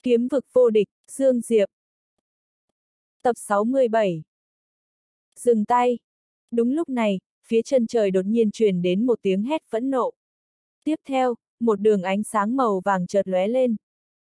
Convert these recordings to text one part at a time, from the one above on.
Kiếm vực vô địch, Dương Diệp. Tập 67. Dừng tay. Đúng lúc này, phía chân trời đột nhiên truyền đến một tiếng hét phẫn nộ. Tiếp theo, một đường ánh sáng màu vàng chợt lóe lên.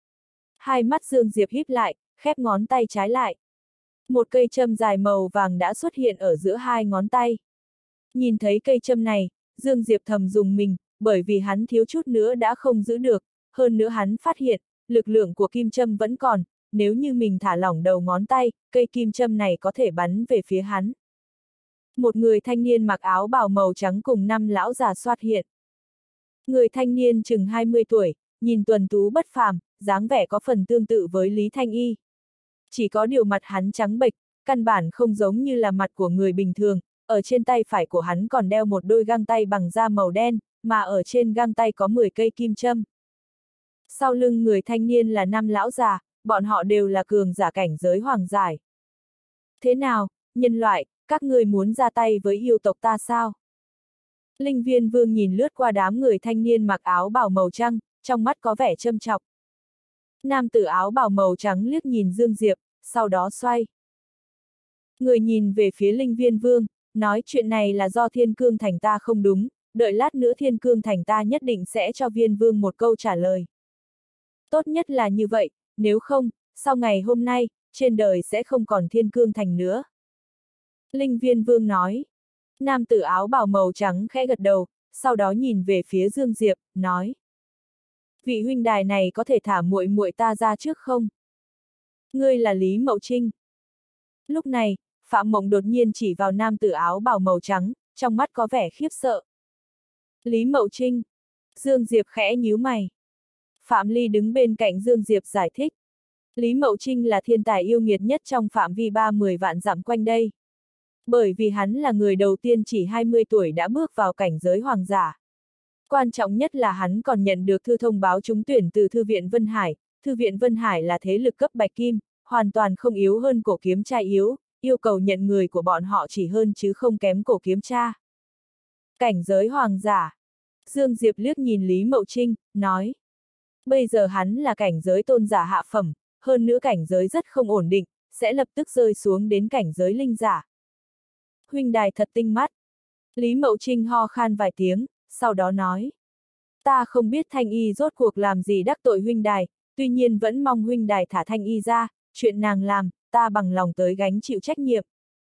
Hai mắt Dương Diệp híp lại, khép ngón tay trái lại. Một cây châm dài màu vàng đã xuất hiện ở giữa hai ngón tay. Nhìn thấy cây châm này, Dương Diệp thầm rùng mình, bởi vì hắn thiếu chút nữa đã không giữ được, hơn nữa hắn phát hiện, lực lượng của kim châm vẫn còn, nếu như mình thả lỏng đầu ngón tay, cây kim châm này có thể bắn về phía hắn. Một người thanh niên mặc áo bào màu trắng cùng 5 lão già xuất hiện. Người thanh niên chừng 20 tuổi, nhìn tuần tú bất phàm, dáng vẻ có phần tương tự với Lý Thanh Y. Chỉ có điều mặt hắn trắng bệch, căn bản không giống như là mặt của người bình thường, ở trên tay phải của hắn còn đeo một đôi găng tay bằng da màu đen, mà ở trên găng tay có 10 cây kim châm. Sau lưng người thanh niên là 5 lão già, bọn họ đều là cường giả cảnh giới hoàng giải. Thế nào, nhân loại, các ngươi muốn ra tay với yêu tộc ta sao? Linh Viên Vương nhìn lướt qua đám người thanh niên mặc áo bào màu trắng, trong mắt có vẻ châm chọc. Nam tử áo bào màu trắng liếc nhìn Dương Diệp, sau đó xoay. Người nhìn về phía Linh Viên Vương, nói chuyện này là do Thiên Cương Thành ta không đúng, đợi lát nữa Thiên Cương Thành ta nhất định sẽ cho Viên Vương một câu trả lời. Tốt nhất là như vậy, nếu không, sau ngày hôm nay, trên đời sẽ không còn Thiên Cương Thành nữa. Linh Viên Vương nói. Nam tử áo bào màu trắng khẽ gật đầu, sau đó nhìn về phía Dương Diệp, nói. Vị huynh đài này có thể thả muội muội ta ra trước không? Ngươi là Lý Mậu Trinh. Lúc này, Phạm Mộng đột nhiên chỉ vào nam tử áo bào màu trắng, trong mắt có vẻ khiếp sợ. Lý Mậu Trinh. Dương Diệp khẽ nhíu mày. Phạm Ly đứng bên cạnh Dương Diệp giải thích. Lý Mậu Trinh là thiên tài yêu nghiệt nhất trong phạm vi 30 vạn dặm quanh đây. Bởi vì hắn là người đầu tiên chỉ 20 tuổi đã bước vào cảnh giới hoàng giả. Quan trọng nhất là hắn còn nhận được thư thông báo trúng tuyển từ Thư viện Vân Hải. Thư viện Vân Hải là thế lực cấp bạch kim, hoàn toàn không yếu hơn cổ kiếm trai yếu, yêu cầu nhận người của bọn họ chỉ hơn chứ không kém cổ kiếm tra. Cảnh giới hoàng giả. Dương Diệp liếc nhìn Lý Mậu Trinh, nói. Bây giờ hắn là cảnh giới tôn giả hạ phẩm, hơn nữa cảnh giới rất không ổn định, sẽ lập tức rơi xuống đến cảnh giới linh giả. Huynh đài thật tinh mắt. Lý Mậu Trinh ho khan vài tiếng, sau đó nói. Ta không biết Thanh Y rốt cuộc làm gì đắc tội huynh đài, tuy nhiên vẫn mong huynh đài thả Thanh Y ra, chuyện nàng làm, ta bằng lòng tới gánh chịu trách nhiệm.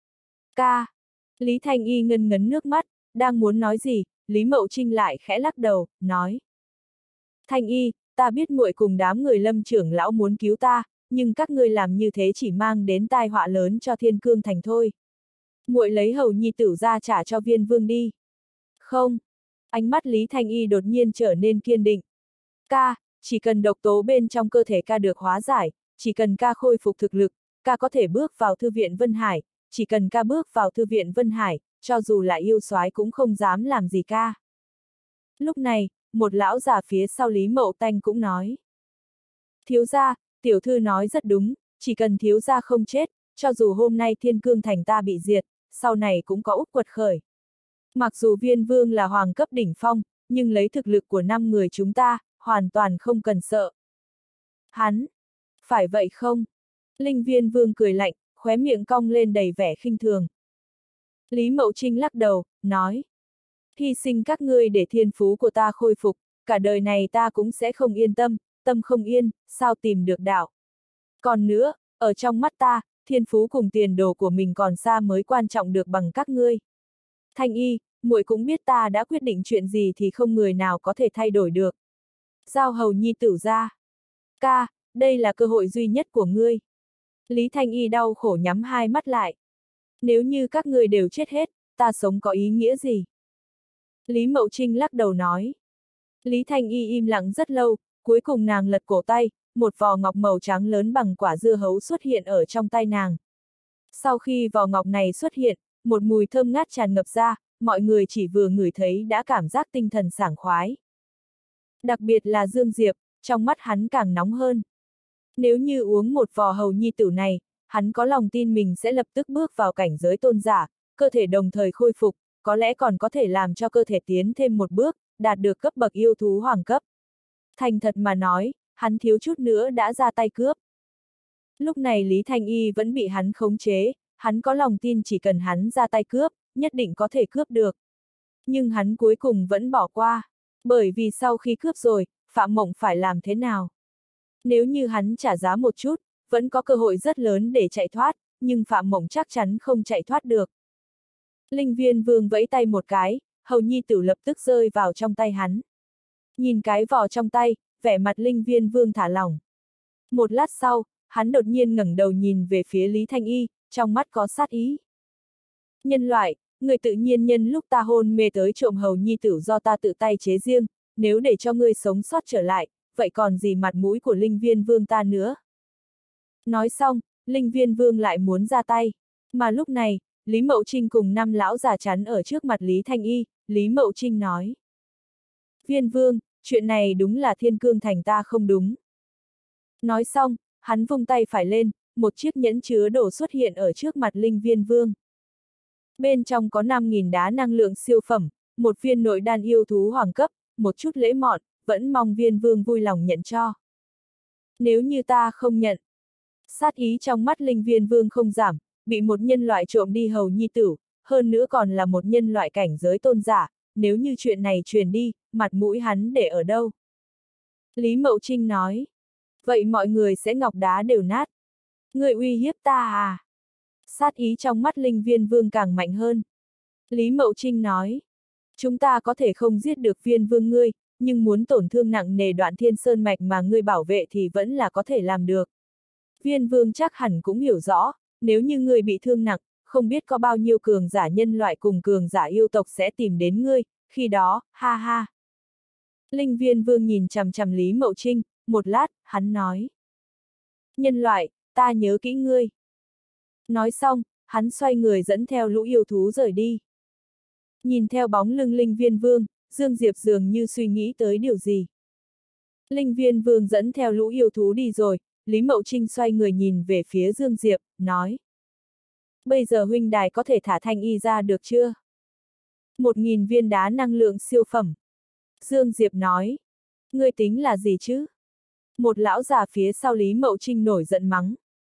Ca. Lý Thanh Y ngân ngấn nước mắt, đang muốn nói gì, Lý Mậu Trinh lại khẽ lắc đầu, nói. Thanh Y, ta biết muội cùng đám người Lâm trưởng lão muốn cứu ta, nhưng các ngươi làm như thế chỉ mang đến tai họa lớn cho Thiên Cương Thành thôi. Muội lấy hầu nhi tử ra trả cho Viên Vương đi. Không. Ánh mắt Lý Thanh Y đột nhiên trở nên kiên định. Ca, chỉ cần độc tố bên trong cơ thể ca được hóa giải, chỉ cần ca khôi phục thực lực, ca có thể bước vào Thư viện Vân Hải, chỉ cần ca bước vào Thư viện Vân Hải, cho dù là yêu soái cũng không dám làm gì ca. Lúc này, một lão già phía sau Lý Mậu Tanh cũng nói. Thiếu gia, tiểu thư nói rất đúng, chỉ cần thiếu gia không chết, cho dù hôm nay Thiên Cương Thành ta bị diệt, sau này cũng có úp quật khởi. Mặc dù Viên Vương là hoàng cấp đỉnh phong, nhưng lấy thực lực của 5 người chúng ta, hoàn toàn không cần sợ. Hắn! Phải vậy không? Linh Viên Vương cười lạnh, khóe miệng cong lên đầy vẻ khinh thường. Lý Mậu Trinh lắc đầu, nói. Hy sinh các ngươi để thiên phú của ta khôi phục, cả đời này ta cũng sẽ không yên tâm, tâm không yên, sao tìm được đạo. Còn nữa, ở trong mắt ta, thiên phú cùng tiền đồ của mình còn xa mới quan trọng được bằng các ngươi. Thanh Y, muội cũng biết ta đã quyết định chuyện gì thì không người nào có thể thay đổi được. Giao hầu nhi tử ra. Ca, đây là cơ hội duy nhất của ngươi. Lý Thanh Y đau khổ nhắm hai mắt lại. Nếu như các ngươi đều chết hết, ta sống có ý nghĩa gì? Lý Mậu Trinh lắc đầu nói. Lý Thanh Y im lặng rất lâu, cuối cùng nàng lật cổ tay, một vò ngọc màu trắng lớn bằng quả dưa hấu xuất hiện ở trong tay nàng. Sau khi vò ngọc này xuất hiện, một mùi thơm ngát tràn ngập ra, mọi người chỉ vừa ngửi thấy đã cảm giác tinh thần sảng khoái. Đặc biệt là Dương Diệp, trong mắt hắn càng nóng hơn. Nếu như uống một vò hầu nhi tử này, hắn có lòng tin mình sẽ lập tức bước vào cảnh giới tôn giả, cơ thể đồng thời khôi phục, có lẽ còn có thể làm cho cơ thể tiến thêm một bước, đạt được cấp bậc yêu thú hoàng cấp. Thành thật mà nói, hắn thiếu chút nữa đã ra tay cướp. Lúc này Lý Thanh Y vẫn bị hắn khống chế, hắn có lòng tin chỉ cần hắn ra tay cướp, nhất định có thể cướp được. Nhưng hắn cuối cùng vẫn bỏ qua, bởi vì sau khi cướp rồi, Phạm Mộng phải làm thế nào? Nếu như hắn trả giá một chút, vẫn có cơ hội rất lớn để chạy thoát, nhưng Phạm Mộng chắc chắn không chạy thoát được. Linh Viên Vương vẫy tay một cái, Hầu Nhi Tử lập tức rơi vào trong tay hắn. Nhìn cái vỏ trong tay, vẻ mặt Linh Viên Vương thả lỏng. Một lát sau, hắn đột nhiên ngẩng đầu nhìn về phía Lý Thanh Y, trong mắt có sát ý. Nhân loại, người tự nhiên nhân lúc ta hôn mê tới trộm Hầu Nhi Tử do ta tự tay chế riêng, nếu để cho ngươi sống sót trở lại, vậy còn gì mặt mũi của Linh Viên Vương ta nữa? Nói xong, Linh Viên Vương lại muốn ra tay, mà lúc này, Lý Mậu Trinh cùng 5 lão già chắn ở trước mặt Lý Thanh Y, Lý Mậu Trinh nói. Viên Vương, chuyện này đúng là Thiên Cương Thành ta không đúng. Nói xong, hắn vung tay phải lên, một chiếc nhẫn chứa đồ xuất hiện ở trước mặt Linh Viên Vương. Bên trong có 5.000 đá năng lượng siêu phẩm, một viên nội đan yêu thú hoàng cấp, một chút lễ mọn, vẫn mong Viên Vương vui lòng nhận cho. Nếu như ta không nhận, sát ý trong mắt Linh Viên Vương không giảm, bị một nhân loại trộm đi Hầu Nhi Tử, hơn nữa còn là một nhân loại cảnh giới tôn giả, nếu như chuyện này truyền đi, mặt mũi hắn để ở đâu? Lý Mậu Trinh nói, vậy mọi người sẽ ngọc đá đều nát. Người uy hiếp ta à? Sát ý trong mắt Linh Viên Vương càng mạnh hơn. Lý Mậu Trinh nói, chúng ta có thể không giết được Viên Vương ngươi, nhưng muốn tổn thương nặng nề Đoạn Thiên Sơn Mạch mà ngươi bảo vệ thì vẫn là có thể làm được. Viên Vương chắc hẳn cũng hiểu rõ, nếu như ngươi bị thương nặng, không biết có bao nhiêu cường giả nhân loại cùng cường giả yêu tộc sẽ tìm đến ngươi, khi đó, ha ha. Linh Viên Vương nhìn chằm chằm Lý Mậu Trinh, một lát, hắn nói. Nhân loại, ta nhớ kỹ ngươi. Nói xong, hắn xoay người dẫn theo lũ yêu thú rời đi. Nhìn theo bóng lưng Linh Viên Vương, Dương Diệp dường như suy nghĩ tới điều gì. Linh Viên Vương dẫn theo lũ yêu thú đi rồi, Lý Mậu Trinh xoay người nhìn về phía Dương Diệp, nói. Bây giờ huynh đài có thể thả Thanh Y ra được chưa? 1.000 viên đá năng lượng siêu phẩm. Dương Diệp nói. Ngươi tính là gì chứ? Một lão già phía sau Lý Mậu Trinh nổi giận mắng.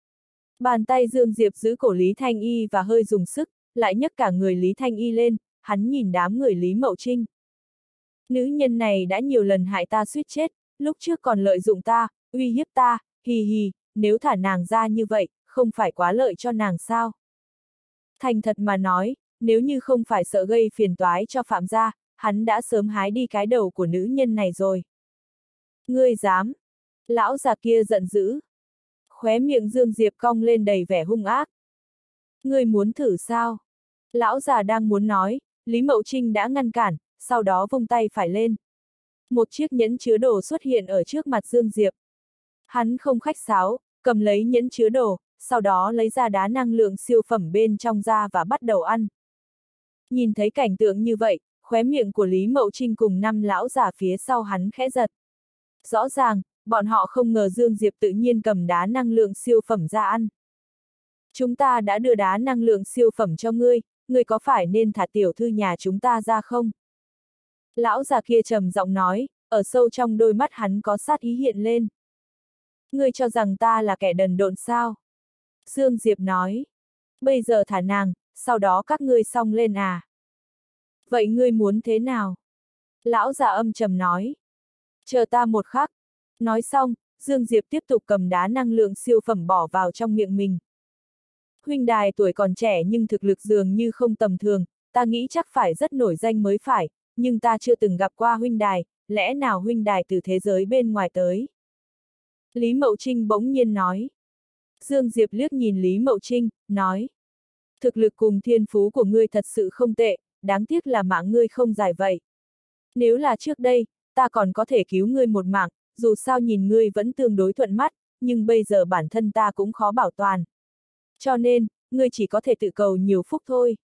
Bàn tay Dương Diệp giữ cổ Lý Thanh Y và hơi dùng sức, lại nhấc cả người Lý Thanh Y lên, hắn nhìn đám người Lý Mậu Trinh. Nữ nhân này đã nhiều lần hại ta suýt chết, lúc trước còn lợi dụng ta, uy hiếp ta, hì hì, nếu thả nàng ra như vậy, không phải quá lợi cho nàng sao? Thành thật mà nói, nếu như không phải sợ gây phiền toái cho Phạm gia, hắn đã sớm hái đi cái đầu của nữ nhân này rồi. Ngươi dám! Lão già kia giận dữ. Khóe miệng Dương Diệp cong lên đầy vẻ hung ác. Ngươi muốn thử sao? Lão già đang muốn nói, Lý Mậu Trinh đã ngăn cản, sau đó vung tay phải lên. Một chiếc nhẫn chứa đồ xuất hiện ở trước mặt Dương Diệp. Hắn không khách sáo, cầm lấy nhẫn chứa đồ, sau đó lấy ra đá năng lượng siêu phẩm bên trong ra và bắt đầu ăn. Nhìn thấy cảnh tượng như vậy, khóe miệng của Lý Mậu Trinh cùng 5 lão già phía sau hắn khẽ giật. Rõ ràng, bọn họ không ngờ Dương Diệp tự nhiên cầm đá năng lượng siêu phẩm ra ăn. Chúng ta đã đưa đá năng lượng siêu phẩm cho ngươi, ngươi có phải nên thả tiểu thư nhà chúng ta ra không? Lão già kia trầm giọng nói, ở sâu trong đôi mắt hắn có sát ý hiện lên. Ngươi cho rằng ta là kẻ đần độn sao? Dương Diệp nói, bây giờ thả nàng, sau đó các ngươi xong lên à? Vậy ngươi muốn thế nào? Lão già âm trầm nói. Chờ ta một khắc. Nói xong, Dương Diệp tiếp tục cầm đá năng lượng siêu phẩm bỏ vào trong miệng mình. Huynh đài tuổi còn trẻ nhưng thực lực dường như không tầm thường, ta nghĩ chắc phải rất nổi danh mới phải, nhưng ta chưa từng gặp qua huynh đài, lẽ nào huynh đài từ thế giới bên ngoài tới? Lý Mậu Trinh bỗng nhiên nói. Dương Diệp liếc nhìn Lý Mậu Trinh, nói. Thực lực cùng thiên phú của ngươi thật sự không tệ, đáng tiếc là mạng ngươi không dài vậy. Nếu là trước đây, ta còn có thể cứu ngươi một mạng, dù sao nhìn ngươi vẫn tương đối thuận mắt, nhưng bây giờ bản thân ta cũng khó bảo toàn. Cho nên, ngươi chỉ có thể tự cầu nhiều phúc thôi.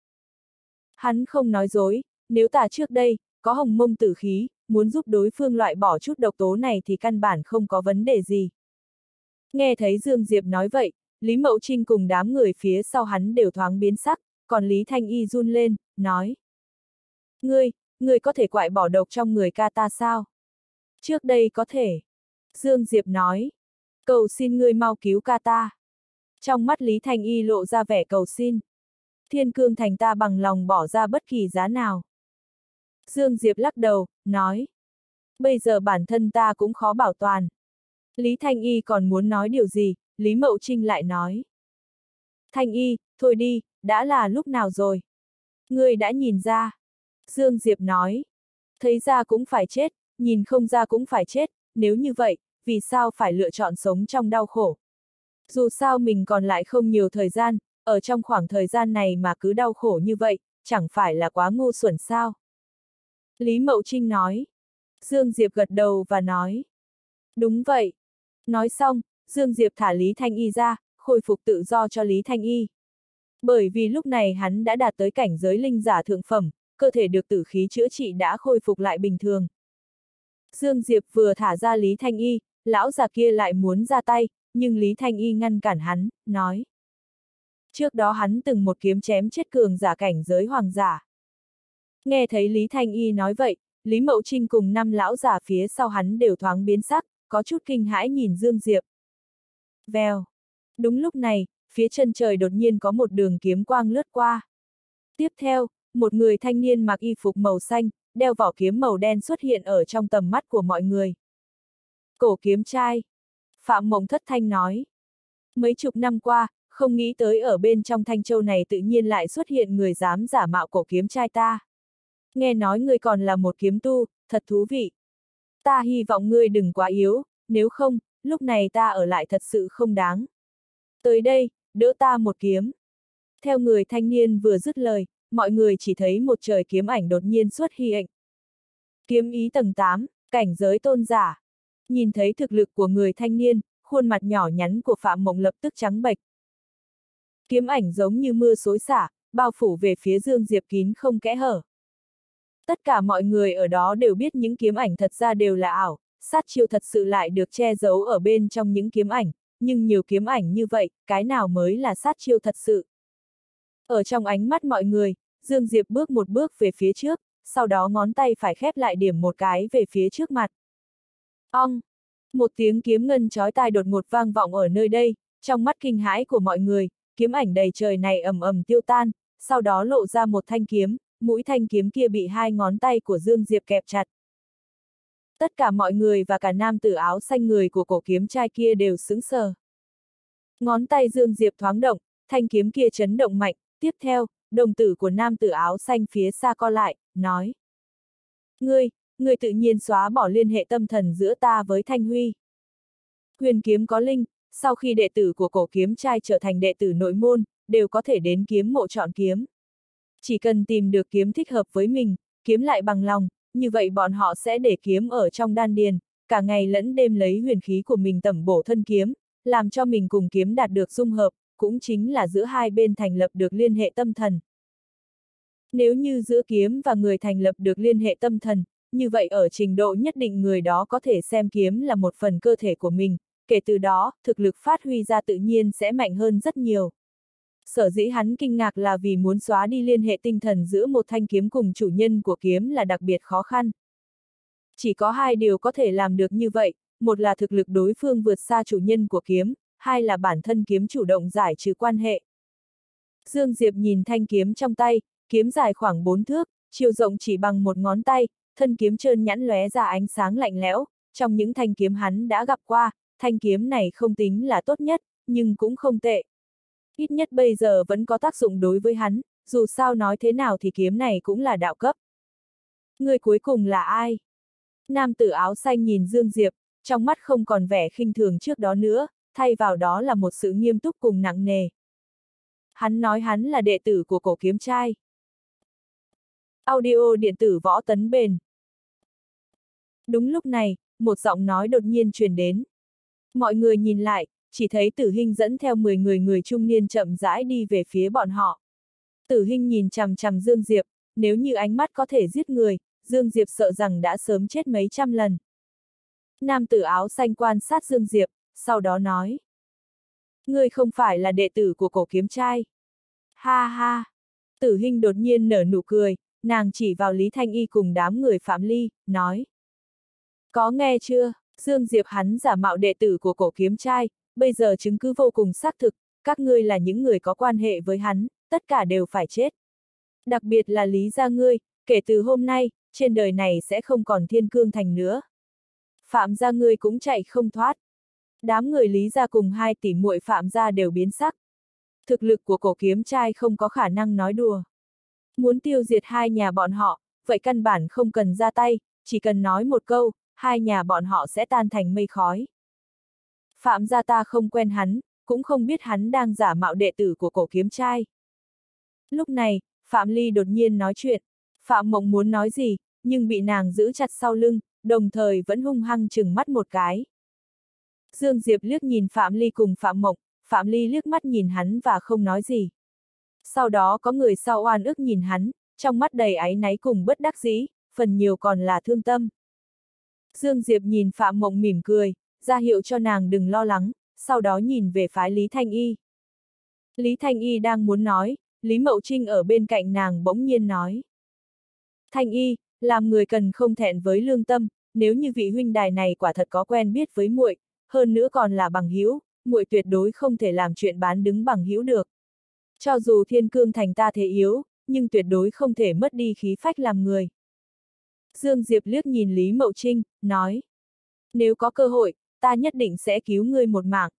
Hắn không nói dối, nếu ta trước đây, có hồng mông tử khí, muốn giúp đối phương loại bỏ chút độc tố này thì căn bản không có vấn đề gì. Nghe thấy Dương Diệp nói vậy, Lý Mậu Trinh cùng đám người phía sau hắn đều thoáng biến sắc, còn Lý Thanh Y run lên, nói. Ngươi có thể quại bỏ độc trong người ca ta sao? Trước đây có thể. Dương Diệp nói. Cầu xin ngươi mau cứu ca ta. Trong mắt Lý Thanh Y lộ ra vẻ cầu xin. Thiên Cương Thành ta bằng lòng bỏ ra bất kỳ giá nào. Dương Diệp lắc đầu, nói. Bây giờ bản thân ta cũng khó bảo toàn. Lý Thanh Y còn muốn nói điều gì, Lý Mậu Trinh lại nói. Thanh Y, thôi đi, đã là lúc nào rồi? Ngươi đã nhìn ra. Dương Diệp nói. Thấy ra cũng phải chết, nhìn không ra cũng phải chết, nếu như vậy, vì sao phải lựa chọn sống trong đau khổ? Dù sao mình còn lại không nhiều thời gian, ở trong khoảng thời gian này mà cứ đau khổ như vậy, chẳng phải là quá ngu xuẩn sao? Lý Mậu Trinh nói. Dương Diệp gật đầu và nói. Đúng vậy. Nói xong, Dương Diệp thả Lý Thanh Y ra, khôi phục tự do cho Lý Thanh Y. Bởi vì lúc này hắn đã đạt tới cảnh giới linh giả thượng phẩm, cơ thể được tử khí chữa trị đã khôi phục lại bình thường. Dương Diệp vừa thả ra Lý Thanh Y, lão già kia lại muốn ra tay, nhưng Lý Thanh Y ngăn cản hắn, nói. Trước đó hắn từng một kiếm chém chết cường giả cảnh giới hoàng giả. Nghe thấy Lý Thanh Y nói vậy, Lý Mậu Trinh cùng 5 lão già phía sau hắn đều thoáng biến sắc, có chút kinh hãi nhìn Dương Diệp. Vèo. Đúng lúc này, phía chân trời đột nhiên có một đường kiếm quang lướt qua. Tiếp theo, một người thanh niên mặc y phục màu xanh, đeo vỏ kiếm màu đen xuất hiện ở trong tầm mắt của mọi người. Cổ kiếm trai. Phạm Mộng thất thanh nói. Mấy chục năm qua, không nghĩ tới ở bên trong Thanh Châu này tự nhiên lại xuất hiện người dám giả mạo cổ kiếm trai ta. Nghe nói ngươi còn là một kiếm tu, thật thú vị. Ta hy vọng ngươi đừng quá yếu, nếu không, lúc này ta ở lại thật sự không đáng. Tới đây, đỡ ta một kiếm. Theo người thanh niên vừa dứt lời, mọi người chỉ thấy một trời kiếm ảnh đột nhiên xuất hiện. Kiếm ý tầng 8, cảnh giới tôn giả. Nhìn thấy thực lực của người thanh niên, khuôn mặt nhỏ nhắn của Phạm Mộng lập tức trắng bệch. Kiếm ảnh giống như mưa xối xả, bao phủ về phía Dương Diệp kín không kẽ hở. Tất cả mọi người ở đó đều biết những kiếm ảnh thật ra đều là ảo, sát chiêu thật sự lại được che giấu ở bên trong những kiếm ảnh, nhưng nhiều kiếm ảnh như vậy, cái nào mới là sát chiêu thật sự. Ở trong ánh mắt mọi người, Dương Diệp bước một bước về phía trước, sau đó ngón tay phải khép lại điểm một cái về phía trước mặt. Ong! Một tiếng kiếm ngân chói tai đột ngột vang vọng ở nơi đây, trong mắt kinh hãi của mọi người, kiếm ảnh đầy trời này ầm ầm tiêu tan, sau đó lộ ra một thanh kiếm, mũi thanh kiếm kia bị 2 ngón tay của Dương Diệp kẹp chặt. Tất cả mọi người và cả nam tử áo xanh người của cổ kiếm trai kia đều sững sờ. Ngón tay Dương Diệp thoáng động, thanh kiếm kia chấn động mạnh, tiếp theo, đồng tử của nam tử áo xanh phía xa co lại, nói. Ngươi tự nhiên xóa bỏ liên hệ tâm thần giữa ta với Thanh Huy. Huyền kiếm có linh, sau khi đệ tử của cổ kiếm trai trở thành đệ tử nội môn, đều có thể đến kiếm mộ chọn kiếm. Chỉ cần tìm được kiếm thích hợp với mình, kiếm lại bằng lòng, như vậy bọn họ sẽ để kiếm ở trong đan điền, cả ngày lẫn đêm lấy huyền khí của mình tẩm bổ thân kiếm, làm cho mình cùng kiếm đạt được dung hợp, cũng chính là giữa hai bên thành lập được liên hệ tâm thần. Nếu như giữa kiếm và người thành lập được liên hệ tâm thần, như vậy ở trình độ nhất định người đó có thể xem kiếm là một phần cơ thể của mình, kể từ đó, thực lực phát huy ra tự nhiên sẽ mạnh hơn rất nhiều. Sở dĩ hắn kinh ngạc là vì muốn xóa đi liên hệ tinh thần giữa một thanh kiếm cùng chủ nhân của kiếm là đặc biệt khó khăn. Chỉ có 2 điều có thể làm được như vậy, một là thực lực đối phương vượt xa chủ nhân của kiếm, 2 là bản thân kiếm chủ động giải trừ quan hệ. Dương Diệp nhìn thanh kiếm trong tay, kiếm dài khoảng 4 thước, chiều rộng chỉ bằng một ngón tay, thân kiếm trơn nhẵn lóe ra ánh sáng lạnh lẽo, trong những thanh kiếm hắn đã gặp qua, thanh kiếm này không tính là tốt nhất, nhưng cũng không tệ. Ít nhất bây giờ vẫn có tác dụng đối với hắn, dù sao nói thế nào thì kiếm này cũng là đạo cấp. Người cuối cùng là ai? Nam tử áo xanh nhìn Dương Diệp, trong mắt không còn vẻ khinh thường trước đó nữa, thay vào đó là một sự nghiêm túc cùng nặng nề. Hắn nói hắn là đệ tử của cổ kiếm trai. Audio điện tử Võ Tấn Bền. Đúng lúc này, một giọng nói đột nhiên truyền đến. Mọi người nhìn lại, chỉ thấy Tử Hinh dẫn theo 10 người trung niên chậm rãi đi về phía bọn họ. Tử Hinh nhìn chằm chằm Dương Diệp, nếu như ánh mắt có thể giết người, Dương Diệp sợ rằng đã sớm chết mấy trăm lần. Nam tử áo xanh quan sát Dương Diệp, sau đó nói. Ngươi không phải là đệ tử của cổ kiếm trai. Ha ha! Tử Hinh đột nhiên nở nụ cười, nàng chỉ vào Lý Thanh Y cùng đám người Phạm Ly, nói. Có nghe chưa, Dương Diệp hắn giả mạo đệ tử của cổ kiếm trai, bây giờ chứng cứ vô cùng xác thực, các ngươi là những người có quan hệ với hắn, tất cả đều phải chết. Đặc biệt là Lý gia ngươi, kể từ hôm nay, trên đời này sẽ không còn Thiên Cương Thành nữa. Phạm gia ngươi cũng chạy không thoát. Đám người Lý gia cùng hai tỷ muội Phạm gia đều biến sắc. Thực lực của cổ kiếm trai không có khả năng nói đùa. Muốn tiêu diệt hai nhà bọn họ, vậy căn bản không cần ra tay, chỉ cần nói một câu, hai nhà bọn họ sẽ tan thành mây khói. Phạm gia ta không quen hắn, cũng không biết hắn đang giả mạo đệ tử của cổ kiếm trai. Lúc này, Phạm Ly đột nhiên nói chuyện. Phạm Mộng muốn nói gì, nhưng bị nàng giữ chặt sau lưng, đồng thời vẫn hung hăng trừng mắt một cái. Dương Diệp liếc nhìn Phạm Ly cùng Phạm Mộng, Phạm Ly liếc mắt nhìn hắn và không nói gì. Sau đó có người sau oan ức nhìn hắn, trong mắt đầy áy náy cùng bất đắc dĩ, phần nhiều còn là thương tâm. Dương Diệp nhìn Phạm Mộng mỉm cười, ra hiệu cho nàng đừng lo lắng, sau đó nhìn về phái Lý Thanh Y. Lý Thanh Y đang muốn nói, Lý Mậu Trinh ở bên cạnh nàng bỗng nhiên nói. Thanh Y, làm người cần không thẹn với lương tâm, nếu như vị huynh đài này quả thật có quen biết với muội, hơn nữa còn là bằng hữu, muội tuyệt đối không thể làm chuyện bán đứng bằng hữu được. Cho dù Thiên Cương Thành ta thế yếu, nhưng tuyệt đối không thể mất đi khí phách làm người. Dương Diệp liếc nhìn Lý Mậu Trinh, nói. Nếu có cơ hội, ta nhất định sẽ cứu ngươi một mạng.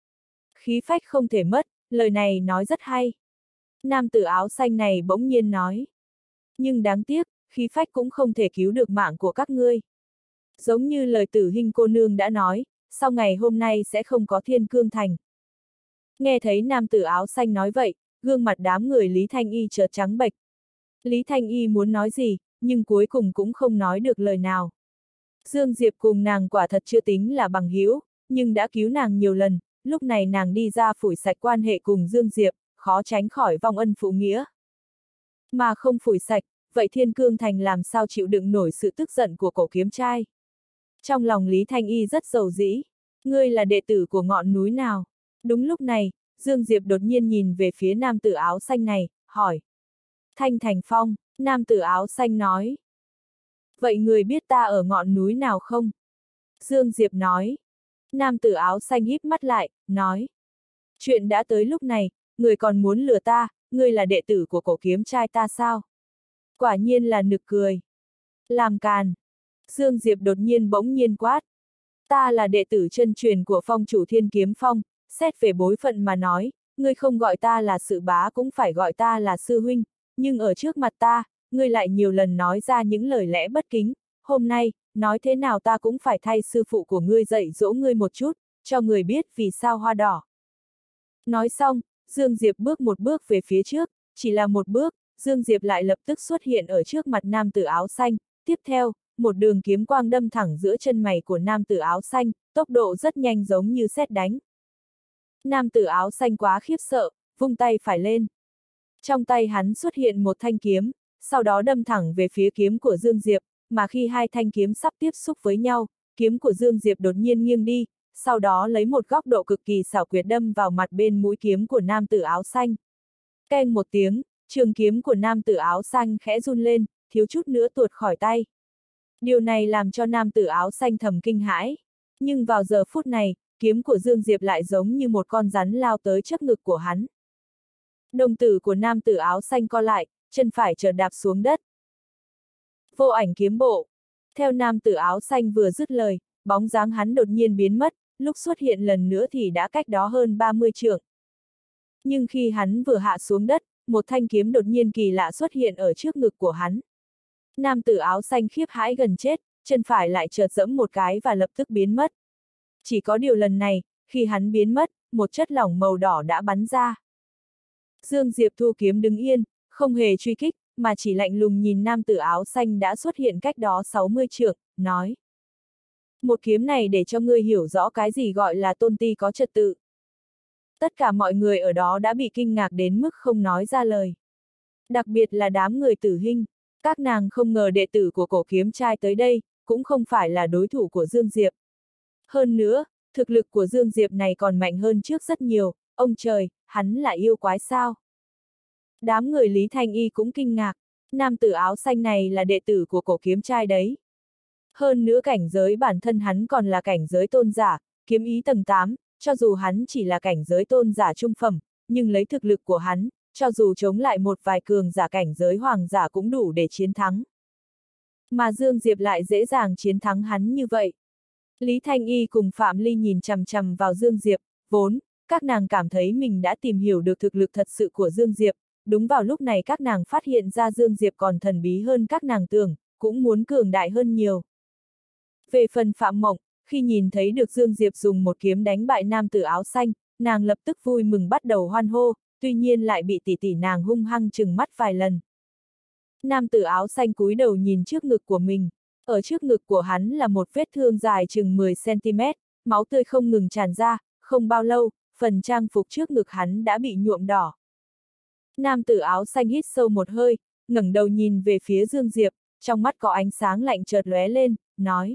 Khí phách không thể mất, lời này nói rất hay. Nam tử áo xanh này bỗng nhiên nói. Nhưng đáng tiếc, khí phách cũng không thể cứu được mạng của các ngươi. Giống như lời Tử Hinh cô nương đã nói, sau ngày hôm nay sẽ không có Thiên Cương Thành. Nghe thấy nam tử áo xanh nói vậy, gương mặt đám người Lý Thanh Y chợt trắng bệch. Lý Thanh Y muốn nói gì, nhưng cuối cùng cũng không nói được lời nào. Dương Diệp cùng nàng quả thật chưa tính là bằng hữu, nhưng đã cứu nàng nhiều lần, lúc này nàng đi ra phủi sạch quan hệ cùng Dương Diệp, khó tránh khỏi vong ân phụ nghĩa. Mà không phủi sạch, vậy Thiên Cương Thành làm sao chịu đựng nổi sự tức giận của cổ kiếm trai? Trong lòng Lý Thanh Y rất dầu dĩ. Ngươi là đệ tử của ngọn núi nào? Đúng lúc này, Dương Diệp đột nhiên nhìn về phía nam tử áo xanh này, hỏi. Thanh Thành Phong, nam tử áo xanh nói. Vậy người biết ta ở ngọn núi nào không? Dương Diệp nói. Nam tử áo xanh híp mắt lại, nói. Chuyện đã tới lúc này, người còn muốn lừa ta, ngươi là đệ tử của cổ kiếm trai ta sao? Quả nhiên là nực cười. Làm càn. Dương Diệp đột nhiên bỗng nhiên quát. Ta là đệ tử chân truyền của phong chủ Thiên Kiếm Phong, xét về bối phận mà nói, ngươi không gọi ta là sự bá cũng phải gọi ta là sư huynh, nhưng ở trước mặt ta, ngươi lại nhiều lần nói ra những lời lẽ bất kính, hôm nay, nói thế nào ta cũng phải thay sư phụ của ngươi dạy dỗ ngươi một chút, cho người biết vì sao hoa đỏ. Nói xong, Dương Diệp bước một bước về phía trước, chỉ là một bước, Dương Diệp lại lập tức xuất hiện ở trước mặt nam tử áo xanh, tiếp theo, một đường kiếm quang đâm thẳng giữa chân mày của nam tử áo xanh, tốc độ rất nhanh giống như sét đánh. Nam tử áo xanh quá khiếp sợ, vung tay phải lên. Trong tay hắn xuất hiện một thanh kiếm, sau đó đâm thẳng về phía kiếm của Dương Diệp, mà khi hai thanh kiếm sắp tiếp xúc với nhau, kiếm của Dương Diệp đột nhiên nghiêng đi, sau đó lấy một góc độ cực kỳ xảo quyệt đâm vào mặt bên mũi kiếm của nam tử áo xanh. Keng một tiếng, trường kiếm của nam tử áo xanh khẽ run lên, thiếu chút nữa tuột khỏi tay. Điều này làm cho nam tử áo xanh thầm kinh hãi. Nhưng vào giờ phút này, kiếm của Dương Diệp lại giống như một con rắn lao tới trước ngực của hắn. Đồng tử của nam tử áo xanh co lại, chân phải chợt đạp xuống đất. Vô ảnh kiếm bộ. Theo nam tử áo xanh vừa dứt lời, bóng dáng hắn đột nhiên biến mất, lúc xuất hiện lần nữa thì đã cách đó hơn 30 trượng. Nhưng khi hắn vừa hạ xuống đất, một thanh kiếm đột nhiên kỳ lạ xuất hiện ở trước ngực của hắn. Nam tử áo xanh khiếp hãi gần chết, chân phải lại chợt giẫm một cái và lập tức biến mất. Chỉ có điều lần này, khi hắn biến mất, một chất lỏng màu đỏ đã bắn ra. Dương Diệp thu kiếm đứng yên, không hề truy kích, mà chỉ lạnh lùng nhìn nam tử áo xanh đã xuất hiện cách đó 60 trượng, nói. Một kiếm này để cho ngươi hiểu rõ cái gì gọi là tôn ti có trật tự. Tất cả mọi người ở đó đã bị kinh ngạc đến mức không nói ra lời. Đặc biệt là đám người Tử Hinh, các nàng không ngờ đệ tử của cổ kiếm trai tới đây, cũng không phải là đối thủ của Dương Diệp. Hơn nữa, thực lực của Dương Diệp này còn mạnh hơn trước rất nhiều, ông trời, hắn là yêu quái sao? Đám người Lý Thanh Y cũng kinh ngạc, nam tử áo xanh này là đệ tử của cổ kiếm trai đấy. Hơn nữa cảnh giới bản thân hắn còn là cảnh giới tôn giả, kiếm ý tầng 8, cho dù hắn chỉ là cảnh giới tôn giả trung phẩm, nhưng lấy thực lực của hắn, cho dù chống lại một vài cường giả cảnh giới hoàng giả cũng đủ để chiến thắng. Mà Dương Diệp lại dễ dàng chiến thắng hắn như vậy. Lý Thanh Y cùng Phạm Ly nhìn chằm chằm vào Dương Diệp, vốn, các nàng cảm thấy mình đã tìm hiểu được thực lực thật sự của Dương Diệp, đúng vào lúc này các nàng phát hiện ra Dương Diệp còn thần bí hơn các nàng tưởng, cũng muốn cường đại hơn nhiều. Về phần Phạm Mộng, khi nhìn thấy được Dương Diệp dùng một kiếm đánh bại nam tử áo xanh, nàng lập tức vui mừng bắt đầu hoan hô, tuy nhiên lại bị tỷ tỷ nàng hung hăng trừng mắt vài lần. Nam tử áo xanh cúi đầu nhìn trước ngực của mình, ở trước ngực của hắn là một vết thương dài chừng 10 cm, máu tươi không ngừng tràn ra, không bao lâu, phần trang phục trước ngực hắn đã bị nhuộm đỏ. Nam tử áo xanh hít sâu một hơi, ngẩng đầu nhìn về phía Dương Diệp, trong mắt có ánh sáng lạnh chợt lóe lên, nói.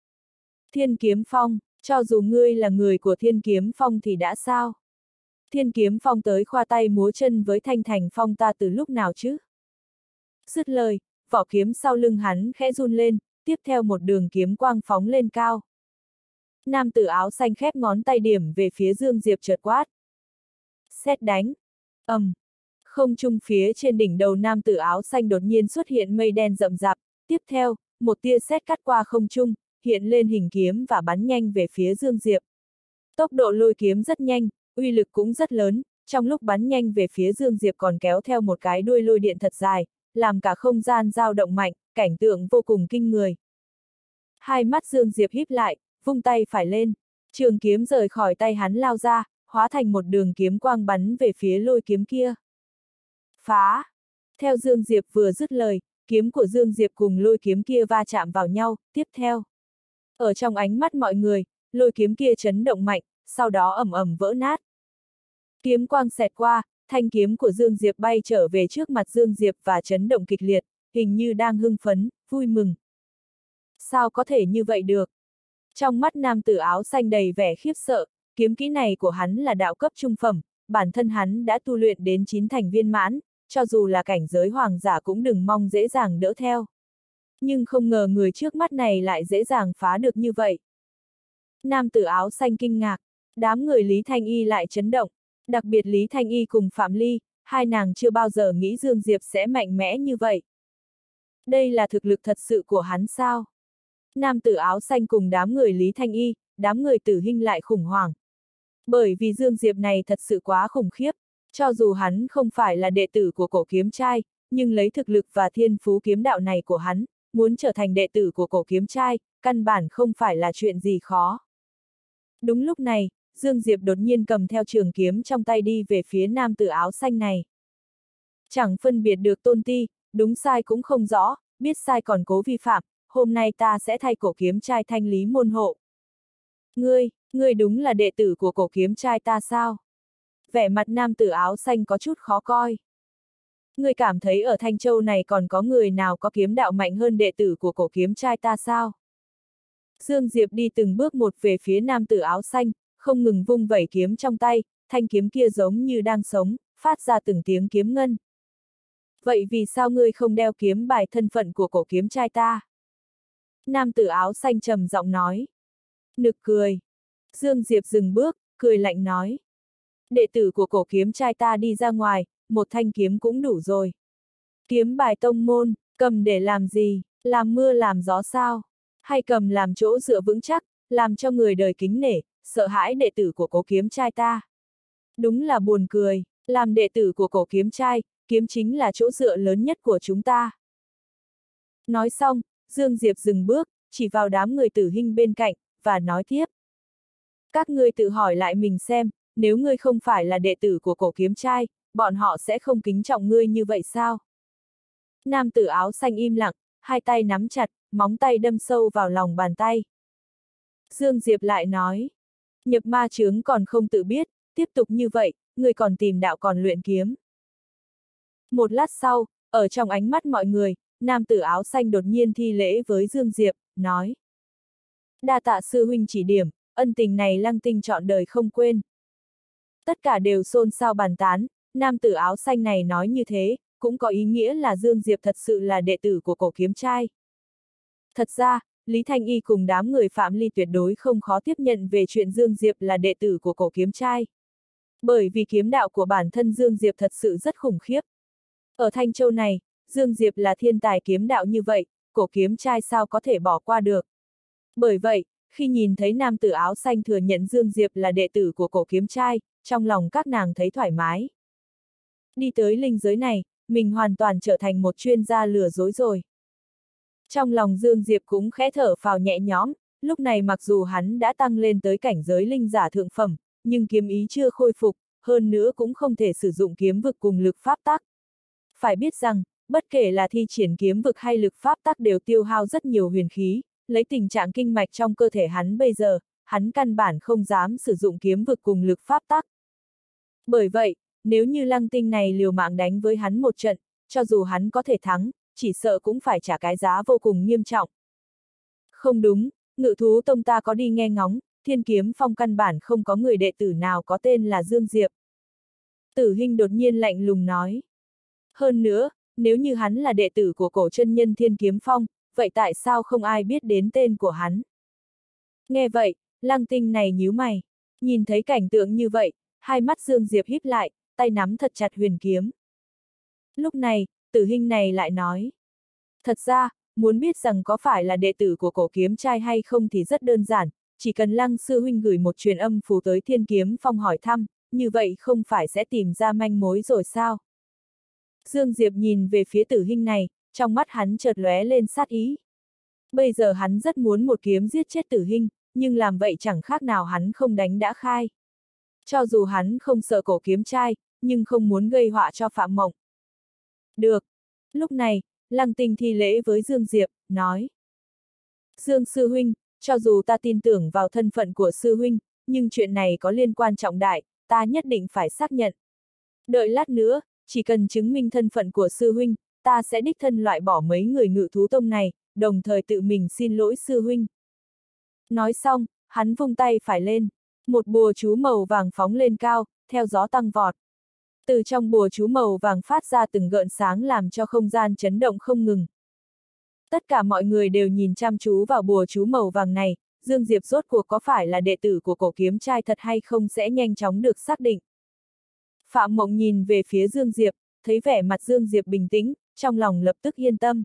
Thiên Kiếm Phong, cho dù ngươi là người của Thiên Kiếm Phong thì đã sao? Thiên Kiếm Phong tới khoa tay múa chân với Thanh Thành Phong ta từ lúc nào chứ? Dứt lời, vỏ kiếm sau lưng hắn khẽ run lên, tiếp theo một đường kiếm quang phóng lên cao. Nam tử áo xanh khép ngón tay điểm về phía Dương Diệp chợt quát. Sét đánh. Không trung phía trên đỉnh đầu nam tử áo xanh đột nhiên xuất hiện mây đen rậm rạp, tiếp theo, một tia sét cắt qua không trung, hiện lên hình kiếm và bắn nhanh về phía Dương Diệp. Tốc độ lôi kiếm rất nhanh, uy lực cũng rất lớn, trong lúc bắn nhanh về phía Dương Diệp còn kéo theo một cái đuôi lôi điện thật dài, làm cả không gian dao động mạnh, cảnh tượng vô cùng kinh người. Hai mắt Dương Diệp híp lại, vung tay phải lên, trường kiếm rời khỏi tay hắn lao ra, hóa thành một đường kiếm quang bắn về phía lôi kiếm kia. Phá! Theo Dương Diệp vừa dứt lời, kiếm của Dương Diệp cùng lôi kiếm kia va chạm vào nhau, tiếp theo. Ở trong ánh mắt mọi người, lôi kiếm kia chấn động mạnh, sau đó ầm ầm vỡ nát. Kiếm quang xẹt qua, thanh kiếm của Dương Diệp bay trở về trước mặt Dương Diệp và chấn động kịch liệt, hình như đang hưng phấn, vui mừng. Sao có thể như vậy được? Trong mắt nam tử áo xanh đầy vẻ khiếp sợ, kiếm kỹ này của hắn là đạo cấp trung phẩm, bản thân hắn đã tu luyện đến 9 thành viên mãn, cho dù là cảnh giới hoàng giả cũng đừng mong dễ dàng đỡ theo. Nhưng không ngờ người trước mắt này lại dễ dàng phá được như vậy. Nam tử áo xanh kinh ngạc, đám người Lý Thanh Y lại chấn động, đặc biệt Lý Thanh Y cùng Phạm Ly, hai nàng chưa bao giờ nghĩ Dương Diệp sẽ mạnh mẽ như vậy. Đây là thực lực thật sự của hắn sao? Nam tử áo xanh cùng đám người Lý Thanh Y, đám người Tử Hinh lại khủng hoảng. Bởi vì Dương Diệp này thật sự quá khủng khiếp, cho dù hắn không phải là đệ tử của cổ kiếm trai, nhưng lấy thực lực và thiên phú kiếm đạo này của hắn, muốn trở thành đệ tử của cổ kiếm trai, căn bản không phải là chuyện gì khó. Đúng lúc này, Dương Diệp đột nhiên cầm theo trường kiếm trong tay đi về phía nam tử áo xanh này. Chẳng phân biệt được tôn ti, đúng sai cũng không rõ, biết sai còn cố vi phạm, hôm nay ta sẽ thay cổ kiếm trai thanh lý môn hộ. Ngươi đúng là đệ tử của cổ kiếm trai ta sao? Vẻ mặt nam tử áo xanh có chút khó coi. Ngươi cảm thấy ở Thanh Châu này còn có người nào có kiếm đạo mạnh hơn đệ tử của cổ kiếm trai ta sao? Dương Diệp đi từng bước một về phía nam tử áo xanh, không ngừng vung vẩy kiếm trong tay, thanh kiếm kia giống như đang sống, phát ra từng tiếng kiếm ngân. Vậy vì sao ngươi không đeo kiếm bài thân phận của cổ kiếm trai ta? Nam tử áo xanh trầm giọng nói. Nực cười. Dương Diệp dừng bước, cười lạnh nói. Đệ tử của cổ kiếm trai ta đi ra ngoài, một thanh kiếm cũng đủ rồi. Kiếm bài tông môn, cầm để làm gì, làm mưa làm gió sao? Hay cầm làm chỗ dựa vững chắc, làm cho người đời kính nể, sợ hãi đệ tử của cổ kiếm trai ta. Đúng là buồn cười, làm đệ tử của cổ kiếm trai, kiếm chính là chỗ dựa lớn nhất của chúng ta. Nói xong, Dương Diệp dừng bước, chỉ vào đám người Tử Hinh bên cạnh, và nói tiếp. Các ngươi tự hỏi lại mình xem, nếu ngươi không phải là đệ tử của cổ kiếm trai, bọn họ sẽ không kính trọng ngươi như vậy sao? Nam tử áo xanh im lặng, hai tay nắm chặt, móng tay đâm sâu vào lòng bàn tay. Dương Diệp lại nói, nhập ma chướng còn không tự biết, tiếp tục như vậy, ngươi còn tìm đạo còn luyện kiếm. Một lát sau, ở trong ánh mắt mọi người, nam tử áo xanh đột nhiên thi lễ với Dương Diệp, nói. Đa tạ sư huynh chỉ điểm, ân tình này Lăng Tinh trọn đời không quên. Tất cả đều xôn xao bàn tán, nam tử áo xanh này nói như thế, cũng có ý nghĩa là Dương Diệp thật sự là đệ tử của cổ kiếm trai. Thật ra, Lý Thanh Y cùng đám người Phạm Ly tuyệt đối không khó tiếp nhận về chuyện Dương Diệp là đệ tử của cổ kiếm trai. Bởi vì kiếm đạo của bản thân Dương Diệp thật sự rất khủng khiếp. Ở Thanh Châu này, Dương Diệp là thiên tài kiếm đạo như vậy, cổ kiếm trai sao có thể bỏ qua được. Bởi vậy, khi nhìn thấy nam tử áo xanh thừa nhận Dương Diệp là đệ tử của cổ kiếm trai, trong lòng các nàng thấy thoải mái. Đi tới linh giới này, mình hoàn toàn trở thành một chuyên gia lừa dối rồi. Trong lòng Dương Diệp cũng khẽ thở phào nhẹ nhõm, lúc này mặc dù hắn đã tăng lên tới cảnh giới linh giả thượng phẩm, nhưng kiếm ý chưa khôi phục, hơn nữa cũng không thể sử dụng kiếm vực cùng lực pháp tắc. Phải biết rằng, bất kể là thi triển kiếm vực hay lực pháp tắc đều tiêu hao rất nhiều huyền khí, lấy tình trạng kinh mạch trong cơ thể hắn bây giờ, hắn căn bản không dám sử dụng kiếm vực cùng lực pháp tắc. Bởi vậy, nếu như Lăng Tinh này liều mạng đánh với hắn một trận, cho dù hắn có thể thắng, chỉ sợ cũng phải trả cái giá vô cùng nghiêm trọng. Không đúng, Ngự Thú Tông ta có đi nghe ngóng, Thiên Kiếm Phong căn bản không có người đệ tử nào có tên là Dương Diệp. Tử Hinh đột nhiên lạnh lùng nói. Hơn nữa, nếu như hắn là đệ tử của cổ chân nhân Thiên Kiếm Phong, vậy tại sao không ai biết đến tên của hắn? Nghe vậy, Lăng Tinh này nhíu mày. Nhìn thấy cảnh tượng như vậy, hai mắt Dương Diệp híp lại, tay nắm thật chặt huyền kiếm. Lúc này, Tử Hinh này lại nói. Thật ra, muốn biết rằng có phải là đệ tử của cổ kiếm trai hay không thì rất đơn giản, chỉ cần Lăng sư huynh gửi một truyền âm phù tới Thiên Kiếm Phong hỏi thăm, như vậy không phải sẽ tìm ra manh mối rồi sao? Dương Diệp nhìn về phía Tử Hinh này, trong mắt hắn chợt lóe lên sát ý. Bây giờ hắn rất muốn một kiếm giết chết Tử Hinh, nhưng làm vậy chẳng khác nào hắn không đánh đã khai. Cho dù hắn không sợ cổ kiếm trai, nhưng không muốn gây họa cho Phạm Mộng. Được. Lúc này, Lăng Tinh thi lễ với Dương Diệp, nói. Dương sư huynh, cho dù ta tin tưởng vào thân phận của sư huynh, nhưng chuyện này có liên quan trọng đại, ta nhất định phải xác nhận. Đợi lát nữa, chỉ cần chứng minh thân phận của sư huynh, ta sẽ đích thân loại bỏ mấy người Ngự Thú Tông này, đồng thời tự mình xin lỗi sư huynh. Nói xong, hắn vung tay phải lên, một bùa chú màu vàng phóng lên cao, theo gió tăng vọt. Từ trong bùa chú màu vàng phát ra từng gợn sáng làm cho không gian chấn động không ngừng. Tất cả mọi người đều nhìn chăm chú vào bùa chú màu vàng này, Dương Diệp rốt cuộc có phải là đệ tử của cổ kiếm trai thật hay không sẽ nhanh chóng được xác định. Phạm Mộng nhìn về phía Dương Diệp, thấy vẻ mặt Dương Diệp bình tĩnh, trong lòng lập tức yên tâm.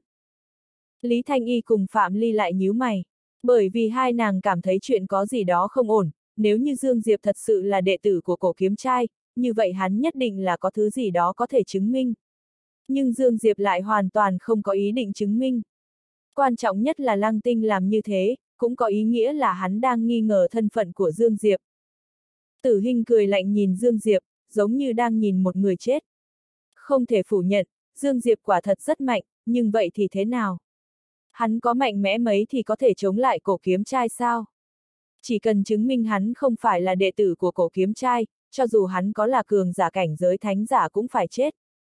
Lý Thanh Y cùng Phạm Ly lại nhíu mày, bởi vì hai nàng cảm thấy chuyện có gì đó không ổn, nếu như Dương Diệp thật sự là đệ tử của cổ kiếm trai, như vậy hắn nhất định là có thứ gì đó có thể chứng minh. Nhưng Dương Diệp lại hoàn toàn không có ý định chứng minh. Quan trọng nhất là Lăng Tinh làm như thế, cũng có ý nghĩa là hắn đang nghi ngờ thân phận của Dương Diệp. Tử Hinh cười lạnh nhìn Dương Diệp, giống như đang nhìn một người chết. Không thể phủ nhận, Dương Diệp quả thật rất mạnh, nhưng vậy thì thế nào? Hắn có mạnh mẽ mấy thì có thể chống lại cổ kiếm trai sao? Chỉ cần chứng minh hắn không phải là đệ tử của cổ kiếm trai, cho dù hắn có là cường giả cảnh giới thánh giả cũng phải chết.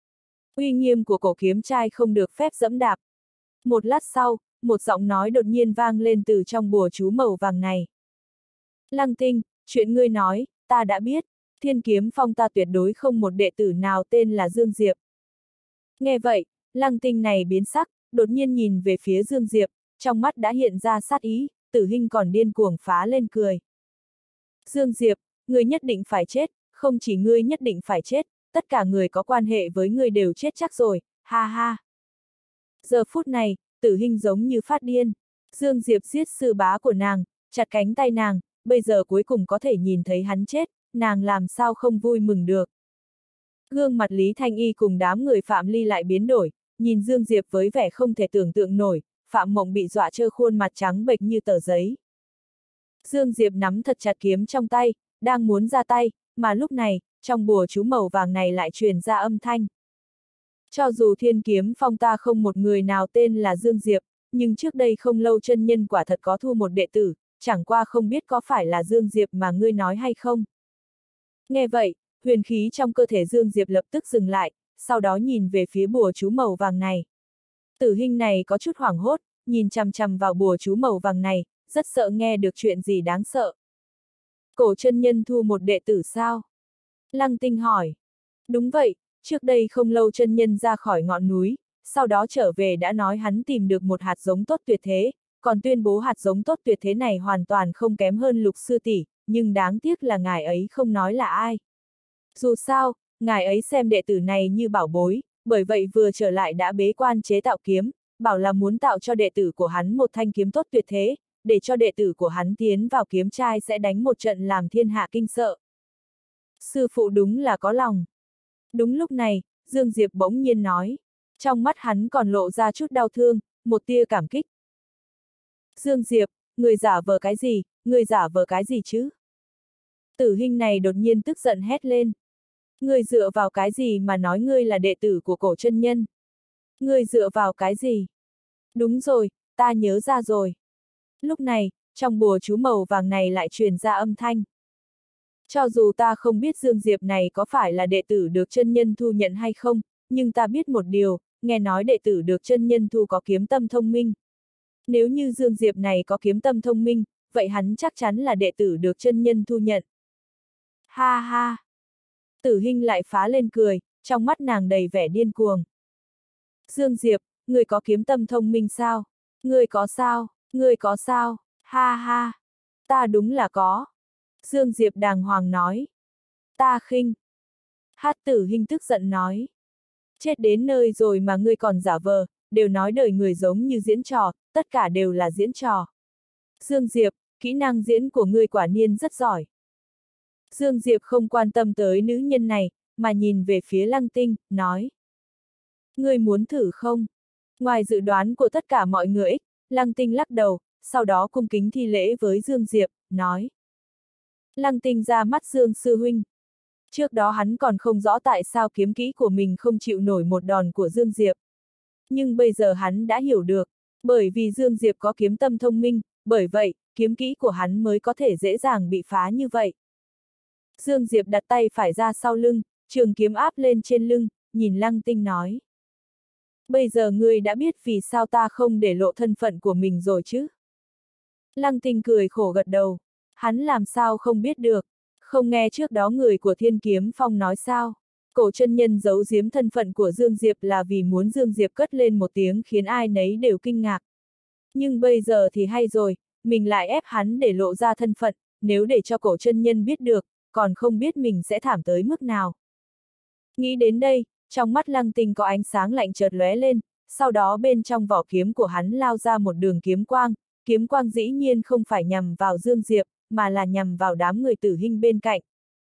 Uy nghiêm của cổ kiếm trai không được phép dẫm đạp. Một lát sau, một giọng nói đột nhiên vang lên từ trong bùa chú màu vàng này. Lăng Tinh, chuyện ngươi nói, ta đã biết, Thiên Kiếm Phong ta tuyệt đối không một đệ tử nào tên là Dương Diệp. Nghe vậy, Lăng Tinh này biến sắc, đột nhiên nhìn về phía Dương Diệp, trong mắt đã hiện ra sát ý, Tử Hinh còn điên cuồng phá lên cười. Dương Diệp, ngươi nhất định phải chết, không chỉ ngươi nhất định phải chết, tất cả người có quan hệ với ngươi đều chết chắc rồi, ha ha. Giờ phút này, Tử Hinh giống như phát điên. Dương Diệp giết sư bá của nàng, chặt cánh tay nàng, bây giờ cuối cùng có thể nhìn thấy hắn chết, nàng làm sao không vui mừng được. Gương mặt Lý Thanh Y cùng đám người Phạm Ly lại biến đổi, nhìn Dương Diệp với vẻ không thể tưởng tượng nổi, Phạm Mộng bị dọa trơ khuôn mặt trắng bệch như tờ giấy. Dương Diệp nắm thật chặt kiếm trong tay, đang muốn ra tay, mà lúc này, trong bùa chú màu vàng này lại truyền ra âm thanh. Cho dù Thiên Kiếm Phong ta không một người nào tên là Dương Diệp, nhưng trước đây không lâu chân nhân quả thật có thu một đệ tử, chẳng qua không biết có phải là Dương Diệp mà ngươi nói hay không. Nghe vậy, huyền khí trong cơ thể Dương Diệp lập tức dừng lại, sau đó nhìn về phía bùa chú màu vàng này. Tử Hinh này có chút hoảng hốt, nhìn chằm chằm vào bùa chú màu vàng này, rất sợ nghe được chuyện gì đáng sợ. Cổ chân nhân thu một đệ tử sao? Lăng Tinh hỏi. Đúng vậy, trước đây không lâu chân nhân ra khỏi ngọn núi, sau đó trở về đã nói hắn tìm được một hạt giống tốt tuyệt thế, còn tuyên bố hạt giống tốt tuyệt thế này hoàn toàn không kém hơn Lục sư tỷ, nhưng đáng tiếc là ngài ấy không nói là ai. Dù sao, ngài ấy xem đệ tử này như bảo bối, bởi vậy vừa trở lại đã bế quan chế tạo kiếm, bảo là muốn tạo cho đệ tử của hắn một thanh kiếm tốt tuyệt thế, để cho đệ tử của hắn tiến vào kiếm trai sẽ đánh một trận làm thiên hạ kinh sợ. Sư phụ đúng là có lòng. Đúng lúc này, Dương Diệp bỗng nhiên nói. Trong mắt hắn còn lộ ra chút đau thương, một tia cảm kích. Dương Diệp, người giả vờ cái gì, người giả vờ cái gì chứ? Tử Hinh này đột nhiên tức giận hét lên. Ngươi dựa vào cái gì mà nói ngươi là đệ tử của Cổ chân nhân? Ngươi dựa vào cái gì? Đúng rồi, ta nhớ ra rồi. Lúc này, trong bùa chú màu vàng này lại truyền ra âm thanh. Cho dù ta không biết Dương Diệp này có phải là đệ tử được chân nhân thu nhận hay không, nhưng ta biết một điều, nghe nói đệ tử được chân nhân thu có kiếm tâm thông minh. Nếu như Dương Diệp này có kiếm tâm thông minh, vậy hắn chắc chắn là đệ tử được chân nhân thu nhận. Ha ha! Tử Hinh lại phá lên cười, trong mắt nàng đầy vẻ điên cuồng. Dương Diệp, người có kiếm tâm thông minh sao? Người có sao? Người có sao? Ha ha! Ta đúng là có. Dương Diệp đàng hoàng nói. Ta khinh. Hát Tử Hinh tức giận nói. Chết đến nơi rồi mà ngươi còn giả vờ, đều nói đời người giống như diễn trò, tất cả đều là diễn trò. Dương Diệp, kỹ năng diễn của ngươi quả nhiên rất giỏi. Dương Diệp không quan tâm tới nữ nhân này, mà nhìn về phía Lăng Tinh, nói. Ngươi muốn thử không? Ngoài dự đoán của tất cả mọi người, Lăng Tinh lắc đầu, sau đó cung kính thi lễ với Dương Diệp, nói. Lăng Tinh ra mắt Dương sư huynh. Trước đó hắn còn không rõ tại sao kiếm kỹ của mình không chịu nổi một đòn của Dương Diệp. Nhưng bây giờ hắn đã hiểu được, bởi vì Dương Diệp có kiếm tâm thông minh, bởi vậy, kiếm kỹ của hắn mới có thể dễ dàng bị phá như vậy. Dương Diệp đặt tay phải ra sau lưng, trường kiếm áp lên trên lưng, nhìn Lăng Tinh nói. Bây giờ ngươi đã biết vì sao ta không để lộ thân phận của mình rồi chứ? Lăng Tinh cười khổ gật đầu. Hắn làm sao không biết được, không nghe trước đó người của Thiên Kiếm Phong nói sao? Cổ chân nhân giấu giếm thân phận của Dương Diệp là vì muốn Dương Diệp cất lên một tiếng khiến ai nấy đều kinh ngạc. Nhưng bây giờ thì hay rồi, mình lại ép hắn để lộ ra thân phận, nếu để cho cổ chân nhân biết được, còn không biết mình sẽ thảm tới mức nào. Nghĩ đến đây, trong mắt Lăng Tinh có ánh sáng lạnh chợt lóe lên, sau đó bên trong vỏ kiếm của hắn lao ra một đường kiếm quang dĩ nhiên không phải nhằm vào Dương Diệp, mà là nhằm vào đám người Tử Hinh bên cạnh.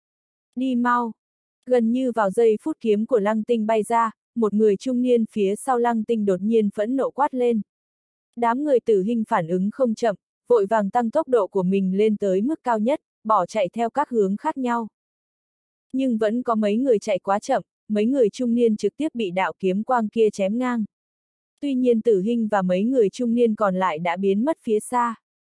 Đi mau! Gần như vào giây phút kiếm của Lăng Tinh bay ra, một người trung niên phía sau Lăng Tinh đột nhiên phẫn nộ quát lên. Đám người Tử Hinh phản ứng không chậm, vội vàng tăng tốc độ của mình lên tới mức cao nhất, bỏ chạy theo các hướng khác nhau. Nhưng vẫn có mấy người chạy quá chậm, mấy người trung niên trực tiếp bị đạo kiếm quang kia chém ngang. Tuy nhiên Tử Hinh và mấy người trung niên còn lại đã biến mất phía xa.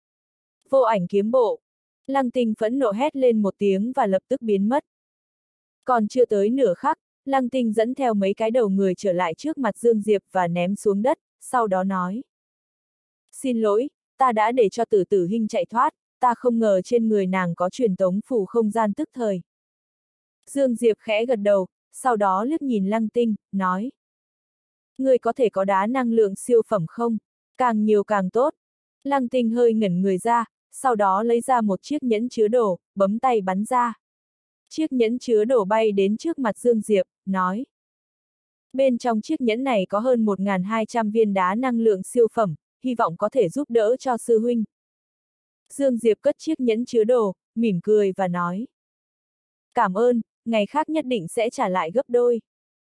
Vô ảnh kiếm bộ! Lăng Tinh phẫn nộ hét lên một tiếng và lập tức biến mất. Còn chưa tới nửa khắc, Lăng Tinh dẫn theo mấy cái đầu người trở lại trước mặt Dương Diệp và ném xuống đất, sau đó nói. Xin lỗi, ta đã để cho Tử Hinh chạy thoát, ta không ngờ trên người nàng có truyền tống phù không gian tức thời. Dương Diệp khẽ gật đầu, sau đó liếc nhìn Lăng Tinh, nói. Ngươi có thể có đá năng lượng siêu phẩm không? Càng nhiều càng tốt. Lăng Tinh hơi ngẩn người ra, sau đó lấy ra một chiếc nhẫn chứa đồ, bấm tay bắn ra. Chiếc nhẫn chứa đồ bay đến trước mặt Dương Diệp, nói. Bên trong chiếc nhẫn này có hơn 1.200 viên đá năng lượng siêu phẩm, hy vọng có thể giúp đỡ cho sư huynh. Dương Diệp cất chiếc nhẫn chứa đồ, mỉm cười và nói. Cảm ơn, ngày khác nhất định sẽ trả lại gấp đôi.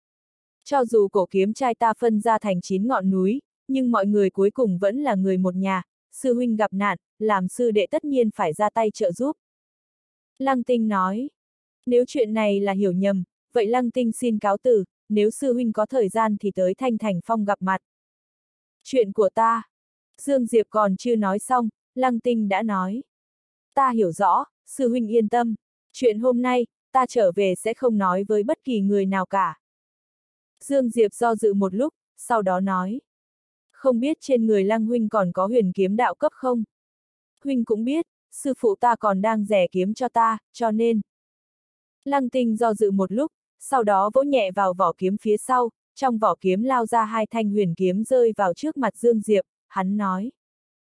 Cho dù cổ kiếm trai ta phân ra thành 9 ngọn núi, nhưng mọi người cuối cùng vẫn là người một nhà, sư huynh gặp nạn, làm sư đệ tất nhiên phải ra tay trợ giúp. Lăng Tinh nói. Nếu chuyện này là hiểu nhầm, vậy Lăng Tinh xin cáo từ, nếu sư huynh có thời gian thì tới Thanh Thành Phong gặp mặt. Chuyện của ta. Dương Diệp còn chưa nói xong, Lăng Tinh đã nói. Ta hiểu rõ, sư huynh yên tâm. Chuyện hôm nay, ta trở về sẽ không nói với bất kỳ người nào cả. Dương Diệp do dự một lúc, sau đó nói. Không biết trên người Lăng huynh còn có huyền kiếm đạo cấp không? Huynh cũng biết, sư phụ ta còn đang rẻ kiếm cho ta, cho nên. Lăng Tinh do dự một lúc, sau đó vỗ nhẹ vào vỏ kiếm phía sau, trong vỏ kiếm lao ra 2 thanh huyền kiếm rơi vào trước mặt Dương Diệp, hắn nói.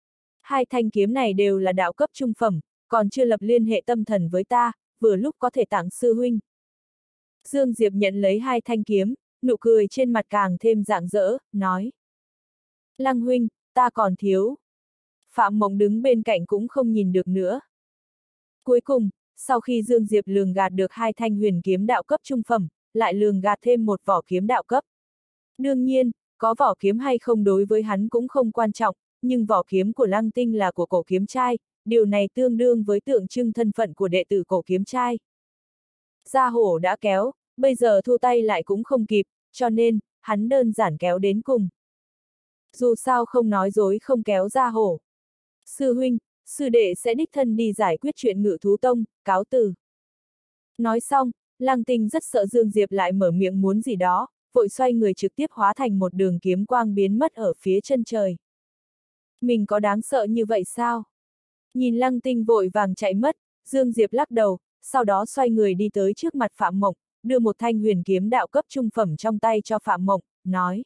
Hai thanh kiếm này đều là đạo cấp trung phẩm, còn chưa lập liên hệ tâm thần với ta, vừa lúc có thể tặng sư huynh. Dương Diệp nhận lấy hai thanh kiếm, nụ cười trên mặt càng thêm rạng rỡ, nói. Lăng huynh, ta còn thiếu. Phạm Mộng đứng bên cạnh cũng không nhìn được nữa. Cuối cùng, sau khi Dương Diệp lường gạt được hai thanh huyền kiếm đạo cấp trung phẩm, lại lường gạt thêm một vỏ kiếm đạo cấp. Đương nhiên, có vỏ kiếm hay không đối với hắn cũng không quan trọng, nhưng vỏ kiếm của Lăng Tinh là của cổ kiếm trai, điều này tương đương với tượng trưng thân phận của đệ tử cổ kiếm trai. Gia hổ đã kéo, bây giờ thu tay lại cũng không kịp, cho nên, hắn đơn giản kéo đến cùng. Dù sao không nói dối không kéo Gia hổ. Sư huynh, sư đệ sẽ đích thân đi giải quyết chuyện Ngự Thú Tông, cáo từ. Nói xong, Lăng Tinh rất sợ Dương Diệp lại mở miệng muốn gì đó, vội xoay người trực tiếp hóa thành một đường kiếm quang biến mất ở phía chân trời. Mình có đáng sợ như vậy sao? Nhìn Lăng Tinh vội vàng chạy mất, Dương Diệp lắc đầu, sau đó xoay người đi tới trước mặt Phạm Mộng, đưa một thanh huyền kiếm đạo cấp trung phẩm trong tay cho Phạm Mộng, nói.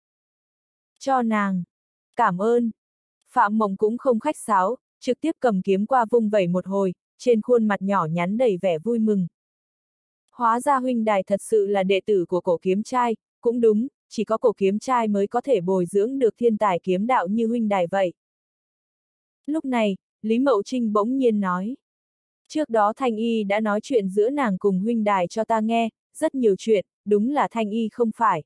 Cho nàng. Cảm ơn. Phạm Mộng cũng không khách sáo, trực tiếp cầm kiếm qua vung vẩy một hồi, trên khuôn mặt nhỏ nhắn đầy vẻ vui mừng. Hóa ra huynh đài thật sự là đệ tử của cổ kiếm trai, cũng đúng, chỉ có cổ kiếm trai mới có thể bồi dưỡng được thiên tài kiếm đạo như huynh đài vậy. Lúc này, Lý Mậu Trinh bỗng nhiên nói. Trước đó Thanh Y đã nói chuyện giữa nàng cùng huynh đài cho ta nghe, rất nhiều chuyện, đúng là Thanh Y không phải.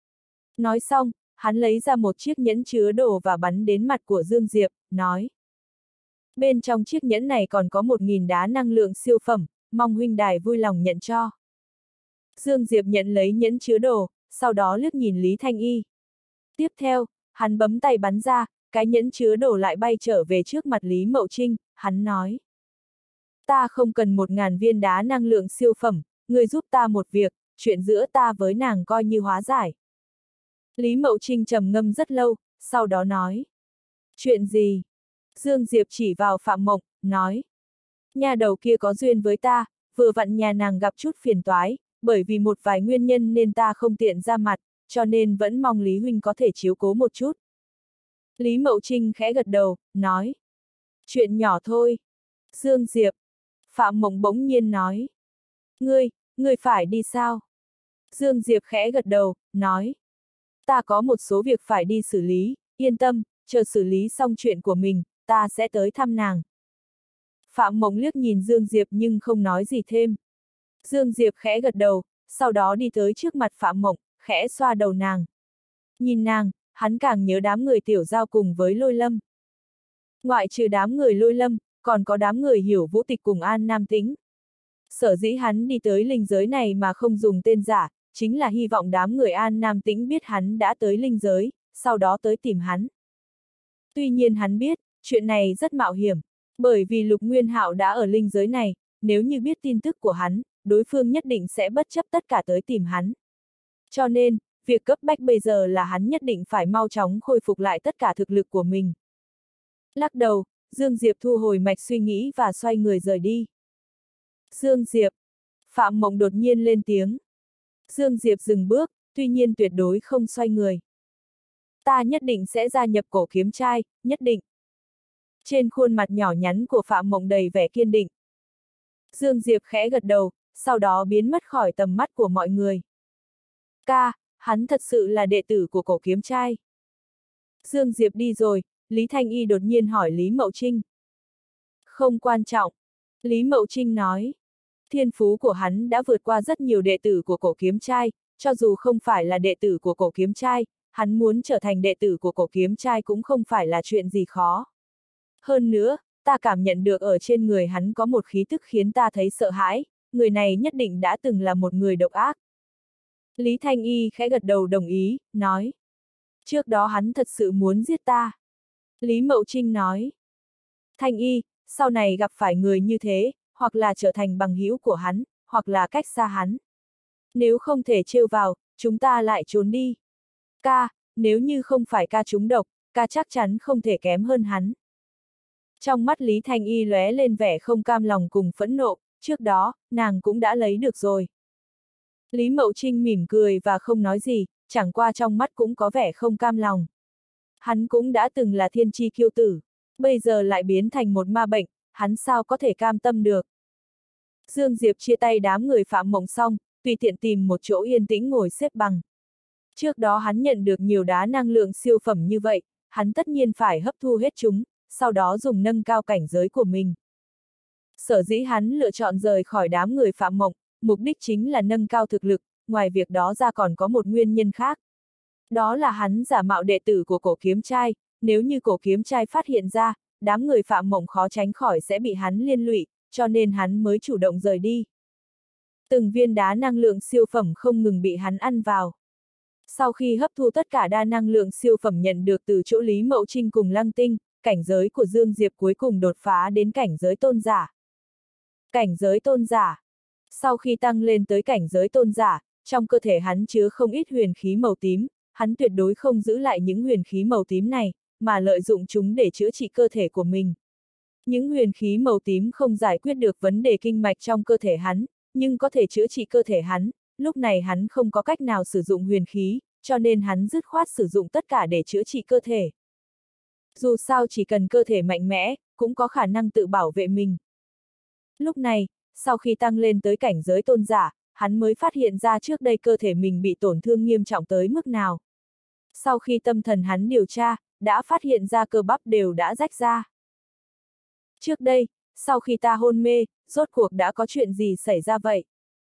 Nói xong, hắn lấy ra một chiếc nhẫn chứa đồ và bắn đến mặt của Dương Diệp, nói. Bên trong chiếc nhẫn này còn có 1.000 đá năng lượng siêu phẩm, mong huynh đài vui lòng nhận cho. Dương Diệp nhận lấy nhẫn chứa đồ, sau đó liếc nhìn Lý Thanh Y. Tiếp theo, hắn bấm tay bắn ra, cái nhẫn chứa đồ lại bay trở về trước mặt Lý Mậu Trinh, hắn nói. Ta không cần 1.000 viên đá năng lượng siêu phẩm, người giúp ta một việc, chuyện giữa ta với nàng coi như hóa giải. Lý Mậu Trinh trầm ngâm rất lâu, sau đó nói. Chuyện gì? Dương Diệp chỉ vào Phạm Mộng, nói. Nhà đầu kia có duyên với ta, vừa vặn nhà nàng gặp chút phiền toái, bởi vì một vài nguyên nhân nên ta không tiện ra mặt, cho nên vẫn mong Lý huynh có thể chiếu cố một chút. Lý Mậu Trinh khẽ gật đầu, nói. Chuyện nhỏ thôi. Dương Diệp. Phạm Mộng bỗng nhiên nói. Ngươi phải đi sao? Dương Diệp khẽ gật đầu, nói. Ta có một số việc phải đi xử lý, yên tâm, chờ xử lý xong chuyện của mình, ta sẽ tới thăm nàng. Phạm Mộng liếc nhìn Dương Diệp nhưng không nói gì thêm. Dương Diệp khẽ gật đầu, sau đó đi tới trước mặt Phạm Mộng, khẽ xoa đầu nàng. Nhìn nàng, hắn càng nhớ đám người Tiểu Giao cùng với Lôi Lâm. Ngoại trừ đám người Lôi Lâm, còn có đám người Hiểu Vũ Tịch cùng An Nam Tĩnh. Sở dĩ hắn đi tới linh giới này mà không dùng tên giả, chính là hy vọng đám người An Nam Tĩnh biết hắn đã tới linh giới, sau đó tới tìm hắn. Tuy nhiên hắn biết, chuyện này rất mạo hiểm, bởi vì Lục Nguyên Hạo đã ở linh giới này, nếu như biết tin tức của hắn, đối phương nhất định sẽ bất chấp tất cả tới tìm hắn. Cho nên, việc cấp bách bây giờ là hắn nhất định phải mau chóng khôi phục lại tất cả thực lực của mình. Lắc đầu, Dương Diệp thu hồi mạch suy nghĩ và xoay người rời đi. Dương Diệp. Phạm Mộng đột nhiên lên tiếng. Dương Diệp dừng bước, tuy nhiên tuyệt đối không xoay người. Ta nhất định sẽ gia nhập cổ kiếm trai, nhất định. Trên khuôn mặt nhỏ nhắn của Phạm Mộng đầy vẻ kiên định. Dương Diệp khẽ gật đầu, sau đó biến mất khỏi tầm mắt của mọi người. Ca, hắn thật sự là đệ tử của cổ kiếm trai. Dương Diệp đi rồi, Lý Thanh Y đột nhiên hỏi Lý Mậu Trinh. Không quan trọng. Lý Mậu Trinh nói. Thiên phú của hắn đã vượt qua rất nhiều đệ tử của cổ kiếm trai, cho dù không phải là đệ tử của cổ kiếm trai, hắn muốn trở thành đệ tử của cổ kiếm trai cũng không phải là chuyện gì khó. Hơn nữa, ta cảm nhận được ở trên người hắn có một khí tức khiến ta thấy sợ hãi, người này nhất định đã từng là một người độc ác. Lý Thanh Y khẽ gật đầu đồng ý, nói. Trước đó hắn thật sự muốn giết ta. Lý Mậu Trinh nói. Thanh Y, sau này gặp phải người như thế, hoặc là trở thành bằng hữu của hắn, hoặc là cách xa hắn. Nếu không thể trêu vào, chúng ta lại trốn đi. Ca, nếu như không phải ca trúng độc, ca chắc chắn không thể kém hơn hắn. Trong mắt Lý Thanh Y lóe lên vẻ không cam lòng cùng phẫn nộ, trước đó, nàng cũng đã lấy được rồi. Lý Mậu Trinh mỉm cười và không nói gì, chẳng qua trong mắt cũng có vẻ không cam lòng. Hắn cũng đã từng là thiên chi kiêu tử. bây giờ lại biến thành một ma bệnh, hắn sao có thể cam tâm được. Dương Diệp chia tay đám người Phạm Mộng xong, tùy tiện tìm một chỗ yên tĩnh ngồi xếp bằng. Trước đó hắn nhận được nhiều đá năng lượng siêu phẩm như vậy, hắn tất nhiên phải hấp thu hết chúng, sau đó dùng nâng cao cảnh giới của mình. Sở dĩ hắn lựa chọn rời khỏi đám người Phạm Mộng, mục đích chính là nâng cao thực lực, ngoài việc đó ra còn có một nguyên nhân khác. Đó là hắn giả mạo đệ tử của Cổ Kiếm Trai, nếu như Cổ Kiếm Trai phát hiện ra, đám người Phạm Mộng khó tránh khỏi sẽ bị hắn liên lụy, cho nên hắn mới chủ động rời đi. Từng viên đá năng lượng siêu phẩm không ngừng bị hắn ăn vào. Sau khi hấp thu tất cả đa năng lượng siêu phẩm nhận được từ chỗ Lý Mậu Trinh cùng Lăng Tinh, cảnh giới của Dương Diệp cuối cùng đột phá đến cảnh giới tôn giả. Cảnh giới tôn giả. Sau khi tăng lên tới cảnh giới tôn giả, trong cơ thể hắn chứa không ít huyền khí màu tím, hắn tuyệt đối không giữ lại những huyền khí màu tím này, mà lợi dụng chúng để chữa trị cơ thể của mình. Những huyền khí màu tím không giải quyết được vấn đề kinh mạch trong cơ thể hắn, nhưng có thể chữa trị cơ thể hắn, lúc này hắn không có cách nào sử dụng huyền khí, cho nên hắn dứt khoát sử dụng tất cả để chữa trị cơ thể. Dù sao chỉ cần cơ thể mạnh mẽ, cũng có khả năng tự bảo vệ mình. Lúc này, sau khi tăng lên tới cảnh giới tôn giả, hắn mới phát hiện ra trước đây cơ thể mình bị tổn thương nghiêm trọng tới mức nào. Sau khi tâm thần hắn điều tra, đã phát hiện ra cơ bắp đều đã rách ra. Trước đây, sau khi ta hôn mê, rốt cuộc đã có chuyện gì xảy ra vậy?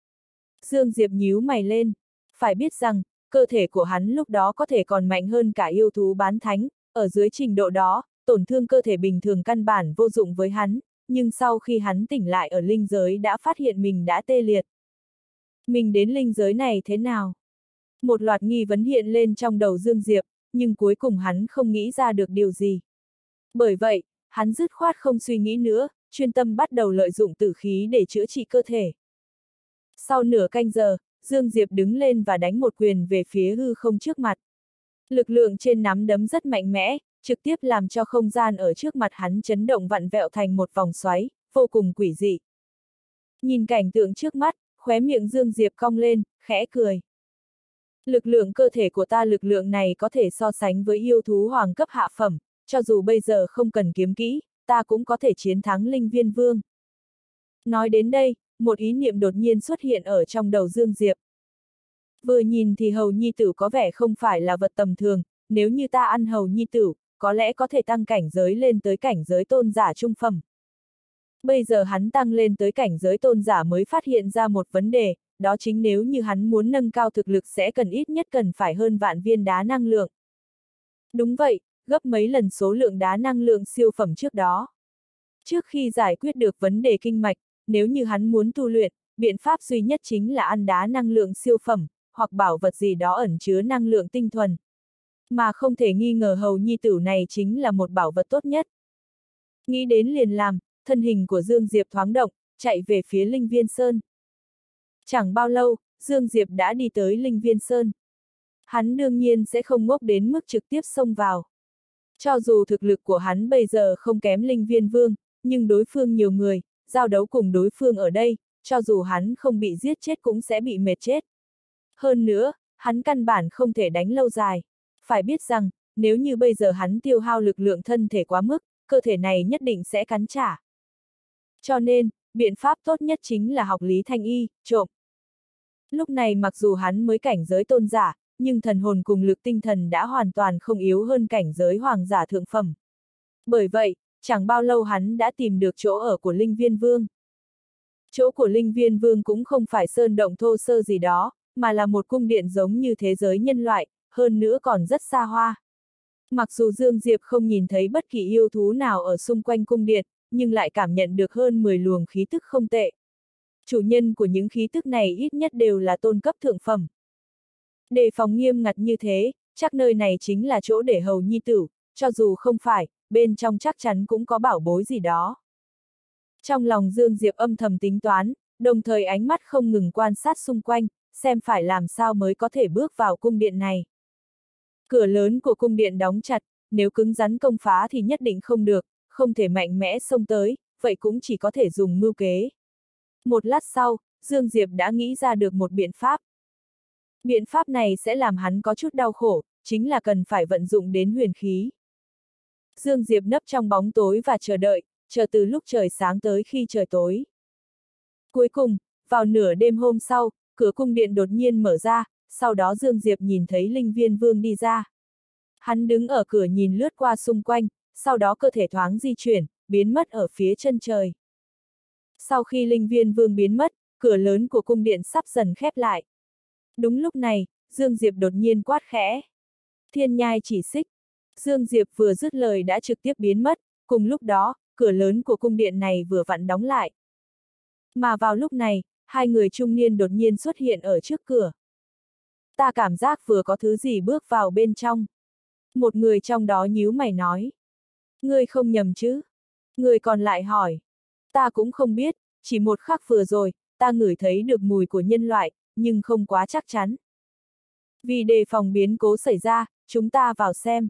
Dương Diệp nhíu mày lên, phải biết rằng, cơ thể của hắn lúc đó có thể còn mạnh hơn cả yêu thú bán thánh, ở dưới trình độ đó, tổn thương cơ thể bình thường căn bản vô dụng với hắn, nhưng sau khi hắn tỉnh lại ở linh giới đã phát hiện mình đã tê liệt. Mình đến linh giới này thế nào? Một loạt nghi vấn hiện lên trong đầu Dương Diệp, nhưng cuối cùng hắn không nghĩ ra được điều gì. Bởi vậy, hắn dứt khoát không suy nghĩ nữa, chuyên tâm bắt đầu lợi dụng tử khí để chữa trị cơ thể. Sau nửa canh giờ, Dương Diệp đứng lên và đánh một quyền về phía hư không trước mặt. Lực lượng trên nắm đấm rất mạnh mẽ, trực tiếp làm cho không gian ở trước mặt hắn chấn động vặn vẹo thành một vòng xoáy, vô cùng quỷ dị. Nhìn cảnh tượng trước mắt, khóe miệng Dương Diệp cong lên, khẽ cười. Lực lượng cơ thể của ta lực lượng này có thể so sánh với yêu thú hoàng cấp hạ phẩm, cho dù bây giờ không cần kiếm kỹ, ta cũng có thể chiến thắng Linh Viên Vương. Nói đến đây, một ý niệm đột nhiên xuất hiện ở trong đầu Dương Diệp. Vừa nhìn thì hầu nhi tử có vẻ không phải là vật tầm thường, nếu như ta ăn hầu nhi tử, có lẽ có thể tăng cảnh giới lên tới cảnh giới tôn giả trung phẩm. Bây giờ hắn tăng lên tới cảnh giới tôn giả mới phát hiện ra một vấn đề, đó chính nếu như hắn muốn nâng cao thực lực sẽ cần ít nhất cần phải hơn vạn viên đá năng lượng. Đúng vậy, gấp mấy lần số lượng đá năng lượng siêu phẩm trước đó. Trước khi giải quyết được vấn đề kinh mạch, nếu như hắn muốn tu luyện, biện pháp duy nhất chính là ăn đá năng lượng siêu phẩm, hoặc bảo vật gì đó ẩn chứa năng lượng tinh thuần. Mà không thể nghi ngờ hầu nhi tử này chính là một bảo vật tốt nhất. Nghĩ đến liền làm, thân hình của Dương Diệp thoáng động, chạy về phía Linh Viên Sơn. Chẳng bao lâu, Dương Diệp đã đi tới Linh Viên Sơn. Hắn đương nhiên sẽ không ngốc đến mức trực tiếp xông vào. Cho dù thực lực của hắn bây giờ không kém Linh Viên Vương, nhưng đối phương nhiều người, giao đấu cùng đối phương ở đây, cho dù hắn không bị giết chết cũng sẽ bị mệt chết. Hơn nữa, hắn căn bản không thể đánh lâu dài. Phải biết rằng, nếu như bây giờ hắn tiêu hao lực lượng thân thể quá mức, cơ thể này nhất định sẽ cắn trả. Cho nên, biện pháp tốt nhất chính là học Lý Thanh Y, trộm. Lúc này mặc dù hắn mới cảnh giới tôn giả, nhưng thần hồn cùng lực tinh thần đã hoàn toàn không yếu hơn cảnh giới hoàng giả thượng phẩm. Bởi vậy, chẳng bao lâu hắn đã tìm được chỗ ở của Linh Viên Vương. Chỗ của Linh Viên Vương cũng không phải sơn động thô sơ gì đó, mà là một cung điện giống như thế giới nhân loại, hơn nữa còn rất xa hoa. Mặc dù Dương Diệp không nhìn thấy bất kỳ yêu thú nào ở xung quanh cung điện, nhưng lại cảm nhận được hơn 10 luồng khí tức không tệ. Chủ nhân của những khí tức này ít nhất đều là tôn cấp thượng phẩm. Đề phòng nghiêm ngặt như thế, chắc nơi này chính là chỗ để hầu nhi tử, cho dù không phải, bên trong chắc chắn cũng có bảo bối gì đó. Trong lòng Dương Diệp âm thầm tính toán, đồng thời ánh mắt không ngừng quan sát xung quanh, xem phải làm sao mới có thể bước vào cung điện này. Cửa lớn của cung điện đóng chặt, nếu cứng rắn công phá thì nhất định không được, không thể mạnh mẽ xông tới, vậy cũng chỉ có thể dùng mưu kế. Một lát sau, Dương Diệp đã nghĩ ra được một biện pháp. Biện pháp này sẽ làm hắn có chút đau khổ, chính là cần phải vận dụng đến huyền khí. Dương Diệp nấp trong bóng tối và chờ đợi, chờ từ lúc trời sáng tới khi trời tối. Cuối cùng, vào nửa đêm hôm sau, cửa cung điện đột nhiên mở ra, sau đó Dương Diệp nhìn thấy Linh Viên Vương đi ra. Hắn đứng ở cửa nhìn lướt qua xung quanh, sau đó cơ thể thoáng di chuyển, biến mất ở phía chân trời. Sau khi Linh Viên Vương biến mất, cửa lớn của cung điện sắp dần khép lại. Đúng lúc này, Dương Diệp đột nhiên quát khẽ. Thiên nhai chỉ xích. Dương Diệp vừa dứt lời đã trực tiếp biến mất, cùng lúc đó, cửa lớn của cung điện này vừa vặn đóng lại. Mà vào lúc này, hai người trung niên đột nhiên xuất hiện ở trước cửa. Ta cảm giác vừa có thứ gì bước vào bên trong. Một người trong đó nhíu mày nói. Ngươi không nhầm chứ? Người còn lại hỏi. Ta cũng không biết, chỉ một khắc vừa rồi, ta ngửi thấy được mùi của nhân loại, nhưng không quá chắc chắn. Vì đề phòng biến cố xảy ra, chúng ta vào xem.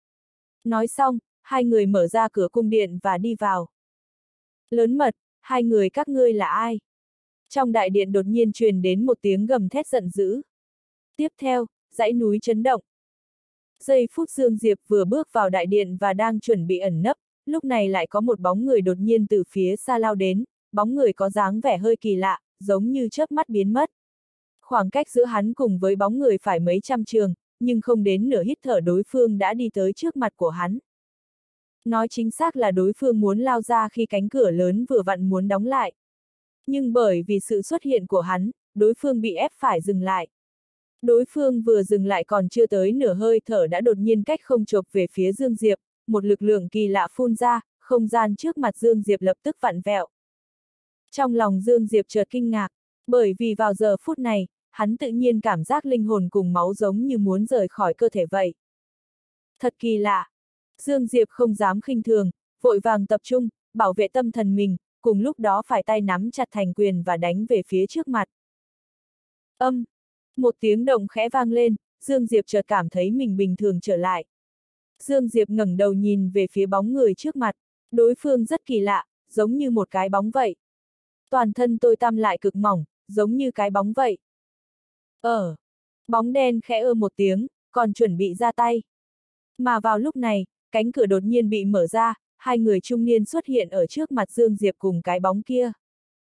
Nói xong, hai người mở ra cửa cung điện và đi vào. Lớn mật, hai người các ngươi là ai? Trong đại điện đột nhiên truyền đến một tiếng gầm thét giận dữ. Tiếp theo, dãy núi chấn động. Giây phút Dương Diệp vừa bước vào đại điện và đang chuẩn bị ẩn nấp, lúc này lại có một bóng người đột nhiên từ phía xa lao đến, bóng người có dáng vẻ hơi kỳ lạ, giống như chớp mắt biến mất. Khoảng cách giữa hắn cùng với bóng người phải mấy trăm trường, nhưng không đến nửa hít thở đối phương đã đi tới trước mặt của hắn. Nói chính xác là đối phương muốn lao ra khi cánh cửa lớn vừa vặn muốn đóng lại. Nhưng bởi vì sự xuất hiện của hắn, đối phương bị ép phải dừng lại. Đối phương vừa dừng lại còn chưa tới nửa hơi thở đã đột nhiên cách không chộp về phía Dương Diệp, một lực lượng kỳ lạ phun ra, không gian trước mặt Dương Diệp lập tức vặn vẹo. Trong lòng Dương Diệp chợt kinh ngạc, bởi vì vào giờ phút này, hắn tự nhiên cảm giác linh hồn cùng máu giống như muốn rời khỏi cơ thể vậy. Thật kỳ lạ. Dương Diệp không dám khinh thường, vội vàng tập trung, bảo vệ tâm thần mình, cùng lúc đó phải tay nắm chặt thành quyền và đánh về phía trước mặt. Một tiếng động khẽ vang lên, Dương Diệp chợt cảm thấy mình bình thường trở lại. Dương Diệp ngẩng đầu nhìn về phía bóng người trước mặt, đối phương rất kỳ lạ, giống như một cái bóng vậy. Toàn thân tôi tăm lại cực mỏng, giống như cái bóng vậy. Bóng đen khẽ một tiếng, còn chuẩn bị ra tay. Mà vào lúc này, cánh cửa đột nhiên bị mở ra, hai người trung niên xuất hiện ở trước mặt Dương Diệp cùng cái bóng kia.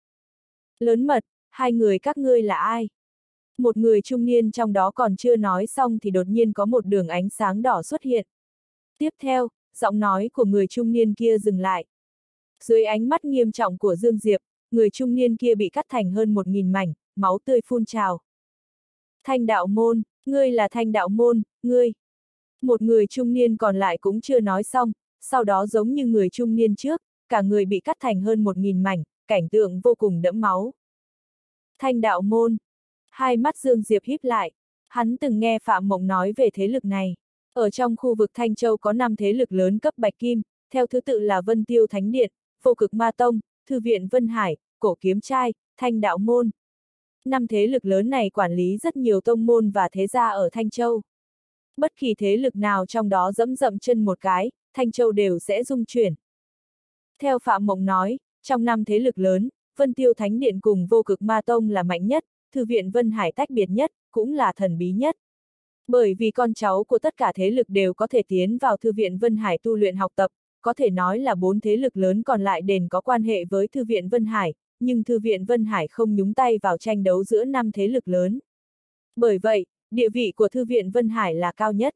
Lớn mật, hai người các ngươi là ai? Một người trung niên trong đó còn chưa nói xong thì đột nhiên có một đường ánh sáng đỏ xuất hiện. Tiếp theo, giọng nói của người trung niên kia dừng lại. Dưới ánh mắt nghiêm trọng của Dương Diệp, người trung niên kia bị cắt thành hơn 1000 mảnh, máu tươi phun trào. Thanh đạo môn, ngươi là Thanh đạo môn, ngươi. Một người trung niên còn lại cũng chưa nói xong, sau đó giống như người trung niên trước, cả người bị cắt thành hơn 1000 mảnh, cảnh tượng vô cùng đẫm máu. Thanh đạo môn. Hai mắt Dương Diệp híp lại, hắn từng nghe Phạm Mộng nói về thế lực này. Ở trong khu vực Thanh Châu có 5 thế lực lớn cấp bạch kim, theo thứ tự là Vân Tiêu Thánh Điện, Vô Cực Ma Tông, Thư viện Vân Hải, Cổ Kiếm Trai, Thanh Đạo Môn. 5 thế lực lớn này quản lý rất nhiều tông môn và thế gia ở Thanh Châu. Bất kỳ thế lực nào trong đó dẫm dậm chân một cái, Thanh Châu đều sẽ rung chuyển. Theo Phạm Mộng nói, trong 5 thế lực lớn, Vân Tiêu Thánh Điện cùng Vô Cực Ma Tông là mạnh nhất, Thư viện Vân Hải tách biệt nhất, cũng là thần bí nhất. Bởi vì con cháu của tất cả thế lực đều có thể tiến vào Thư viện Vân Hải tu luyện học tập, có thể nói là 4 thế lực lớn còn lại đều có quan hệ với Thư viện Vân Hải, nhưng Thư viện Vân Hải không nhúng tay vào tranh đấu giữa 5 thế lực lớn. Bởi vậy, địa vị của Thư viện Vân Hải là cao nhất.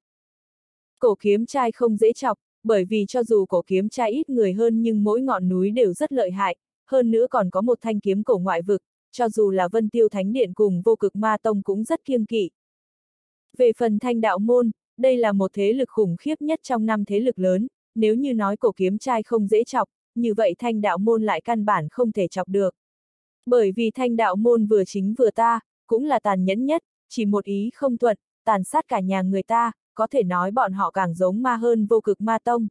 Cổ Kiếm Trai không dễ chọc, bởi vì cho dù Cổ Kiếm Trai ít người hơn nhưng mỗi ngọn núi đều rất lợi hại, hơn nữa còn có một thanh kiếm cổ ngoại vực, cho dù là Vân Tiêu Thánh Điện cùng Vô Cực Ma Tông cũng rất kiêng kỵ. Về phần Thanh Đạo Môn, đây là một thế lực khủng khiếp nhất trong 5 thế lực lớn, nếu như nói Cổ Kiếm Trai không dễ chọc, như vậy Thanh Đạo Môn lại căn bản không thể chọc được. Bởi vì Thanh Đạo Môn vừa chính vừa ta, cũng là tàn nhẫn nhất, chỉ một ý không thuận, tàn sát cả nhà người ta, có thể nói bọn họ càng giống ma hơn Vô Cực Ma Tông.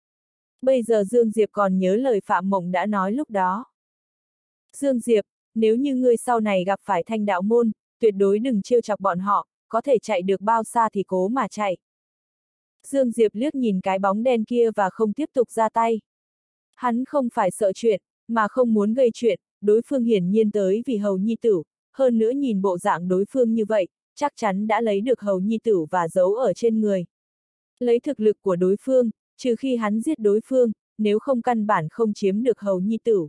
Bây giờ Dương Diệp còn nhớ lời Phạm Mộng đã nói lúc đó. Dương Diệp, nếu như ngươi sau này gặp phải Thanh Đạo Môn, tuyệt đối đừng trêu chọc bọn họ, có thể chạy được bao xa thì cố mà chạy. Dương Diệp liếc nhìn cái bóng đen kia và không tiếp tục ra tay. Hắn không phải sợ chuyện, mà không muốn gây chuyện, đối phương hiển nhiên tới vì Hầu Nhi Tử, hơn nữa nhìn bộ dạng đối phương như vậy, chắc chắn đã lấy được Hầu Nhi Tử và giấu ở trên người. Lấy thực lực của đối phương, trừ khi hắn giết đối phương, nếu không căn bản không chiếm được hầu nhi tử.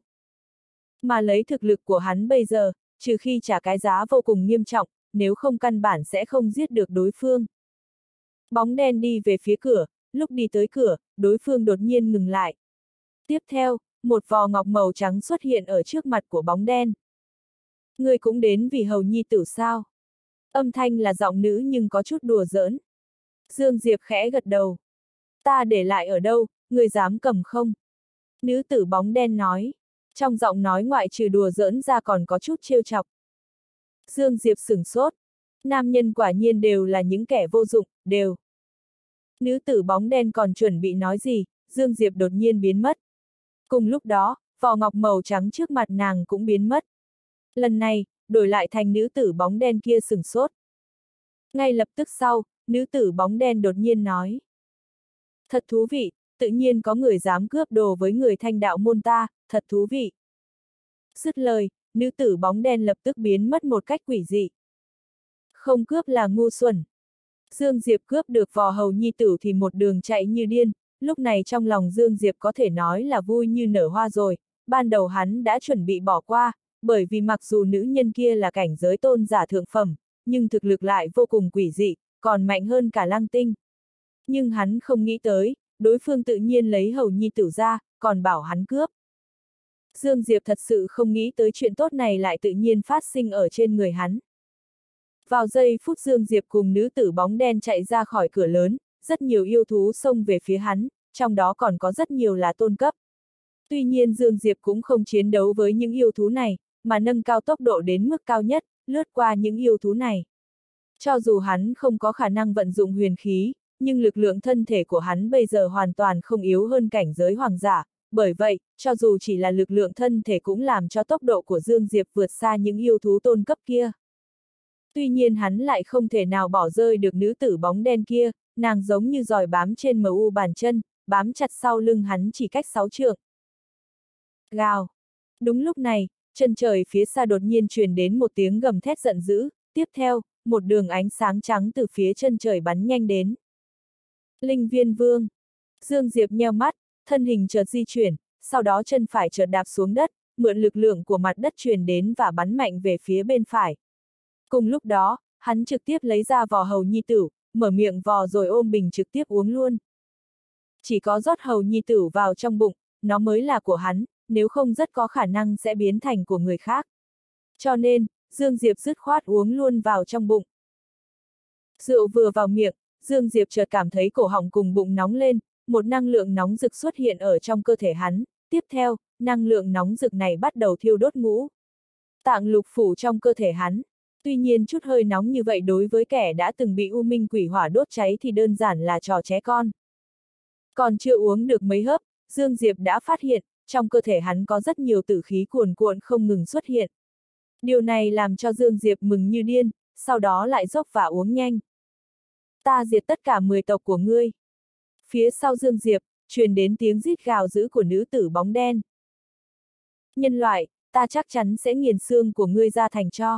Mà lấy thực lực của hắn bây giờ, trừ khi trả cái giá vô cùng nghiêm trọng, nếu không căn bản sẽ không giết được đối phương. Bóng đen đi về phía cửa, lúc đi tới cửa, đối phương đột nhiên ngừng lại. Tiếp theo, một vò ngọc màu trắng xuất hiện ở trước mặt của bóng đen. Ngươi cũng đến vì hầu nhi tử sao? Âm thanh là giọng nữ nhưng có chút đùa giỡn. Dương Diệp khẽ gật đầu. Ta để lại ở đâu, ngươi dám cầm không? Nữ tử bóng đen nói. Trong giọng nói ngoại trừ đùa giỡn ra còn có chút trêu chọc. Dương Diệp sửng sốt. Nam nhân quả nhiên đều là những kẻ vô dụng, đều. Nữ tử bóng đen còn chuẩn bị nói gì, Dương Diệp đột nhiên biến mất. Cùng lúc đó, vò ngọc màu trắng trước mặt nàng cũng biến mất. Lần này, đổi lại thành nữ tử bóng đen kia sửng sốt. Ngay lập tức sau, nữ tử bóng đen đột nhiên nói. Thật thú vị, tự nhiên có người dám cướp đồ với người Thanh đạo môn ta, thật thú vị. Dứt lời, nữ tử bóng đen lập tức biến mất một cách quỷ dị. Không cướp là ngu xuẩn. Dương Diệp cướp được vò hầu nhi tử thì một đường chạy như điên, lúc này trong lòng Dương Diệp có thể nói là vui như nở hoa rồi, ban đầu hắn đã chuẩn bị bỏ qua, bởi vì mặc dù nữ nhân kia là cảnh giới tôn giả thượng phẩm, nhưng thực lực lại vô cùng quỷ dị, còn mạnh hơn cả Lăng Tinh. Nhưng hắn không nghĩ tới, đối phương tự nhiên lấy hầu nhi tử ra, còn bảo hắn cướp. Dương Diệp thật sự không nghĩ tới chuyện tốt này lại tự nhiên phát sinh ở trên người hắn. Vào giây phút Dương Diệp cùng nữ tử bóng đen chạy ra khỏi cửa lớn, rất nhiều yêu thú xông về phía hắn, trong đó còn có rất nhiều là tôn cấp. Tuy nhiên Dương Diệp cũng không chiến đấu với những yêu thú này, mà nâng cao tốc độ đến mức cao nhất, lướt qua những yêu thú này. Cho dù hắn không có khả năng vận dụng huyền khí, nhưng lực lượng thân thể của hắn bây giờ hoàn toàn không yếu hơn cảnh giới hoàng giả, bởi vậy, cho dù chỉ là lực lượng thân thể cũng làm cho tốc độ của Dương Diệp vượt xa những yêu thú tôn cấp kia. Tuy nhiên hắn lại không thể nào bỏ rơi được nữ tử bóng đen kia, nàng giống như giòi bám trên MU bàn chân, bám chặt sau lưng hắn chỉ cách 6 trượng. Gào! Đúng lúc này, chân trời phía xa đột nhiên truyền đến một tiếng gầm thét giận dữ, tiếp theo, một đường ánh sáng trắng từ phía chân trời bắn nhanh đến. Linh Viên Vương! Dương Diệp nheo mắt, thân hình chợt di chuyển, sau đó chân phải chợt đạp xuống đất, mượn lực lượng của mặt đất truyền đến và bắn mạnh về phía bên phải. Cùng lúc đó, hắn trực tiếp lấy ra vò hầu nhi tử, mở miệng vò rồi ôm bình trực tiếp uống luôn. Chỉ có rót hầu nhi tử vào trong bụng, nó mới là của hắn, nếu không rất có khả năng sẽ biến thành của người khác. Cho nên, Dương Diệp dứt khoát uống luôn vào trong bụng. Rượu vừa vào miệng, Dương Diệp chợt cảm thấy cổ họng cùng bụng nóng lên, một năng lượng nóng rực xuất hiện ở trong cơ thể hắn, tiếp theo, năng lượng nóng rực này bắt đầu thiêu đốt ngũ tạng lục phủ trong cơ thể hắn. Tuy nhiên chút hơi nóng như vậy đối với kẻ đã từng bị U Minh Quỷ Hỏa đốt cháy thì đơn giản là trò trẻ con. Còn chưa uống được mấy hớp, Dương Diệp đã phát hiện, trong cơ thể hắn có rất nhiều tử khí cuồn cuộn không ngừng xuất hiện. Điều này làm cho Dương Diệp mừng như điên, sau đó lại dốc và uống nhanh. Ta diệt tất cả 10 tộc của ngươi. Phía sau Dương Diệp, truyền đến tiếng rít gào dữ của nữ tử bóng đen. Nhân loại, ta chắc chắn sẽ nghiền xương của ngươi ra thành tro.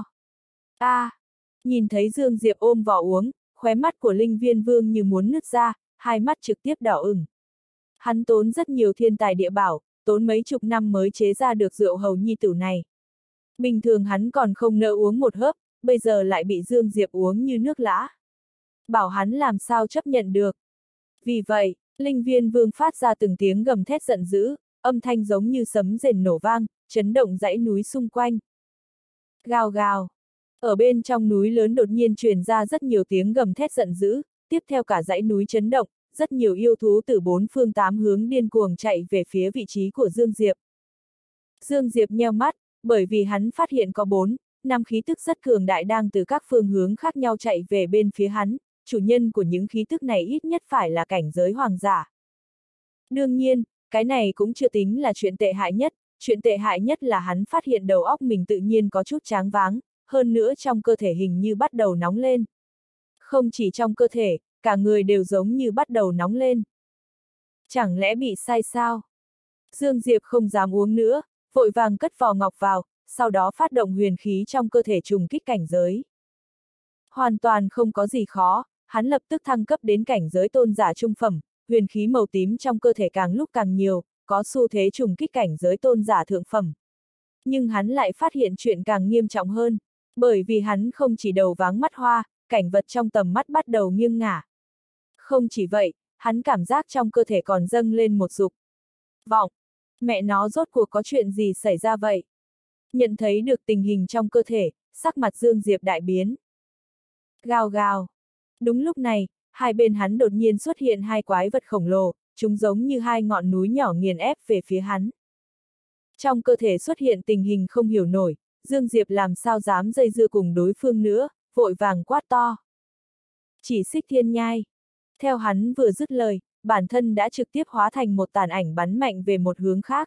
Nhìn thấy Dương Diệp ôm vỏ uống, khóe mắt của Linh Viên Vương như muốn nứt ra, hai mắt trực tiếp đỏ ửng. Hắn tốn rất nhiều thiên tài địa bảo, tốn mấy chục năm mới chế ra được rượu hầu nhi tử này. Bình thường hắn còn không nỡ uống một hớp, bây giờ lại bị Dương Diệp uống như nước lã. Bảo hắn làm sao chấp nhận được. Vì vậy, Linh Viên Vương phát ra từng tiếng gầm thét giận dữ, âm thanh giống như sấm rền nổ vang, chấn động dãy núi xung quanh. Gào gào. Ở bên trong núi lớn đột nhiên truyền ra rất nhiều tiếng gầm thét giận dữ, tiếp theo cả dãy núi chấn động, rất nhiều yêu thú từ 4 phương 8 hướng điên cuồng chạy về phía vị trí của Dương Diệp. Dương Diệp nheo mắt, bởi vì hắn phát hiện có 4-5 khí tức rất cường đại đang từ các phương hướng khác nhau chạy về bên phía hắn, chủ nhân của những khí tức này ít nhất phải là cảnh giới hoàng giả. Đương nhiên, cái này cũng chưa tính là chuyện tệ hại nhất, chuyện tệ hại nhất là hắn phát hiện đầu óc mình tự nhiên có chút choáng váng, hơn nữa trong cơ thể hình như bắt đầu nóng lên. Không chỉ trong cơ thể, cả người đều giống như bắt đầu nóng lên. Chẳng lẽ bị sai sao? Dương Diệp không dám uống nữa, vội vàng cất vò ngọc vào, sau đó phát động huyền khí trong cơ thể trùng kích cảnh giới. Hoàn toàn không có gì khó, hắn lập tức thăng cấp đến cảnh giới tôn giả trung phẩm, huyền khí màu tím trong cơ thể càng lúc càng nhiều, có xu thế trùng kích cảnh giới tôn giả thượng phẩm. Nhưng hắn lại phát hiện chuyện càng nghiêm trọng hơn, bởi vì hắn không chỉ đầu váng mắt hoa, cảnh vật trong tầm mắt bắt đầu nghiêng ngả. Không chỉ vậy, hắn cảm giác trong cơ thể còn dâng lên một dục vọng. Mẹ nó rốt cuộc có chuyện gì xảy ra vậy? Nhận thấy được tình hình trong cơ thể, sắc mặt Dương Diệp đại biến. Gào gào. Đúng lúc này, hai bên hắn đột nhiên xuất hiện hai quái vật khổng lồ, chúng giống như hai ngọn núi nhỏ nghiền ép về phía hắn. Trong cơ thể xuất hiện tình hình không hiểu nổi, Dương Diệp làm sao dám dây dưa cùng đối phương nữa, vội vàng quát to. Chỉ xích thiên nhai. Theo hắn vừa dứt lời, bản thân đã trực tiếp hóa thành một tàn ảnh bắn mạnh về một hướng khác.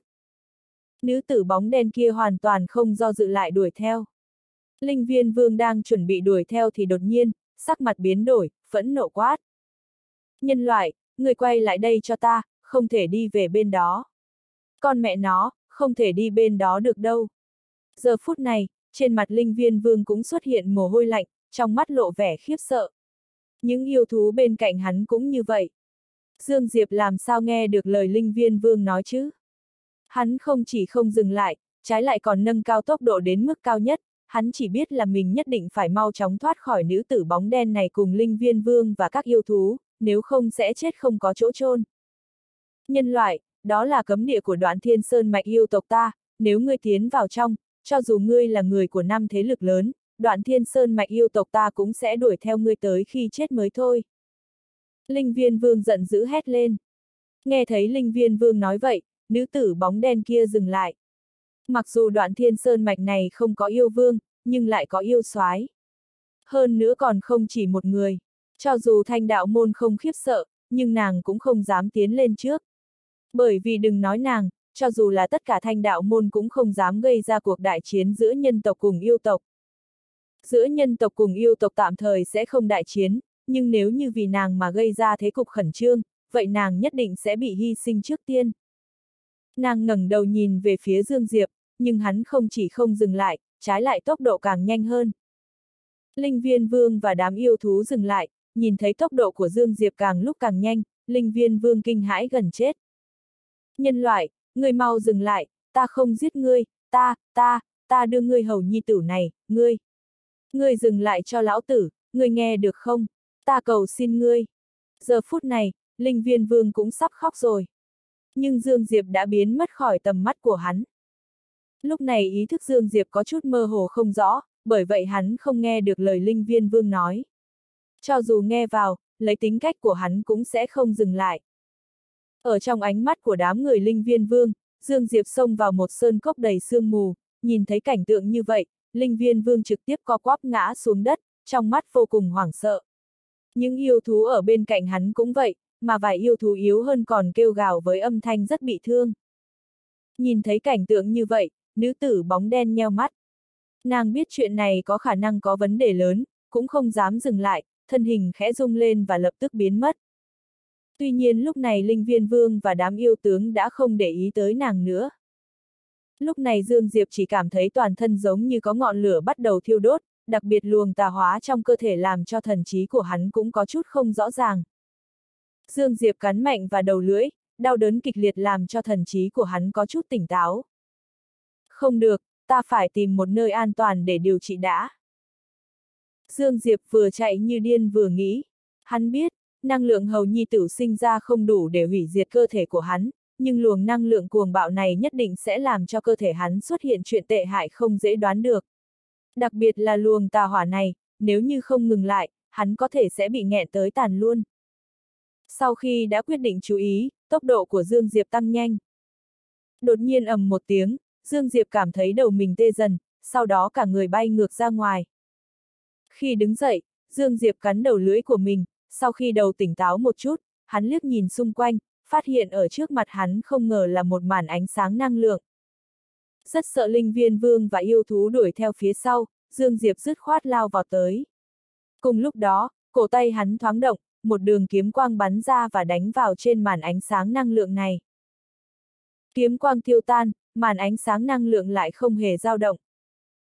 Nữ tử bóng đen kia hoàn toàn không do dự lại đuổi theo. Linh Viên Vương đang chuẩn bị đuổi theo thì đột nhiên, sắc mặt biến đổi, phẫn nộ quát. Nhân loại, người quay lại đây cho ta, không thể đi về bên đó. Con mẹ nó, không thể đi bên đó được đâu. Giờ phút này, trên mặt Linh Viên Vương cũng xuất hiện mồ hôi lạnh, trong mắt lộ vẻ khiếp sợ. Những yêu thú bên cạnh hắn cũng như vậy. Dương Diệp làm sao nghe được lời Linh Viên Vương nói chứ? Hắn không chỉ không dừng lại, trái lại còn nâng cao tốc độ đến mức cao nhất, hắn chỉ biết là mình nhất định phải mau chóng thoát khỏi nữ tử bóng đen này cùng Linh Viên Vương và các yêu thú, nếu không sẽ chết không có chỗ chôn. Nhân loại, đó là cấm địa của Đoạn Thiên Sơn mạch yêu tộc ta, nếu ngươi tiến vào trong, cho dù ngươi là người của 5 thế lực lớn, Đoạn Thiên Sơn mạch yêu tộc ta cũng sẽ đuổi theo ngươi tới khi chết mới thôi. Linh Viên Vương giận dữ hét lên. Nghe thấy Linh Viên Vương nói vậy, nữ tử bóng đen kia dừng lại. Mặc dù Đoạn Thiên Sơn mạch này không có yêu vương, nhưng lại có yêu soái. Hơn nữa còn không chỉ một người. Cho dù Thanh Đạo môn không khiếp sợ, nhưng nàng cũng không dám tiến lên trước. Bởi vì đừng nói nàng, cho dù là tất cả Thanh Đạo môn cũng không dám gây ra cuộc đại chiến giữa nhân tộc cùng yêu tộc. Giữa nhân tộc cùng yêu tộc tạm thời sẽ không đại chiến, nhưng nếu như vì nàng mà gây ra thế cục khẩn trương, vậy nàng nhất định sẽ bị hy sinh trước tiên. Nàng ngẩng đầu nhìn về phía Dương Diệp, nhưng hắn không chỉ không dừng lại, trái lại tốc độ càng nhanh hơn. Linh Viên Vương và đám yêu thú dừng lại, nhìn thấy tốc độ của Dương Diệp càng lúc càng nhanh, Linh Viên Vương kinh hãi gần chết. Nhân loại, ngươi mau dừng lại, ta không giết ngươi, ta đưa ngươi hầu nhi tử này, ngươi. Ngươi dừng lại cho lão tử, ngươi nghe được không? Ta cầu xin ngươi. Giờ phút này, Linh Viên Vương cũng sắp khóc rồi. Nhưng Dương Diệp đã biến mất khỏi tầm mắt của hắn. Lúc này ý thức Dương Diệp có chút mơ hồ không rõ, bởi vậy hắn không nghe được lời Linh Viên Vương nói. Cho dù nghe vào, lấy tính cách của hắn cũng sẽ không dừng lại. Ở trong ánh mắt của đám người Linh Viên Vương, Dương Diệp xông vào một sơn cốc đầy sương mù, nhìn thấy cảnh tượng như vậy, Linh Viên Vương trực tiếp co quắp ngã xuống đất, trong mắt vô cùng hoảng sợ. Những yêu thú ở bên cạnh hắn cũng vậy, mà vài yêu thú yếu hơn còn kêu gào với âm thanh rất bị thương. Nhìn thấy cảnh tượng như vậy, nữ tử bóng đen nheo mắt. Nàng biết chuyện này có khả năng có vấn đề lớn, cũng không dám dừng lại, thân hình khẽ rung lên và lập tức biến mất. Tuy nhiên lúc này Linh Viên Vương và đám yêu tướng đã không để ý tới nàng nữa. Lúc này Dương Diệp chỉ cảm thấy toàn thân giống như có ngọn lửa bắt đầu thiêu đốt, đặc biệt luồng tà hóa trong cơ thể làm cho thần trí của hắn cũng có chút không rõ ràng. Dương Diệp cắn mạnh vào đầu lưỡi, đau đớn kịch liệt làm cho thần trí của hắn có chút tỉnh táo. Không được, ta phải tìm một nơi an toàn để điều trị đã. Dương Diệp vừa chạy như điên vừa nghĩ. Hắn biết, năng lượng hầu nhi tử sinh ra không đủ để hủy diệt cơ thể của hắn, nhưng luồng năng lượng cuồng bạo này nhất định sẽ làm cho cơ thể hắn xuất hiện chuyện tệ hại không dễ đoán được. Đặc biệt là luồng tà hỏa này, nếu như không ngừng lại, hắn có thể sẽ bị nghẹn tới tàn luôn. Sau khi đã quyết định chú ý, tốc độ của Dương Diệp tăng nhanh. Đột nhiên ầm một tiếng, Dương Diệp cảm thấy đầu mình tê dần, sau đó cả người bay ngược ra ngoài. Khi đứng dậy, Dương Diệp cắn đầu lưỡi của mình, sau khi đầu tỉnh táo một chút, hắn liếc nhìn xung quanh, phát hiện ở trước mặt hắn không ngờ là một màn ánh sáng năng lượng. Rất sợ Linh Viên Vương và yêu thú đuổi theo phía sau, Dương Diệp dứt khoát lao vào tới. Cùng lúc đó, cổ tay hắn thoáng động, một đường kiếm quang bắn ra và đánh vào trên màn ánh sáng năng lượng này. Kiếm quang tiêu tan, màn ánh sáng năng lượng lại không hề dao động.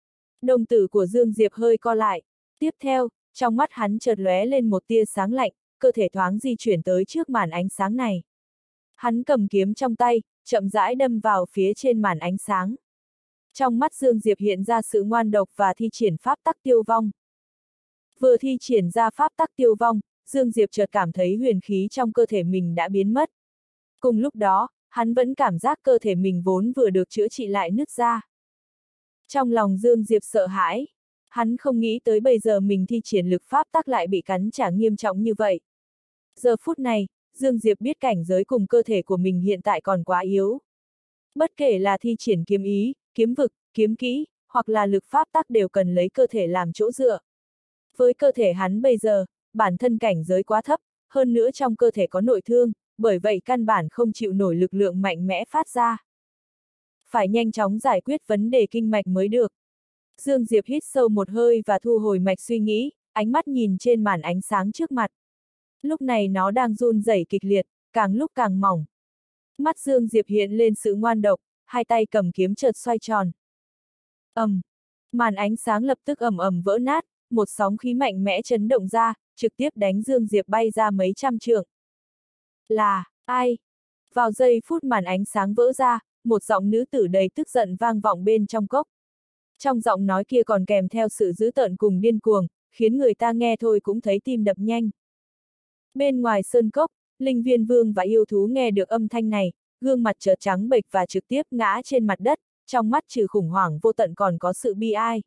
Đồng tử của Dương Diệp hơi co lại. Tiếp theo, trong mắt hắn chợt lóe lên một tia sáng lạnh, cơ thể thoáng di chuyển tới trước màn ánh sáng này. Hắn cầm kiếm trong tay, chậm rãi đâm vào phía trên màn ánh sáng. Trong mắt Dương Diệp hiện ra sự ngoan độc và thi triển pháp tắc tiêu vong. Vừa thi triển ra pháp tắc tiêu vong, Dương Diệp chợt cảm thấy huyền khí trong cơ thể mình đã biến mất. Cùng lúc đó, hắn vẫn cảm giác cơ thể mình vốn vừa được chữa trị lại nứt ra. Trong lòng Dương Diệp sợ hãi, hắn không nghĩ tới bây giờ mình thi triển lực pháp tắc lại bị cắn trả nghiêm trọng như vậy. Giờ phút này, Dương Diệp biết cảnh giới cùng cơ thể của mình hiện tại còn quá yếu. Bất kể là thi triển kiếm ý, kiếm vực, kiếm kỹ, hoặc là lực pháp tắc đều cần lấy cơ thể làm chỗ dựa. Với cơ thể hắn bây giờ, bản thân cảnh giới quá thấp, hơn nữa trong cơ thể có nội thương, bởi vậy căn bản không chịu nổi lực lượng mạnh mẽ phát ra. Phải nhanh chóng giải quyết vấn đề kinh mạch mới được. Dương Diệp hít sâu một hơi và thu hồi mạch suy nghĩ, ánh mắt nhìn trên màn ánh sáng trước mặt. Lúc này nó đang run rẩy kịch liệt, càng lúc càng mỏng. Mắt Dương Diệp hiện lên sự ngoan độc, hai tay cầm kiếm chợt xoay tròn. Màn ánh sáng lập tức ầm ầm vỡ nát, một sóng khí mạnh mẽ chấn động ra, trực tiếp đánh Dương Diệp bay ra mấy trăm trượng. Là ai? Vào giây phút màn ánh sáng vỡ ra, một giọng nữ tử đầy tức giận vang vọng bên trong cốc. Trong giọng nói kia còn kèm theo sự dữ tợn cùng điên cuồng, khiến người ta nghe thôi cũng thấy tim đập nhanh. Bên ngoài sơn cốc, Linh Viên Vương và yêu thú nghe được âm thanh này, gương mặt chợt trắng bệch và trực tiếp ngã trên mặt đất, trong mắt trừ khủng hoảng vô tận còn có sự bi ai.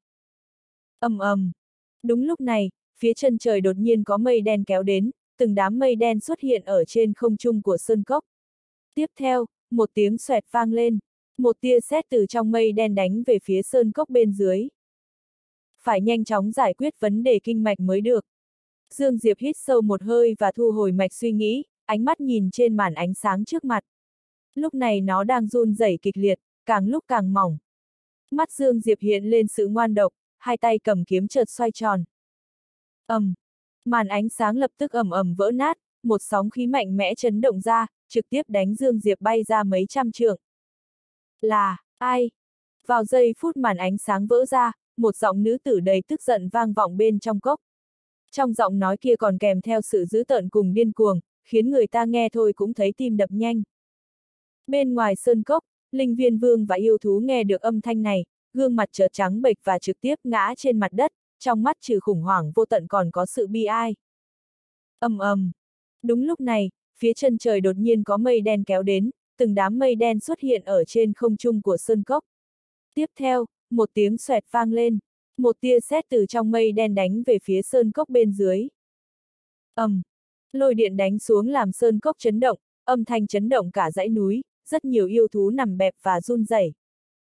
Đúng lúc này, phía chân trời đột nhiên có mây đen kéo đến, từng đám mây đen xuất hiện ở trên không trung của sơn cốc. Tiếp theo, một tiếng xoẹt vang lên, một tia sét từ trong mây đen đánh về phía sơn cốc bên dưới. Phải nhanh chóng giải quyết vấn đề kinh mạch mới được. Dương Diệp hít sâu một hơi và thu hồi mạch suy nghĩ, ánh mắt nhìn trên màn ánh sáng trước mặt. Lúc này nó đang run rẩy kịch liệt, càng lúc càng mỏng. Mắt Dương Diệp hiện lên sự ngoan độc, hai tay cầm kiếm chợt xoay tròn. Màn ánh sáng lập tức ầm ầm vỡ nát, một sóng khí mạnh mẽ chấn động ra, trực tiếp đánh Dương Diệp bay ra mấy trăm trượng. Là ai? Vào giây phút màn ánh sáng vỡ ra, một giọng nữ tử đầy tức giận vang vọng bên trong cốc. Trong giọng nói kia còn kèm theo sự dữ tợn cùng điên cuồng, khiến người ta nghe thôi cũng thấy tim đập nhanh. Bên ngoài sơn cốc, Linh Viên Vương và yêu thú nghe được âm thanh này, gương mặt chợt trắng bệch và trực tiếp ngã trên mặt đất, trong mắt trừ khủng hoảng vô tận còn có sự bi ai. Đúng lúc này, phía chân trời đột nhiên có mây đen kéo đến, từng đám mây đen xuất hiện ở trên không trung của sơn cốc. Tiếp theo, một tiếng xoẹt vang lên, một tia sét từ trong mây đen đánh về phía sơn cốc bên dưới. Lôi điện đánh xuống làm sơn cốc chấn động, âm thanh chấn động cả dãy núi, rất nhiều yêu thú nằm bẹp và run rẩy.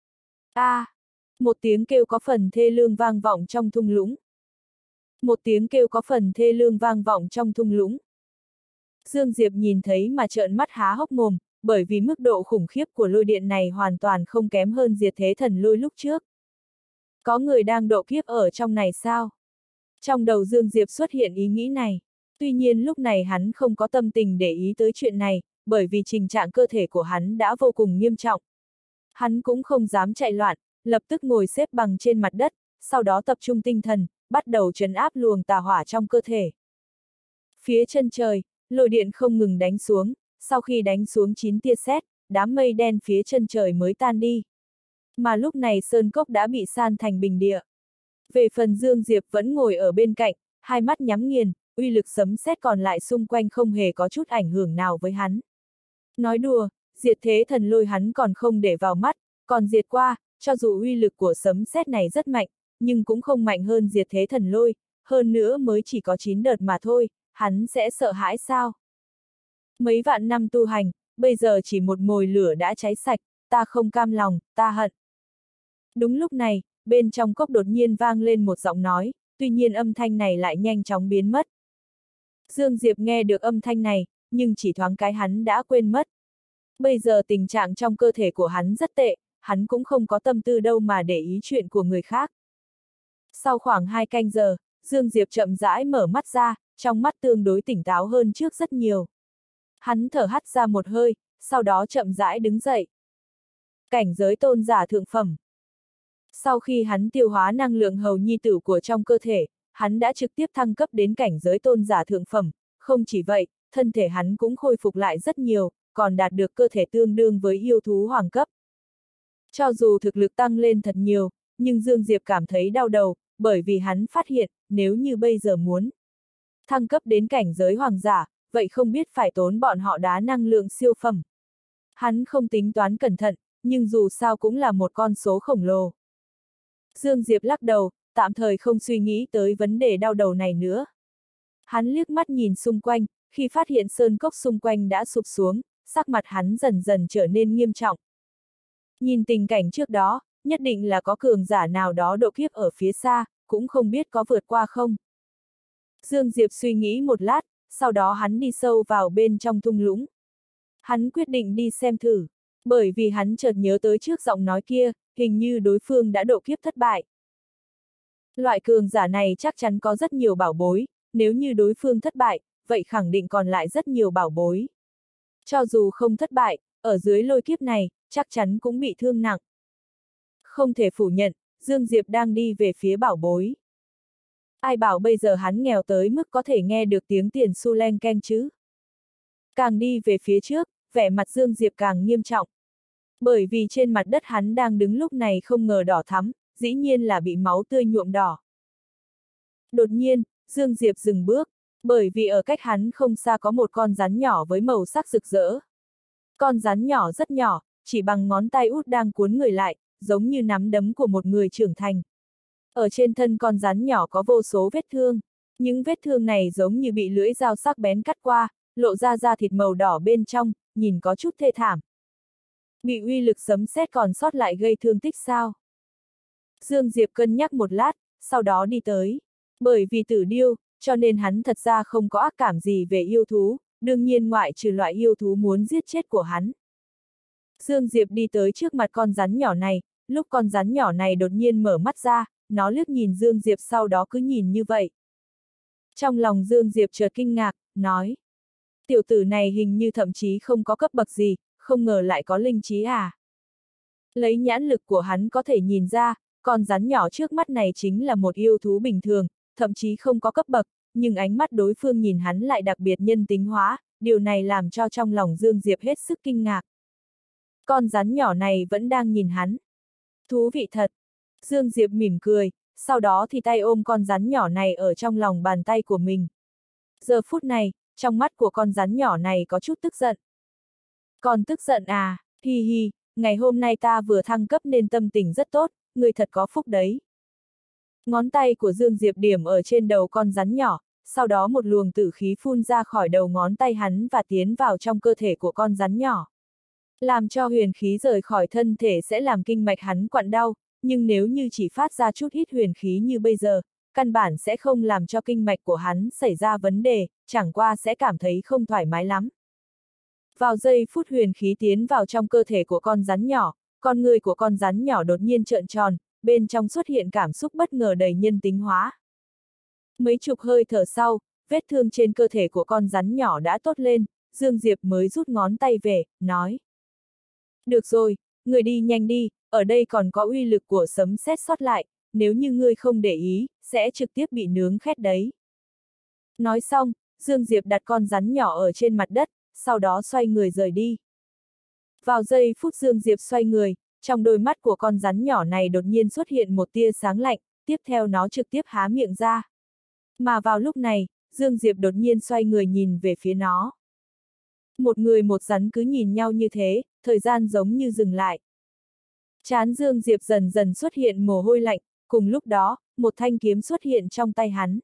Một tiếng kêu có phần thê lương vang vọng trong thung lũng. Một tiếng kêu có phần thê lương vang vọng trong thung lũng. Dương Diệp nhìn thấy mà trợn mắt há hốc mồm, bởi vì mức độ khủng khiếp của lôi điện này hoàn toàn không kém hơn diệt thế thần lôi lúc trước. Có người đang độ kiếp ở trong này sao? Trong đầu Dương Diệp xuất hiện ý nghĩ này. Tuy nhiên lúc này hắn không có tâm tình để ý tới chuyện này, bởi vì tình trạng cơ thể của hắn đã vô cùng nghiêm trọng. Hắn cũng không dám chạy loạn, lập tức ngồi xếp bằng trên mặt đất, sau đó tập trung tinh thần, bắt đầu trấn áp luồng tà hỏa trong cơ thể. Phía chân trời, lôi điện không ngừng đánh xuống, sau khi đánh xuống 9 tia sét, đám mây đen phía chân trời mới tan đi. Mà lúc này sơn cốc đã bị san thành bình địa. Về phần Dương Diệp vẫn ngồi ở bên cạnh, hai mắt nhắm nghiền, uy lực sấm sét còn lại xung quanh không hề có chút ảnh hưởng nào với hắn. Nói đùa, diệt thế thần lôi hắn còn không để vào mắt, còn diệt qua, cho dù uy lực của sấm sét này rất mạnh, nhưng cũng không mạnh hơn diệt thế thần lôi, hơn nữa mới chỉ có 9 đợt mà thôi, hắn sẽ sợ hãi sao? Mấy vạn năm tu hành, bây giờ chỉ một mồi lửa đã cháy sạch, ta không cam lòng, ta hận. Đúng lúc này, bên trong cốc đột nhiên vang lên một giọng nói, tuy nhiên âm thanh này lại nhanh chóng biến mất. Dương Diệp nghe được âm thanh này, nhưng chỉ thoáng cái hắn đã quên mất. Bây giờ tình trạng trong cơ thể của hắn rất tệ, hắn cũng không có tâm tư đâu mà để ý chuyện của người khác. Sau khoảng 2 canh giờ, Dương Diệp chậm rãi mở mắt ra, trong mắt tương đối tỉnh táo hơn trước rất nhiều. Hắn thở hắt ra một hơi, sau đó chậm rãi đứng dậy. Cảnh giới tôn giả thượng phẩm. Sau khi hắn tiêu hóa năng lượng hầu nhi tử của trong cơ thể, hắn đã trực tiếp thăng cấp đến cảnh giới tôn giả thượng phẩm, không chỉ vậy, thân thể hắn cũng khôi phục lại rất nhiều, còn đạt được cơ thể tương đương với yêu thú hoàng cấp. Cho dù thực lực tăng lên thật nhiều, nhưng Dương Diệp cảm thấy đau đầu, bởi vì hắn phát hiện, nếu như bây giờ muốn thăng cấp đến cảnh giới hoàng giả, vậy không biết phải tốn bọn họ đá năng lượng siêu phẩm. Hắn không tính toán cẩn thận, nhưng dù sao cũng là một con số khổng lồ. Dương Diệp lắc đầu, tạm thời không suy nghĩ tới vấn đề đau đầu này nữa. Hắn liếc mắt nhìn xung quanh, khi phát hiện sơn cốc xung quanh đã sụp xuống, sắc mặt hắn dần dần trở nên nghiêm trọng. Nhìn tình cảnh trước đó, nhất định là có cường giả nào đó độ kiếp ở phía xa, cũng không biết có vượt qua không. Dương Diệp suy nghĩ một lát, sau đó hắn đi sâu vào bên trong thung lũng. Hắn quyết định đi xem thử, bởi vì hắn chợt nhớ tới trước giọng nói kia, hình như đối phương đã độ kiếp thất bại. Loại cường giả này chắc chắn có rất nhiều bảo bối, nếu như đối phương thất bại, vậy khẳng định còn lại rất nhiều bảo bối. Cho dù không thất bại, ở dưới lôi kiếp này, chắc chắn cũng bị thương nặng. Không thể phủ nhận, Dương Diệp đang đi về phía bảo bối. Ai bảo bây giờ hắn nghèo tới mức có thể nghe được tiếng tiền xu leng keng chứ? Càng đi về phía trước, vẻ mặt Dương Diệp càng nghiêm trọng. Bởi vì trên mặt đất hắn đang đứng lúc này không ngờ đỏ thắm, dĩ nhiên là bị máu tươi nhuộm đỏ. Đột nhiên, Dương Diệp dừng bước, bởi vì ở cách hắn không xa có một con rắn nhỏ với màu sắc rực rỡ. Con rắn nhỏ rất nhỏ, chỉ bằng ngón tay út đang cuốn người lại, giống như nắm đấm của một người trưởng thành. Ở trên thân con rắn nhỏ có vô số vết thương, những vết thương này giống như bị lưỡi dao sắc bén cắt qua, lộ ra da thịt màu đỏ bên trong, nhìn có chút thê thảm. Bị uy lực sấm sét còn sót lại gây thương tích sao? Dương Diệp cân nhắc một lát, sau đó đi tới. Bởi vì tử điêu, cho nên hắn thật ra không có ác cảm gì về yêu thú, đương nhiên ngoại trừ loại yêu thú muốn giết chết của hắn. Dương Diệp đi tới trước mặt con rắn nhỏ này, lúc con rắn nhỏ này đột nhiên mở mắt ra, nó liếc nhìn Dương Diệp sau đó cứ nhìn như vậy. Trong lòng Dương Diệp chợt kinh ngạc, nói. Tiểu tử này hình như thậm chí không có cấp bậc gì, không ngờ lại có linh trí à. Lấy nhãn lực của hắn có thể nhìn ra, con rắn nhỏ trước mắt này chính là một yêu thú bình thường, thậm chí không có cấp bậc, nhưng ánh mắt đối phương nhìn hắn lại đặc biệt nhân tính hóa, điều này làm cho trong lòng Dương Diệp hết sức kinh ngạc. Con rắn nhỏ này vẫn đang nhìn hắn. Thú vị thật. Dương Diệp mỉm cười, sau đó thì tay ôm con rắn nhỏ này ở trong lòng bàn tay của mình. Giờ phút này, trong mắt của con rắn nhỏ này có chút tức giận. Còn tức giận à, hi hi, ngày hôm nay ta vừa thăng cấp nên tâm tình rất tốt, người thật có phúc đấy. Ngón tay của Dương Diệp điểm ở trên đầu con rắn nhỏ, sau đó một luồng tử khí phun ra khỏi đầu ngón tay hắn và tiến vào trong cơ thể của con rắn nhỏ. Làm cho huyền khí rời khỏi thân thể sẽ làm kinh mạch hắn quặn đau, nhưng nếu như chỉ phát ra chút ít huyền khí như bây giờ, căn bản sẽ không làm cho kinh mạch của hắn xảy ra vấn đề, chẳng qua sẽ cảm thấy không thoải mái lắm. Vào giây phút huyền khí tiến vào trong cơ thể của con rắn nhỏ, con người của con rắn nhỏ đột nhiên trợn tròn, bên trong xuất hiện cảm xúc bất ngờ đầy nhân tính hóa. Mấy chục hơi thở sau, vết thương trên cơ thể của con rắn nhỏ đã tốt lên, Dương Diệp mới rút ngón tay về, nói. Được rồi, người đi nhanh đi, ở đây còn có uy lực của sấm sét sót lại, nếu như ngươi không để ý, sẽ trực tiếp bị nướng khét đấy. Nói xong, Dương Diệp đặt con rắn nhỏ ở trên mặt đất, sau đó xoay người rời đi. Vào giây phút Dương Diệp xoay người, trong đôi mắt của con rắn nhỏ này đột nhiên xuất hiện một tia sáng lạnh, tiếp theo nó trực tiếp há miệng ra. Mà vào lúc này, Dương Diệp đột nhiên xoay người nhìn về phía nó. Một người một rắn cứ nhìn nhau như thế, thời gian giống như dừng lại. Trán Dương Diệp dần dần xuất hiện mồ hôi lạnh, cùng lúc đó, một thanh kiếm xuất hiện trong tay hắn.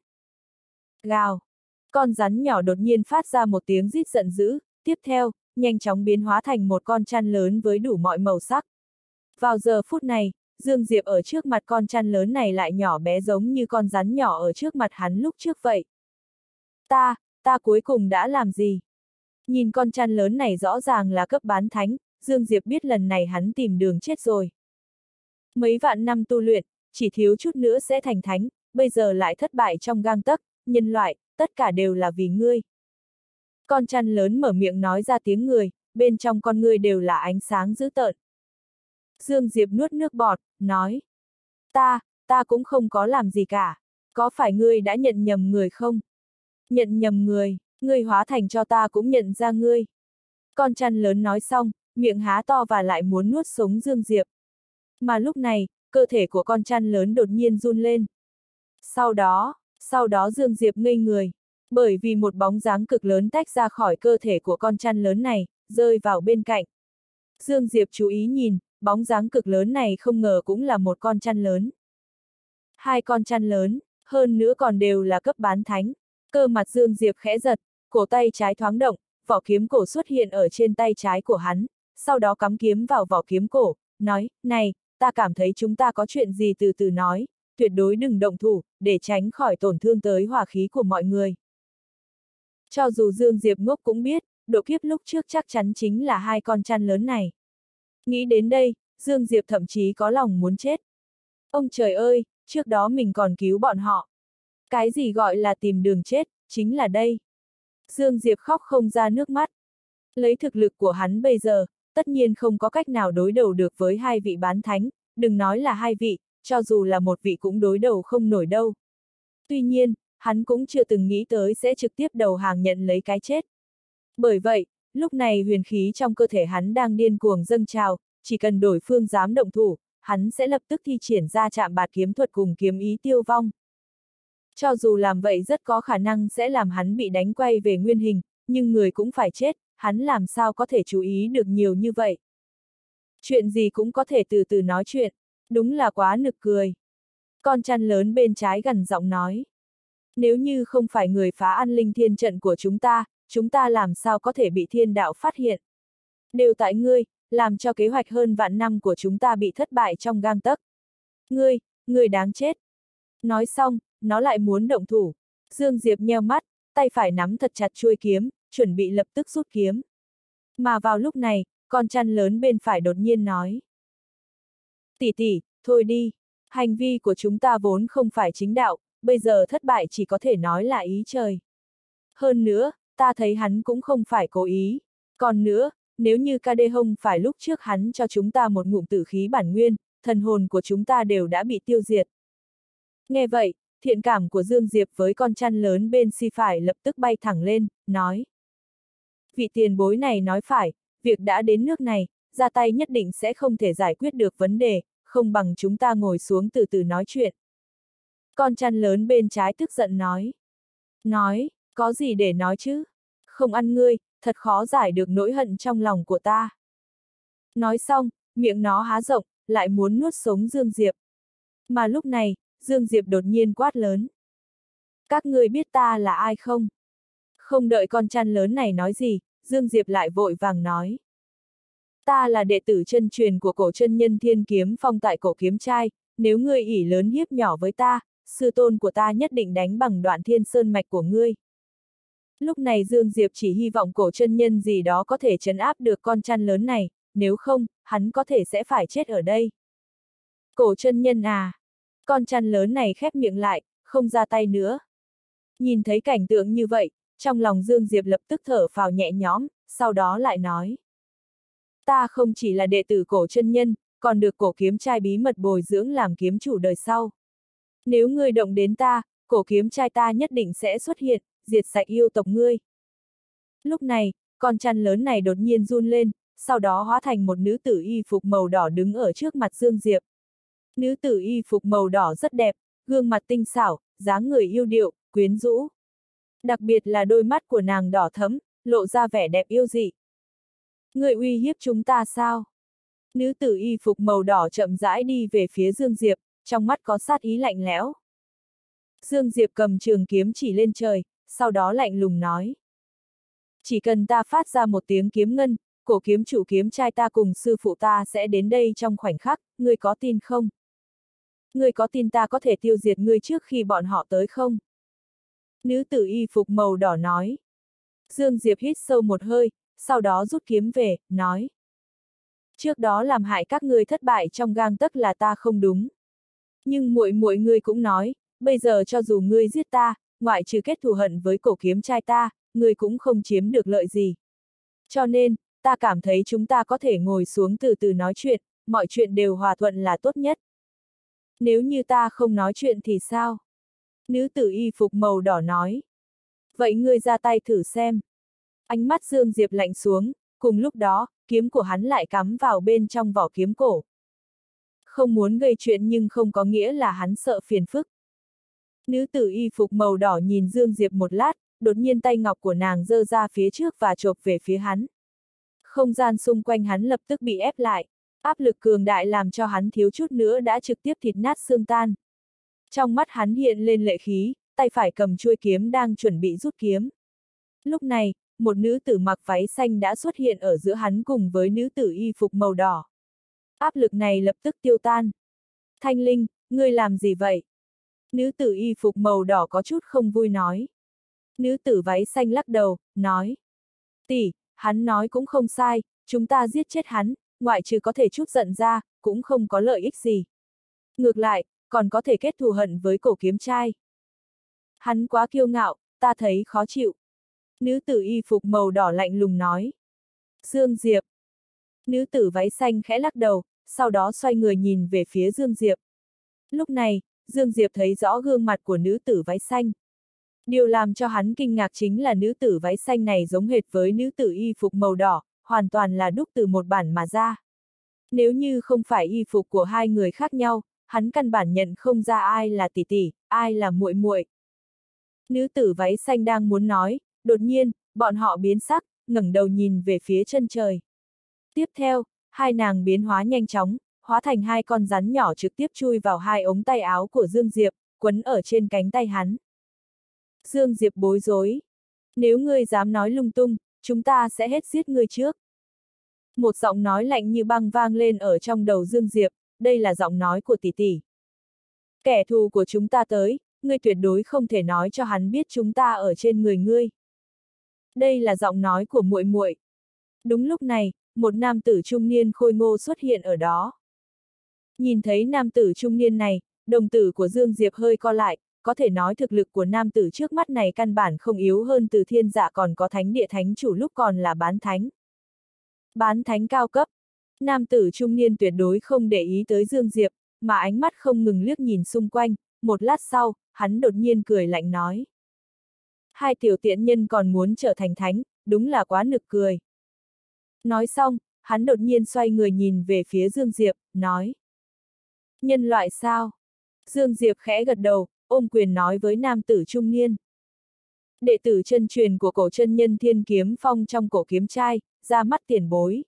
Gào! Con rắn nhỏ đột nhiên phát ra một tiếng rít giận dữ, tiếp theo, nhanh chóng biến hóa thành một con chăn lớn với đủ mọi màu sắc. Vào giờ phút này, Dương Diệp ở trước mặt con chăn lớn này lại nhỏ bé giống như con rắn nhỏ ở trước mặt hắn lúc trước vậy. Ta cuối cùng đã làm gì? Nhìn con chăn lớn này rõ ràng là cấp bán thánh, Dương Diệp biết lần này hắn tìm đường chết rồi. Mấy vạn năm tu luyện, chỉ thiếu chút nữa sẽ thành thánh, bây giờ lại thất bại trong gang tấc, nhân loại, tất cả đều là vì ngươi. Con chăn lớn mở miệng nói ra tiếng người, bên trong con ngươi đều là ánh sáng dữ tợn. Dương Diệp nuốt nước bọt, nói. Ta cũng không có làm gì cả. Có phải ngươi đã nhận nhầm người không? Nhận nhầm người, Ngươi hóa thành cho ta cũng nhận ra ngươi. Con chăn lớn nói xong, miệng há to và lại muốn nuốt sống Dương Diệp. Mà lúc này, cơ thể của con chăn lớn đột nhiên run lên. Sau đó Dương Diệp ngây người, bởi vì một bóng dáng cực lớn tách ra khỏi cơ thể của con chăn lớn này, rơi vào bên cạnh. Dương Diệp chú ý nhìn, bóng dáng cực lớn này không ngờ cũng là một con chăn lớn. Hai con chăn lớn, hơn nữa còn đều là cấp bán thánh. Cơ mặt Dương Diệp khẽ giật, cổ tay trái thoáng động, vỏ kiếm cổ xuất hiện ở trên tay trái của hắn, sau đó cắm kiếm vào vỏ kiếm cổ, nói, này, ta cảm thấy chúng ta có chuyện gì từ từ nói, tuyệt đối đừng động thủ, để tránh khỏi tổn thương tới hỏa khí của mọi người. Cho dù Dương Diệp ngốc cũng biết, độ kiếp lúc trước chắc chắn chính là hai con chăn lớn này. Nghĩ đến đây, Dương Diệp thậm chí có lòng muốn chết. Ông trời ơi, trước đó mình còn cứu bọn họ. Cái gì gọi là tìm đường chết, chính là đây. Dương Diệp khóc không ra nước mắt. Lấy thực lực của hắn bây giờ, tất nhiên không có cách nào đối đầu được với hai vị bán thánh, đừng nói là hai vị, cho dù là một vị cũng đối đầu không nổi đâu. Tuy nhiên, hắn cũng chưa từng nghĩ tới sẽ trực tiếp đầu hàng nhận lấy cái chết. Bởi vậy, lúc này huyền khí trong cơ thể hắn đang điên cuồng dâng trào, chỉ cần đối phương dám động thủ, hắn sẽ lập tức thi triển ra chạm bạt kiếm thuật cùng kiếm ý tiêu vong. Cho dù làm vậy rất có khả năng sẽ làm hắn bị đánh quay về nguyên hình, nhưng người cũng phải chết, hắn làm sao có thể chú ý được nhiều như vậy. Chuyện gì cũng có thể từ từ nói chuyện, đúng là quá nực cười. Con chăn lớn bên trái gần giọng nói. Nếu như không phải người phá an linh thiên trận của chúng ta làm sao có thể bị thiên đạo phát hiện. Đều tại ngươi, làm cho kế hoạch hơn vạn năm của chúng ta bị thất bại trong gang tấc. Ngươi đáng chết. Nói xong, nó lại muốn động thủ. Dương Diệp nheo mắt, tay phải nắm thật chặt chuôi kiếm, chuẩn bị lập tức rút kiếm. Mà vào lúc này, con chăn lớn bên phải đột nhiên nói. Tỷ tỷ, thôi đi. Hành vi của chúng ta vốn không phải chính đạo, bây giờ thất bại chỉ có thể nói là ý trời. Hơn nữa, ta thấy hắn cũng không phải cố ý. Còn nữa, nếu như ca đê hông phải lúc trước hắn cho chúng ta một ngụm tử khí bản nguyên, thần hồn của chúng ta đều đã bị tiêu diệt. Nghe vậy, thiện cảm của Dương Diệp với con chăn lớn bên phải lập tức bay thẳng lên, nói. Vị tiền bối này nói phải, việc đã đến nước này, ra tay nhất định sẽ không thể giải quyết được vấn đề, không bằng chúng ta ngồi xuống từ từ nói chuyện. Con chăn lớn bên trái tức giận nói. Nói, có gì để nói chứ? Không ăn ngươi, thật khó giải được nỗi hận trong lòng của ta. Nói xong, miệng nó há rộng, lại muốn nuốt sống Dương Diệp. Mà lúc này, Dương Diệp đột nhiên quát lớn. Các ngươi biết ta là ai không? Không đợi con chăn lớn này nói gì, Dương Diệp lại vội vàng nói. Ta là đệ tử chân truyền của cổ chân nhân Thiên Kiếm Phong tại cổ kiếm trai, nếu ngươi ỷ lớn hiếp nhỏ với ta, sư tôn của ta nhất định đánh bằng đoạn thiên sơn mạch của ngươi. Lúc này Dương Diệp chỉ hy vọng cổ chân nhân gì đó có thể trấn áp được con chăn lớn này, nếu không, hắn có thể sẽ phải chết ở đây. Cổ chân nhân à? Con chăn lớn này khép miệng lại, không ra tay nữa. Nhìn thấy cảnh tượng như vậy, trong lòng Dương Diệp lập tức thở phào nhẹ nhõm, sau đó lại nói. Ta không chỉ là đệ tử cổ chân nhân, còn được cổ kiếm trai bí mật bồi dưỡng làm kiếm chủ đời sau. Nếu ngươi động đến ta, cổ kiếm trai ta nhất định sẽ xuất hiện, diệt sạch yêu tộc ngươi. Lúc này, con chăn lớn này đột nhiên run lên, sau đó hóa thành một nữ tử y phục màu đỏ đứng ở trước mặt Dương Diệp. Nữ tử y phục màu đỏ rất đẹp, gương mặt tinh xảo, dáng người yêu điệu, quyến rũ. Đặc biệt là đôi mắt của nàng đỏ thẫm, lộ ra vẻ đẹp yêu dị. Ngươi uy hiếp chúng ta sao? Nữ tử y phục màu đỏ chậm rãi đi về phía Dương Diệp, trong mắt có sát ý lạnh lẽo. Dương Diệp cầm trường kiếm chỉ lên trời, sau đó lạnh lùng nói. Chỉ cần ta phát ra một tiếng kiếm ngân, cổ kiếm chủ kiếm trai ta cùng sư phụ ta sẽ đến đây trong khoảnh khắc, ngươi có tin không? Ngươi có tin ta có thể tiêu diệt ngươi trước khi bọn họ tới không? Nữ tử y phục màu đỏ nói. Dương Diệp hít sâu một hơi, sau đó rút kiếm về, nói. Trước đó làm hại các ngươi thất bại trong gang tấc là ta không đúng. Nhưng muội ngươi cũng nói, bây giờ cho dù ngươi giết ta, ngoại trừ kết thù hận với cổ kiếm trai ta, ngươi cũng không chiếm được lợi gì. Cho nên, ta cảm thấy chúng ta có thể ngồi xuống từ từ nói chuyện, mọi chuyện đều hòa thuận là tốt nhất. Nếu như ta không nói chuyện thì sao? Nữ tử y phục màu đỏ nói. Vậy ngươi ra tay thử xem. Ánh mắt Dương Diệp lạnh xuống, cùng lúc đó, kiếm của hắn lại cắm vào bên trong vỏ kiếm cổ. Không muốn gây chuyện nhưng không có nghĩa là hắn sợ phiền phức. Nữ tử y phục màu đỏ nhìn Dương Diệp một lát, đột nhiên tay ngọc của nàng giơ ra phía trước và chộp về phía hắn. Không gian xung quanh hắn lập tức bị ép lại, áp lực cường đại làm cho hắn thiếu chút nữa đã trực tiếp thịt nát xương tan. Trong mắt hắn hiện lên lệ khí, tay phải cầm chuôi kiếm đang chuẩn bị rút kiếm. Lúc này, một nữ tử mặc váy xanh đã xuất hiện ở giữa hắn cùng với nữ tử y phục màu đỏ. Áp lực này lập tức tiêu tan. Thanh Linh, ngươi làm gì vậy? Nữ tử y phục màu đỏ có chút không vui nói. Nữ tử váy xanh lắc đầu, nói. Tỷ, hắn nói cũng không sai, chúng ta giết chết hắn, ngoại trừ có thể chút giận ra, cũng không có lợi ích gì. Ngược lại, còn có thể kết thù hận với cổ kiếm trai. Hắn quá kiêu ngạo, ta thấy khó chịu. Nữ tử y phục màu đỏ lạnh lùng nói. Dương Diệp. Nữ tử váy xanh khẽ lắc đầu, sau đó xoay người nhìn về phía Dương Diệp. Lúc này, Dương Diệp thấy rõ gương mặt của nữ tử váy xanh. Điều làm cho hắn kinh ngạc chính là nữ tử váy xanh này giống hệt với nữ tử y phục màu đỏ, hoàn toàn là đúc từ một bản mà ra. Nếu như không phải y phục của hai người khác nhau, hắn căn bản nhận không ra ai là tỷ tỷ, ai là muội muội. Nữ tử váy xanh đang muốn nói, đột nhiên, bọn họ biến sắc, ngẩng đầu nhìn về phía chân trời. Tiếp theo, hai nàng biến hóa nhanh chóng, hóa thành hai con rắn nhỏ trực tiếp chui vào hai ống tay áo của Dương Diệp, quấn ở trên cánh tay hắn. Dương Diệp bối rối. Nếu ngươi dám nói lung tung, chúng ta sẽ hết giết ngươi trước. Một giọng nói lạnh như băng vang lên ở trong đầu Dương Diệp, đây là giọng nói của tỷ tỷ. Kẻ thù của chúng ta tới, ngươi tuyệt đối không thể nói cho hắn biết chúng ta ở trên người ngươi. Đây là giọng nói của muội muội. Đúng lúc này, một nam tử trung niên khôi ngô xuất hiện ở đó. Nhìn thấy nam tử trung niên này, đồng tử của Dương Diệp hơi co lại, có thể nói thực lực của nam tử trước mắt này căn bản không yếu hơn Từ Thiên Dạ còn có thánh địa thánh chủ lúc còn là bán thánh. Bán thánh cao cấp. Nam tử trung niên tuyệt đối không để ý tới Dương Diệp, mà ánh mắt không ngừng liếc nhìn xung quanh, một lát sau, hắn đột nhiên cười lạnh nói. Hai tiểu tiện nhân còn muốn trở thành thánh, đúng là quá nực cười. Nói xong, hắn đột nhiên xoay người nhìn về phía Dương Diệp, nói. Nhân loại sao? Dương Diệp khẽ gật đầu, ôm quyền nói với nam tử trung niên. Đệ tử chân truyền của cổ chân nhân Thiên Kiếm Phong trong cổ kiếm trai, ra mắt tiền bối.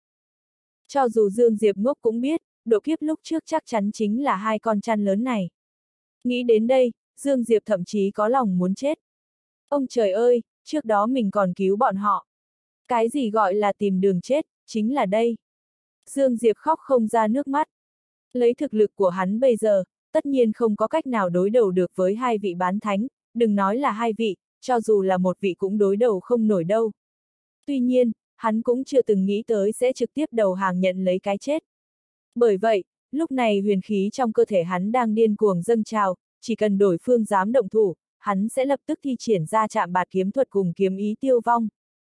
Cho dù Dương Diệp ngốc cũng biết, độ kiếp lúc trước chắc chắn chính là hai con chăn lớn này. Nghĩ đến đây, Dương Diệp thậm chí có lòng muốn chết. Ông trời ơi, trước đó mình còn cứu bọn họ. Cái gì gọi là tìm đường chết, chính là đây. Dương Diệp khóc không ra nước mắt. Lấy thực lực của hắn bây giờ, tất nhiên không có cách nào đối đầu được với hai vị bán thánh, đừng nói là hai vị, cho dù là một vị cũng đối đầu không nổi đâu. Tuy nhiên, hắn cũng chưa từng nghĩ tới sẽ trực tiếp đầu hàng nhận lấy cái chết. Bởi vậy, lúc này huyền khí trong cơ thể hắn đang điên cuồng dâng trào, chỉ cần đối phương dám động thủ, hắn sẽ lập tức thi triển ra chạm bạt kiếm thuật cùng kiếm ý tiêu vong.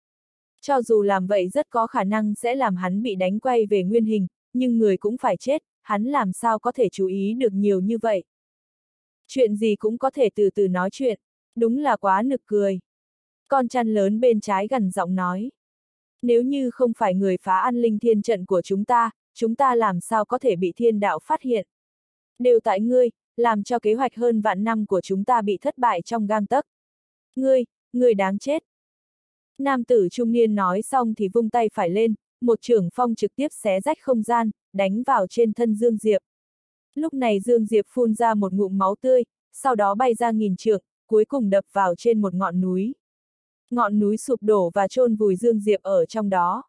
Cho dù làm vậy rất có khả năng sẽ làm hắn bị đánh quay về nguyên hình, nhưng người cũng phải chết, hắn làm sao có thể chú ý được nhiều như vậy. Chuyện gì cũng có thể từ từ nói chuyện, đúng là quá nực cười. Con chăn lớn bên trái gần giọng nói. Nếu như không phải người phá an linh thiên trận của chúng ta làm sao có thể bị thiên đạo phát hiện. Đều tại ngươi, làm cho kế hoạch hơn vạn năm của chúng ta bị thất bại trong gang tấc. Ngươi đáng chết. Nam tử trung niên nói xong thì vung tay phải lên, một chưởng phong trực tiếp xé rách không gian, đánh vào trên thân Dương Diệp. Lúc này Dương Diệp phun ra một ngụm máu tươi, sau đó bay ra nghìn trượng, cuối cùng đập vào trên một ngọn núi. Ngọn núi sụp đổ và chôn vùi Dương Diệp ở trong đó.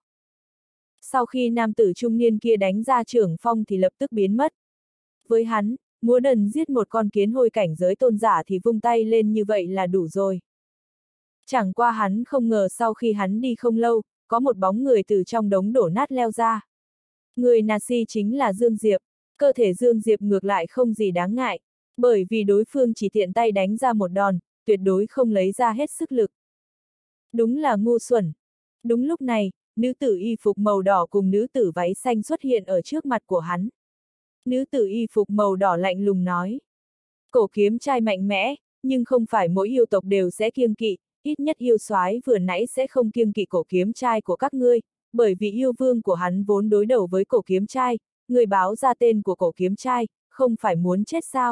Sau khi nam tử trung niên kia đánh ra chưởng phong thì lập tức biến mất. Với hắn, múa đần giết một con kiến hôi cảnh giới tôn giả thì vung tay lên như vậy là đủ rồi. Chẳng qua hắn không ngờ sau khi hắn đi không lâu, có một bóng người từ trong đống đổ nát leo ra. Người Nasi chính là Dương Diệp, cơ thể Dương Diệp ngược lại không gì đáng ngại, bởi vì đối phương chỉ tiện tay đánh ra một đòn, tuyệt đối không lấy ra hết sức lực. Đúng là ngu xuẩn. Đúng lúc này, nữ tử y phục màu đỏ cùng nữ tử váy xanh xuất hiện ở trước mặt của hắn. Nữ tử y phục màu đỏ lạnh lùng nói. Cổ kiếm trai mạnh mẽ, nhưng không phải mỗi yêu tộc đều sẽ kiêng kỵ, ít nhất yêu soái vừa nãy sẽ không kiêng kỵ cổ kiếm trai của các ngươi, bởi vì yêu vương của hắn vốn đối đầu với cổ kiếm trai, người báo ra tên của cổ kiếm trai, không phải muốn chết sao?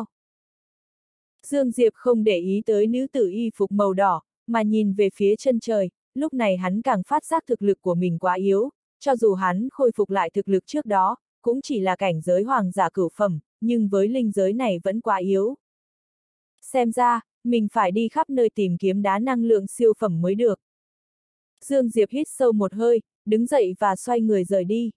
Dương Diệp không để ý tới nữ tử y phục màu đỏ, mà nhìn về phía chân trời, lúc này hắn càng phát giác thực lực của mình quá yếu, cho dù hắn khôi phục lại thực lực trước đó, cũng chỉ là cảnh giới hoàng giả cửu phẩm, nhưng với linh giới này vẫn quá yếu. Xem ra, mình phải đi khắp nơi tìm kiếm đá năng lượng siêu phẩm mới được. Dương Diệp hít sâu một hơi, đứng dậy và xoay người rời đi.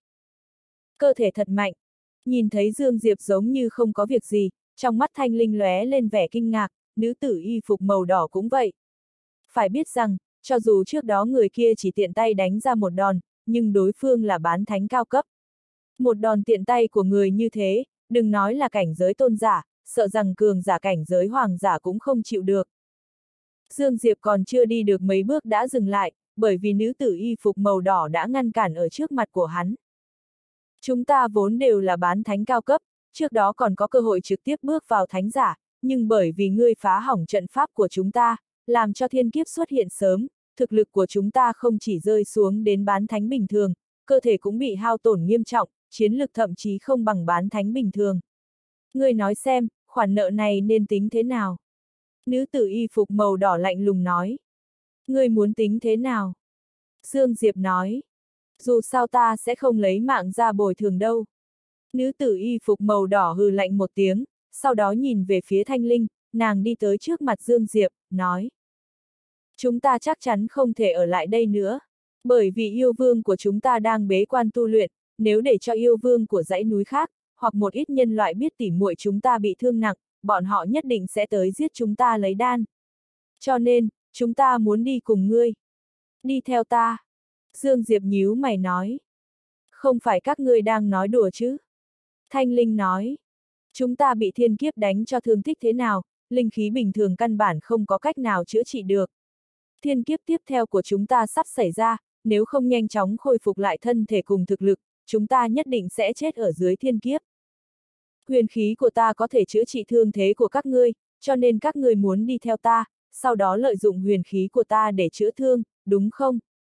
Cơ thể thật mạnh. Nhìn thấy Dương Diệp giống như không có việc gì, trong mắt Thanh Linh lóe lên vẻ kinh ngạc, nữ tử y phục màu đỏ cũng vậy. Phải biết rằng, cho dù trước đó người kia chỉ tiện tay đánh ra một đòn, nhưng đối phương là bán thánh cao cấp. Một đòn tiện tay của người như thế, đừng nói là cảnh giới tôn giả, sợ rằng cường giả cảnh giới hoàng giả cũng không chịu được. Dương Diệp còn chưa đi được mấy bước đã dừng lại, bởi vì nữ tử y phục màu đỏ đã ngăn cản ở trước mặt của hắn. Chúng ta vốn đều là bán thánh cao cấp, trước đó còn có cơ hội trực tiếp bước vào thánh giả, nhưng bởi vì ngươi phá hỏng trận pháp của chúng ta, làm cho thiên kiếp xuất hiện sớm, thực lực của chúng ta không chỉ rơi xuống đến bán thánh bình thường, cơ thể cũng bị hao tổn nghiêm trọng, chiến lực thậm chí không bằng bán thánh bình thường. Ngươi nói xem, khoản nợ này nên tính thế nào? Nữ tử y phục màu đỏ lạnh lùng nói. Ngươi muốn tính thế nào? Dương Diệp nói. Dù sao ta sẽ không lấy mạng ra bồi thường đâu. Nữ tử y phục màu đỏ hừ lạnh một tiếng, sau đó nhìn về phía Thanh Linh, nàng đi tới trước mặt Dương Diệp, nói. Chúng ta chắc chắn không thể ở lại đây nữa, bởi vì yêu vương của chúng ta đang bế quan tu luyện, nếu để cho yêu vương của dãy núi khác, hoặc một ít nhân loại biết tỉ muội chúng ta bị thương nặng, bọn họ nhất định sẽ tới giết chúng ta lấy đan. Cho nên, chúng ta muốn đi cùng ngươi. Đi theo ta. Dương Diệp nhíu mày nói. Không phải các ngươi đang nói đùa chứ? Thanh Linh nói. Chúng ta bị thiên kiếp đánh cho thương tích thế nào, linh khí bình thường căn bản không có cách nào chữa trị được. Thiên kiếp tiếp theo của chúng ta sắp xảy ra, nếu không nhanh chóng khôi phục lại thân thể cùng thực lực, chúng ta nhất định sẽ chết ở dưới thiên kiếp. Huyền khí của ta có thể chữa trị thương thế của các ngươi, cho nên các ngươi muốn đi theo ta, sau đó lợi dụng huyền khí của ta để chữa thương, đúng không?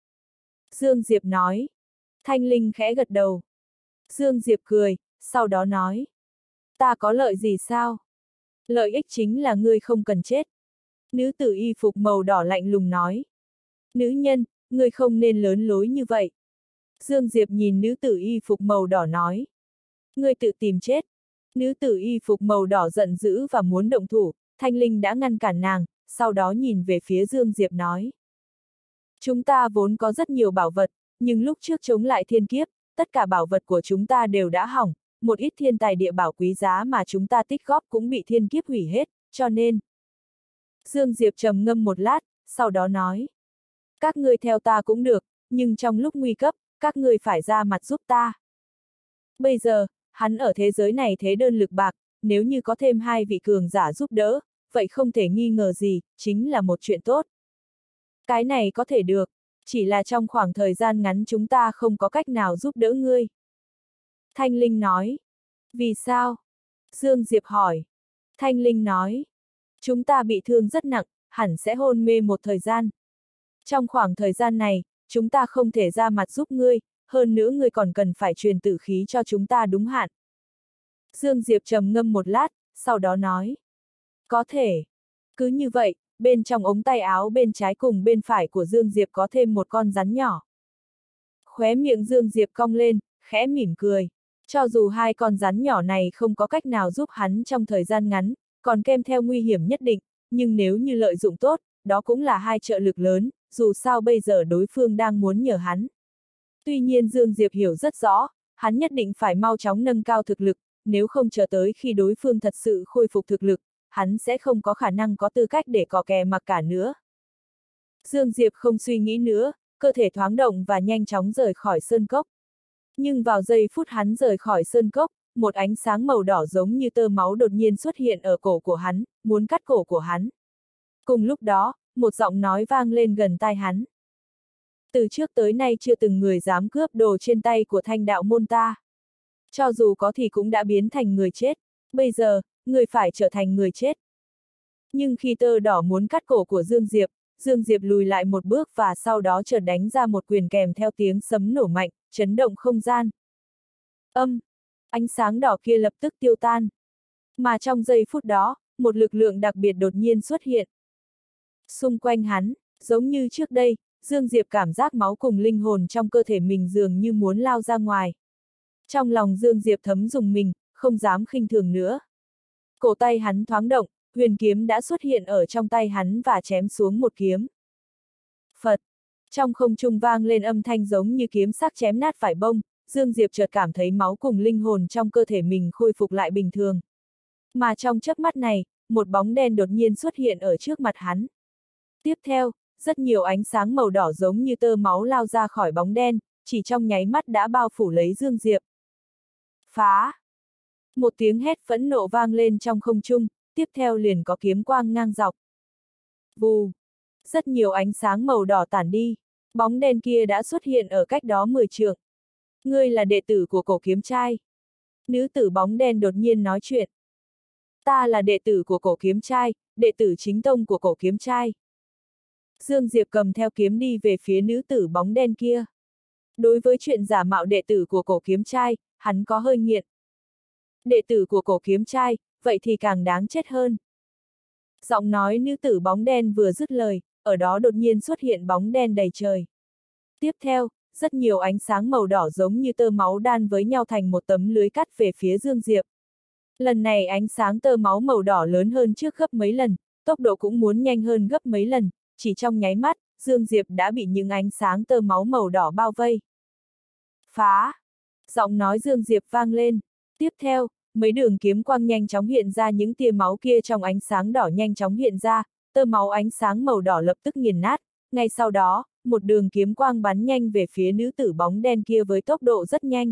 Dương Diệp nói. Thanh Linh khẽ gật đầu. Dương Diệp cười, sau đó nói. Ta có lợi gì sao? Lợi ích chính là ngươi không cần chết. Nữ tử y phục màu đỏ lạnh lùng nói. Nữ nhân, ngươi không nên lớn lối như vậy. Dương Diệp nhìn nữ tử y phục màu đỏ nói. Ngươi tự tìm chết. Nữ tử y phục màu đỏ giận dữ và muốn động thủ, Thanh Linh đã ngăn cản nàng, sau đó nhìn về phía Dương Diệp nói. Chúng ta vốn có rất nhiều bảo vật, nhưng lúc trước chống lại thiên kiếp, tất cả bảo vật của chúng ta đều đã hỏng, một ít thiên tài địa bảo quý giá mà chúng ta tích góp cũng bị thiên kiếp hủy hết, cho nên. Dương Diệp trầm ngâm một lát, sau đó nói. Các ngươi theo ta cũng được, nhưng trong lúc nguy cấp, các ngươi phải ra mặt giúp ta. Bây giờ, hắn ở thế giới này thế đơn lực bạc, nếu như có thêm hai vị cường giả giúp đỡ, vậy không thể nghi ngờ gì, chính là một chuyện tốt. Cái này có thể được, chỉ là trong khoảng thời gian ngắn chúng ta không có cách nào giúp đỡ ngươi. Thanh Linh nói. Vì sao? Dương Diệp hỏi. Thanh Linh nói. Chúng ta bị thương rất nặng, hẳn sẽ hôn mê một thời gian. Trong khoảng thời gian này, chúng ta không thể ra mặt giúp ngươi, hơn nữa ngươi còn cần phải truyền tử khí cho chúng ta đúng hạn. Dương Diệp trầm ngâm một lát, sau đó nói. Có thể. Cứ như vậy, bên trong ống tay áo bên trái cùng bên phải của Dương Diệp có thêm một con rắn nhỏ. Khóe miệng Dương Diệp cong lên, khẽ mỉm cười. Cho dù hai con rắn nhỏ này không có cách nào giúp hắn trong thời gian ngắn, còn kèm theo nguy hiểm nhất định, nhưng nếu như lợi dụng tốt, đó cũng là hai trợ lực lớn, dù sao bây giờ đối phương đang muốn nhờ hắn. Tuy nhiên Dương Diệp hiểu rất rõ, hắn nhất định phải mau chóng nâng cao thực lực, nếu không chờ tới khi đối phương thật sự khôi phục thực lực, hắn sẽ không có khả năng có tư cách để cò kè mặc cả nữa. Dương Diệp không suy nghĩ nữa, cơ thể thoáng động và nhanh chóng rời khỏi sơn cốc. Nhưng vào giây phút hắn rời khỏi sơn cốc, một ánh sáng màu đỏ giống như tơ máu đột nhiên xuất hiện ở cổ của hắn, muốn cắt cổ của hắn. Cùng lúc đó, một giọng nói vang lên gần tai hắn. Từ trước tới nay chưa từng người dám cướp đồ trên tay của Thanh đạo môn ta. Cho dù có thì cũng đã biến thành người chết, bây giờ, người phải trở thành người chết. Nhưng khi tơ đỏ muốn cắt cổ của Dương Diệp, Dương Diệp lùi lại một bước và sau đó chợt đánh ra một quyền kèm theo tiếng sấm nổ mạnh, chấn động không gian. Ánh sáng đỏ kia lập tức tiêu tan. Mà trong giây phút đó, một lực lượng đặc biệt đột nhiên xuất hiện. Xung quanh hắn, giống như trước đây, Dương Diệp cảm giác máu cùng linh hồn trong cơ thể mình dường như muốn lao ra ngoài. Trong lòng Dương Diệp thấm rùng mình, không dám khinh thường nữa. Cổ tay hắn thoáng động, huyền kiếm đã xuất hiện ở trong tay hắn và chém xuống một kiếm. Phật! Trong không trung vang lên âm thanh giống như kiếm sắc chém nát vải bông, Dương Diệp chợt cảm thấy máu cùng linh hồn trong cơ thể mình khôi phục lại bình thường. Mà trong chớp mắt này, một bóng đen đột nhiên xuất hiện ở trước mặt hắn. Tiếp theo, rất nhiều ánh sáng màu đỏ giống như tơ máu lao ra khỏi bóng đen, chỉ trong nháy mắt đã bao phủ lấy Dương Diệp. Phá! Một tiếng hét phẫn nộ vang lên trong không trung, tiếp theo liền có kiếm quang ngang dọc. Vù! Rất nhiều ánh sáng màu đỏ tản đi, bóng đen kia đã xuất hiện ở cách đó 10 trượng. Ngươi là đệ tử của Cổ Kiếm Trai. Nữ tử bóng đen đột nhiên nói chuyện. Ta là đệ tử của Cổ Kiếm Trai, đệ tử chính tông của Cổ Kiếm Trai. Dương Diệp cầm theo kiếm đi về phía nữ tử bóng đen kia. Đối với chuyện giả mạo đệ tử của Cổ Kiếm Trai, hắn có hơi nghiện. Đệ tử của Cổ Kiếm Trai, vậy thì càng đáng chết hơn. Giọng nói nữ tử bóng đen vừa dứt lời, ở đó đột nhiên xuất hiện bóng đen đầy trời. Tiếp theo, rất nhiều ánh sáng màu đỏ giống như tơ máu đan với nhau thành một tấm lưới cắt về phía Dương Diệp. Lần này ánh sáng tơ máu màu đỏ lớn hơn trước gấp mấy lần, tốc độ cũng muốn nhanh hơn gấp mấy lần, chỉ trong nháy mắt, Dương Diệp đã bị những ánh sáng tơ máu màu đỏ bao vây. Phá! Giọng nói Dương Diệp vang lên. Tiếp theo, mấy đường kiếm quang nhanh chóng hiện ra, những tia máu kia trong ánh sáng đỏ nhanh chóng hiện ra, tơ máu ánh sáng màu đỏ lập tức nghiền nát, ngay sau đó, một đường kiếm quang bắn nhanh về phía nữ tử bóng đen kia với tốc độ rất nhanh.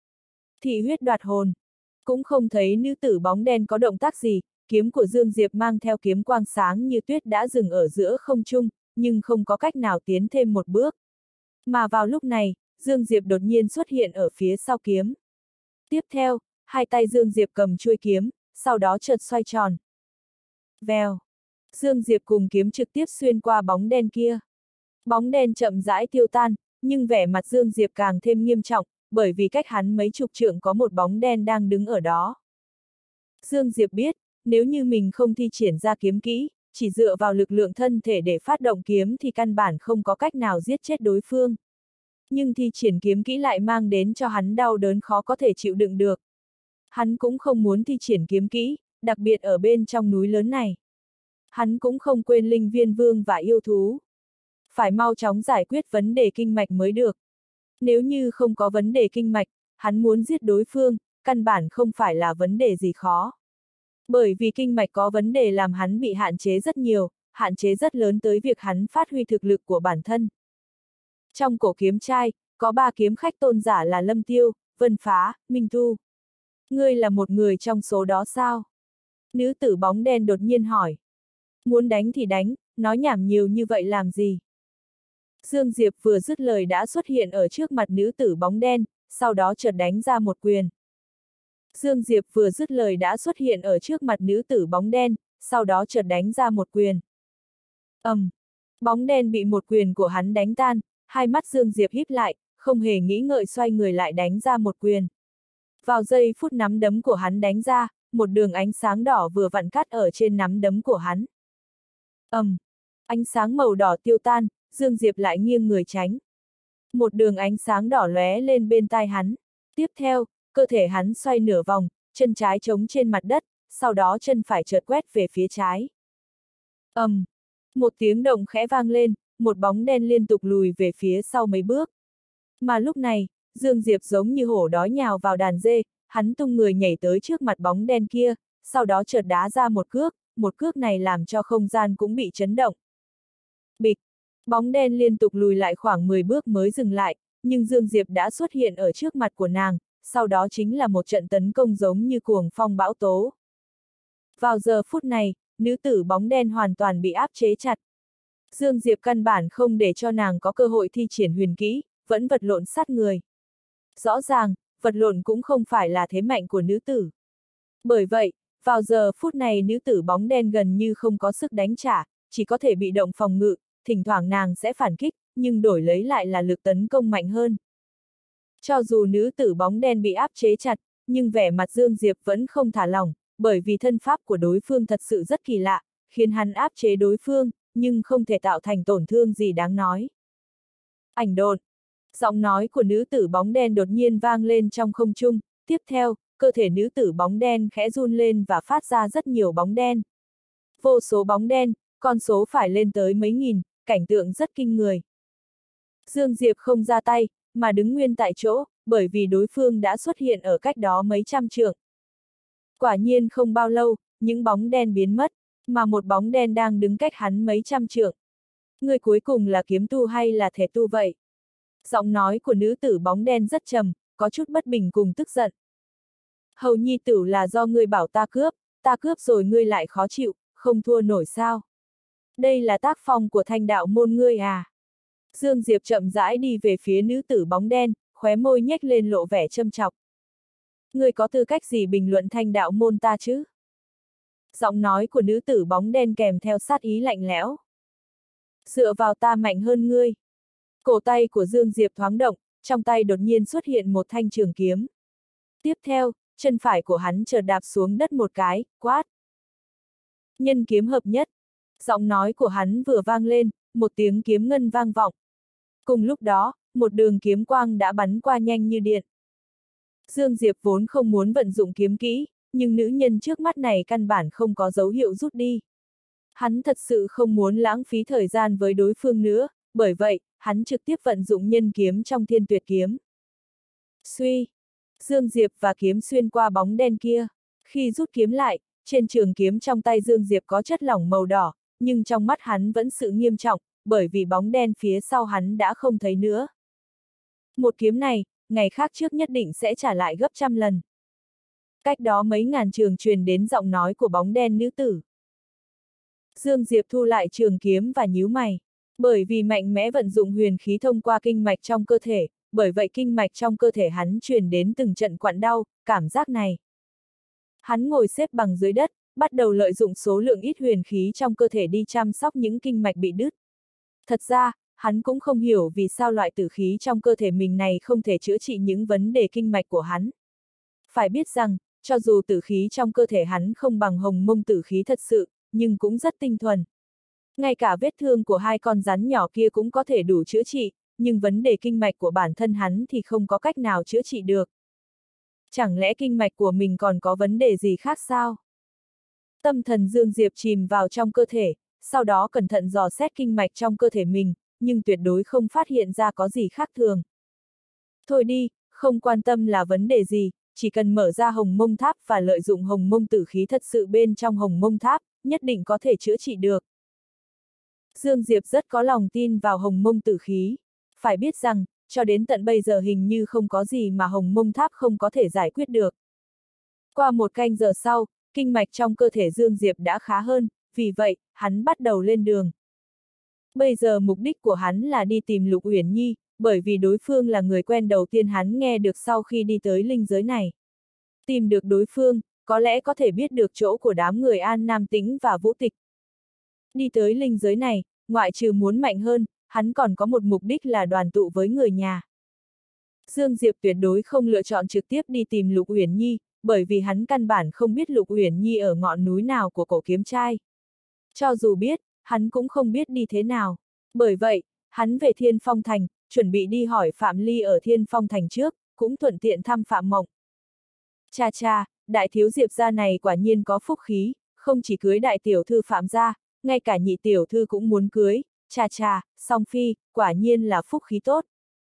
Thị huyết đoạt hồn. Cũng không thấy nữ tử bóng đen có động tác gì, kiếm của Dương Diệp mang theo kiếm quang sáng như tuyết đã dừng ở giữa không trung, nhưng không có cách nào tiến thêm một bước. Mà vào lúc này, Dương Diệp đột nhiên xuất hiện ở phía sau kiếm. Tiếp theo, hai tay Dương Diệp cầm chuôi kiếm, sau đó chợt xoay tròn. Vèo! Dương Diệp cùng kiếm trực tiếp xuyên qua bóng đen kia. Bóng đen chậm rãi tiêu tan, nhưng vẻ mặt Dương Diệp càng thêm nghiêm trọng, bởi vì cách hắn mấy chục trượng có một bóng đen đang đứng ở đó. Dương Diệp biết, nếu như mình không thi triển ra kiếm kỹ, chỉ dựa vào lực lượng thân thể để phát động kiếm thì căn bản không có cách nào giết chết đối phương. Nhưng thi triển kiếm kỹ lại mang đến cho hắn đau đớn khó có thể chịu đựng được. Hắn cũng không muốn thi triển kiếm kỹ, đặc biệt ở bên trong núi lớn này. Hắn cũng không quên linh viên vương và yêu thú. Phải mau chóng giải quyết vấn đề kinh mạch mới được. Nếu như không có vấn đề kinh mạch, hắn muốn giết đối phương, căn bản không phải là vấn đề gì khó. Bởi vì kinh mạch có vấn đề làm hắn bị hạn chế rất nhiều, hạn chế rất lớn tới việc hắn phát huy thực lực của bản thân. Trong Cổ Kiếm Trai, có 3 kiếm khách tôn giả là Lâm Tiêu, Vân Phá, Minh Tu. Ngươi là một người trong số đó sao? Nữ tử bóng đen đột nhiên hỏi. Muốn đánh thì đánh, nói nhảm nhiều như vậy làm gì? Dương Diệp vừa dứt lời đã xuất hiện ở trước mặt nữ tử bóng đen, sau đó chợt đánh ra một quyền. Dương Diệp vừa dứt lời đã xuất hiện ở trước mặt nữ tử bóng đen, sau đó chợt đánh ra một quyền. Bóng đen bị một quyền của hắn đánh tan, hai mắt Dương Diệp híp lại, không hề nghĩ ngợi xoay người lại đánh ra một quyền. Vào giây phút nắm đấm của hắn đánh ra, một đường ánh sáng đỏ vừa vặn cắt ở trên nắm đấm của hắn. Ánh sáng màu đỏ tiêu tan, Dương Diệp lại nghiêng người tránh. Một đường ánh sáng đỏ lóe lên bên tai hắn. Tiếp theo, cơ thể hắn xoay nửa vòng, chân trái chống trên mặt đất, sau đó chân phải chợt quét về phía trái. Một tiếng động khẽ vang lên, một bóng đen liên tục lùi về phía sau mấy bước. Mà lúc này, Dương Diệp giống như hổ đói nhào vào đàn dê, hắn tung người nhảy tới trước mặt bóng đen kia, sau đó chợt đá ra một cước này làm cho không gian cũng bị chấn động. Bịch! Bóng đen liên tục lùi lại khoảng 10 bước mới dừng lại, nhưng Dương Diệp đã xuất hiện ở trước mặt của nàng, sau đó chính là một trận tấn công giống như cuồng phong bão tố. Vào giờ phút này, nữ tử bóng đen hoàn toàn bị áp chế chặt. Dương Diệp căn bản không để cho nàng có cơ hội thi triển huyền kỹ, vẫn vật lộn sát người. Rõ ràng, vật lộn cũng không phải là thế mạnh của nữ tử. Bởi vậy, vào giờ phút này nữ tử bóng đen gần như không có sức đánh trả, chỉ có thể bị động phòng ngự, thỉnh thoảng nàng sẽ phản kích, nhưng đổi lấy lại là lực tấn công mạnh hơn. Cho dù nữ tử bóng đen bị áp chế chặt, nhưng vẻ mặt Dương Diệp vẫn không thả lỏng, bởi vì thân pháp của đối phương thật sự rất kỳ lạ, khiến hắn áp chế đối phương, nhưng không thể tạo thành tổn thương gì đáng nói. Ảnh độn. Giọng nói của nữ tử bóng đen đột nhiên vang lên trong không trung, tiếp theo, cơ thể nữ tử bóng đen khẽ run lên và phát ra rất nhiều bóng đen. Vô số bóng đen, con số phải lên tới mấy nghìn, cảnh tượng rất kinh người. Dương Diệp không ra tay, mà đứng nguyên tại chỗ, bởi vì đối phương đã xuất hiện ở cách đó mấy trăm trượng. Quả nhiên không bao lâu, những bóng đen biến mất, mà một bóng đen đang đứng cách hắn mấy trăm trượng. Người cuối cùng là kiếm tu hay là thể tu vậy? Giọng nói của nữ tử bóng đen rất trầm, có chút bất bình cùng tức giận. Hầu nhi tử là do ngươi bảo ta cướp rồi ngươi lại khó chịu, không thua nổi sao? Đây là tác phong của Thanh đạo môn ngươi à? Dương Diệp chậm rãi đi về phía nữ tử bóng đen, khóe môi nhếch lên lộ vẻ châm chọc. Ngươi có tư cách gì bình luận Thanh đạo môn ta chứ? Giọng nói của nữ tử bóng đen kèm theo sát ý lạnh lẽo. Dựa vào ta mạnh hơn ngươi. Cổ tay của Dương Diệp thoáng động, trong tay đột nhiên xuất hiện một thanh trường kiếm. Tiếp theo, chân phải của hắn chợt đạp xuống đất một cái, quát. Nhân kiếm hợp nhất. Giọng nói của hắn vừa vang lên, một tiếng kiếm ngân vang vọng. Cùng lúc đó, một đường kiếm quang đã bắn qua nhanh như điện. Dương Diệp vốn không muốn vận dụng kiếm kỹ, nhưng nữ nhân trước mắt này căn bản không có dấu hiệu rút đi. Hắn thật sự không muốn lãng phí thời gian với đối phương nữa, bởi vậy, hắn trực tiếp vận dụng nhân kiếm trong Thiên Tuyệt kiếm. Suy! Dương Diệp và kiếm xuyên qua bóng đen kia. Khi rút kiếm lại, trên trường kiếm trong tay Dương Diệp có chất lỏng màu đỏ, nhưng trong mắt hắn vẫn sự nghiêm trọng, bởi vì bóng đen phía sau hắn đã không thấy nữa. Một kiếm này, ngày khác trước nhất định sẽ trả lại gấp trăm lần. Cách đó mấy ngàn trường truyền đến giọng nói của bóng đen nữ tử. Dương Diệp thu lại trường kiếm và nhíu mày. Bởi vì mạnh mẽ vận dụng huyền khí thông qua kinh mạch trong cơ thể, bởi vậy kinh mạch trong cơ thể hắn truyền đến từng trận quặn đau, cảm giác này. Hắn ngồi xếp bằng dưới đất, bắt đầu lợi dụng số lượng ít huyền khí trong cơ thể đi chăm sóc những kinh mạch bị đứt. Thật ra, hắn cũng không hiểu vì sao loại tử khí trong cơ thể mình này không thể chữa trị những vấn đề kinh mạch của hắn. Phải biết rằng, cho dù tử khí trong cơ thể hắn không bằng hồng mông tử khí thật sự, nhưng cũng rất tinh thuần. Ngay cả vết thương của hai con rắn nhỏ kia cũng có thể đủ chữa trị, nhưng vấn đề kinh mạch của bản thân hắn thì không có cách nào chữa trị được. Chẳng lẽ kinh mạch của mình còn có vấn đề gì khác sao? Tâm thần Dương Diệp chìm vào trong cơ thể, sau đó cẩn thận dò xét kinh mạch trong cơ thể mình, nhưng tuyệt đối không phát hiện ra có gì khác thường. Thôi đi, không quan tâm là vấn đề gì, chỉ cần mở ra hồng mông tháp và lợi dụng hồng mông tử khí thật sự bên trong hồng mông tháp, nhất định có thể chữa trị được. Dương Diệp rất có lòng tin vào hồng mông tử khí. Phải biết rằng, cho đến tận bây giờ hình như không có gì mà hồng mông tháp không có thể giải quyết được. Qua một canh giờ sau, kinh mạch trong cơ thể Dương Diệp đã khá hơn, vì vậy, hắn bắt đầu lên đường. Bây giờ mục đích của hắn là đi tìm Lục Uyển Nhi, bởi vì đối phương là người quen đầu tiên hắn nghe được sau khi đi tới linh giới này. Tìm được đối phương, có lẽ có thể biết được chỗ của đám người An Nam Tĩnh và Vũ Tịch. Đi tới linh giới này, ngoại trừ muốn mạnh hơn, hắn còn có một mục đích là đoàn tụ với người nhà. Dương Diệp tuyệt đối không lựa chọn trực tiếp đi tìm Lục Uyển Nhi, bởi vì hắn căn bản không biết Lục Uyển Nhi ở ngọn núi nào của Cổ Kiếm Trai. Cho dù biết, hắn cũng không biết đi thế nào. Bởi vậy, hắn về Thiên Phong Thành, chuẩn bị đi hỏi Phạm Ly ở Thiên Phong Thành trước, cũng thuận tiện thăm Phạm Mộng. Cha cha, đại thiếu Diệp gia này quả nhiên có phúc khí, không chỉ cưới đại tiểu thư Phạm gia, ngay cả nhị tiểu thư cũng muốn cưới, cha cha, song phi, quả nhiên là phúc khí tốt.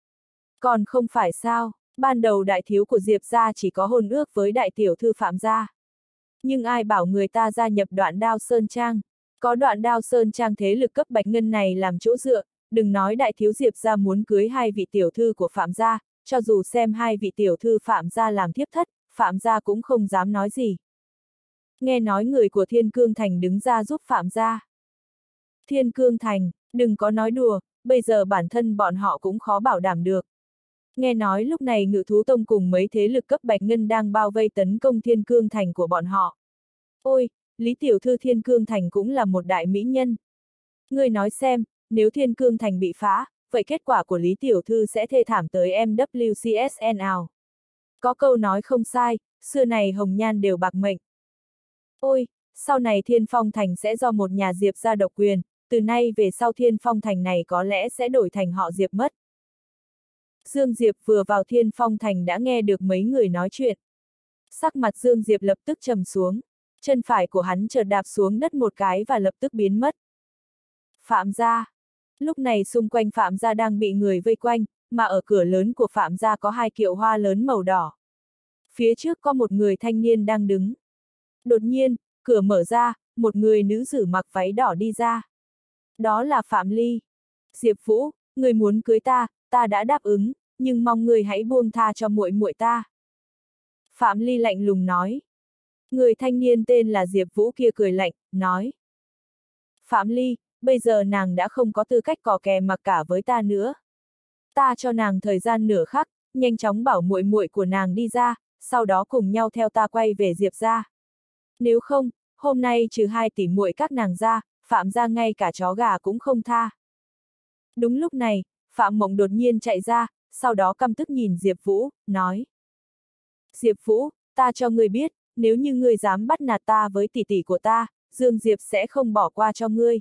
Còn không phải sao, ban đầu đại thiếu của Diệp gia chỉ có hôn ước với đại tiểu thư Phạm gia. Nhưng ai bảo người ta gia nhập Đoạn Đao Sơn Trang, có Đoạn Đao Sơn Trang thế lực cấp bạch ngân này làm chỗ dựa, đừng nói đại thiếu Diệp gia muốn cưới hai vị tiểu thư của Phạm gia, cho dù xem hai vị tiểu thư Phạm gia làm thiếp thất, Phạm gia cũng không dám nói gì. Nghe nói người của Thiên Cương Thành đứng ra giúp Phạm gia. Thiên Cương Thành, đừng có nói đùa, bây giờ bản thân bọn họ cũng khó bảo đảm được. Nghe nói lúc này Ngự Thú Tông cùng mấy thế lực cấp bạch ngân đang bao vây tấn công Thiên Cương Thành của bọn họ. Ôi, Lý tiểu thư Thiên Cương Thành cũng là một đại mỹ nhân. Ngươi nói xem, nếu Thiên Cương Thành bị phá, vậy kết quả của Lý Tiểu Thư sẽ thê thảm tới MWCSN nào. Có câu nói không sai, xưa này hồng nhan đều bạc mệnh. Ôi, sau này Thiên Phong Thành sẽ do một nhà Diệp gia độc quyền, từ nay về sau Thiên Phong Thành này có lẽ sẽ đổi thành họ Diệp mất. Dương Diệp vừa vào Thiên Phong Thành đã nghe được mấy người nói chuyện. Sắc mặt Dương Diệp lập tức trầm xuống, chân phải của hắn chợt đạp xuống đất một cái và lập tức biến mất. Phạm gia. Lúc này xung quanh Phạm gia đang bị người vây quanh, mà ở cửa lớn của Phạm gia có 2 kiệu hoa lớn màu đỏ. Phía trước có một người thanh niên đang đứng. Đột nhiên, cửa mở ra, một người nữ tử mặc váy đỏ đi ra. Đó là Phạm Ly. Diệp Vũ, người muốn cưới ta, ta đã đáp ứng, nhưng mong người hãy buông tha cho muội muội ta. Phạm Ly lạnh lùng nói. Người thanh niên tên là Diệp Vũ kia cười lạnh, nói. Phạm Ly, bây giờ nàng đã không có tư cách cò kè mặc cả với ta nữa. Ta cho nàng thời gian nửa khắc, nhanh chóng bảo muội muội của nàng đi ra, sau đó cùng nhau theo ta quay về Diệp gia. Nếu không, hôm nay trừ 2 tỷ muội các nàng ra, Phạm gia ngay cả chó gà cũng không tha. Đúng lúc này, Phạm Mộng đột nhiên chạy ra, sau đó căm tức nhìn Diệp Vũ, nói. Diệp Vũ, ta cho ngươi biết, nếu như ngươi dám bắt nạt ta với tỷ tỷ của ta, Dương Diệp sẽ không bỏ qua cho ngươi.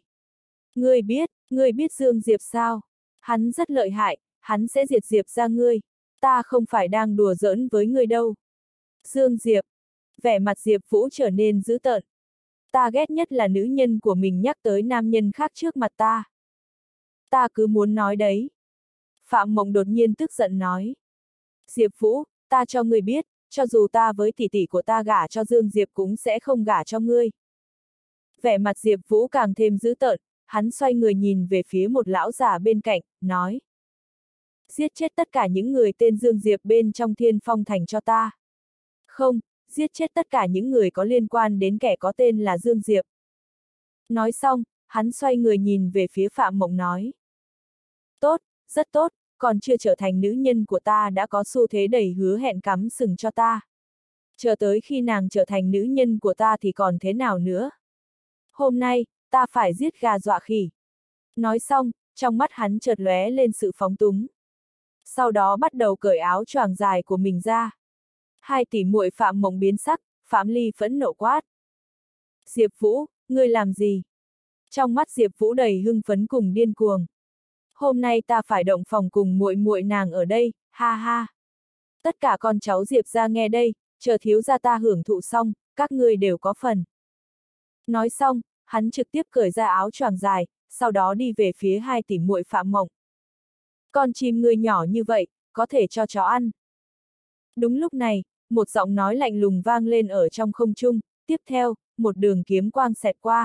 Ngươi biết Dương Diệp sao? Hắn rất lợi hại, hắn sẽ diệt Diệp gia ngươi. Ta không phải đang đùa giỡn với ngươi đâu. Dương Diệp. Vẻ mặt Diệp Vũ trở nên dữ tợn. Ta ghét nhất là nữ nhân của mình nhắc tới nam nhân khác trước mặt ta. Ta cứ muốn nói đấy. Phạm Mộng đột nhiên tức giận nói. Diệp Vũ, ta cho ngươi biết, cho dù ta với tỷ tỷ của ta gả cho Dương Diệp cũng sẽ không gả cho ngươi. Vẻ mặt Diệp Vũ càng thêm dữ tợn, hắn xoay người nhìn về phía một lão già bên cạnh, nói. Giết chết tất cả những người tên Dương Diệp bên trong Thiên Phong Thành cho ta. Không, giết chết tất cả những người có liên quan đến kẻ có tên là Dương Diệp. Nói xong, hắn xoay người nhìn về phía Phạm Mộng nói. Tốt, rất tốt, còn chưa trở thành nữ nhân của ta đã có xu thế đầy hứa hẹn cắm sừng cho ta. Chờ tới khi nàng trở thành nữ nhân của ta thì còn thế nào nữa? Hôm nay, ta phải giết gà dọa khỉ. Nói xong, trong mắt hắn chợt lóe lên sự phóng túng. Sau đó bắt đầu cởi áo choàng dài của mình ra. 2 tỷ muội Phạm Mộng biến sắc, Phạm Ly phẫn nộ quát. Diệp Vũ, ngươi làm gì? Trong mắt Diệp Vũ đầy hưng phấn cùng điên cuồng. Hôm nay ta phải động phòng cùng muội muội nàng ở đây, ha ha. Tất cả con cháu Diệp gia nghe đây, chờ thiếu gia ta hưởng thụ xong, các ngươi đều có phần. Nói xong, hắn trực tiếp cởi ra áo choàng dài, sau đó đi về phía 2 tỷ muội Phạm Mộng. Con chim ngươi nhỏ như vậy, có thể cho chó ăn. Đúng lúc này, một giọng nói lạnh lùng vang lên ở trong không trung, tiếp theo, một đường kiếm quang xẹt qua.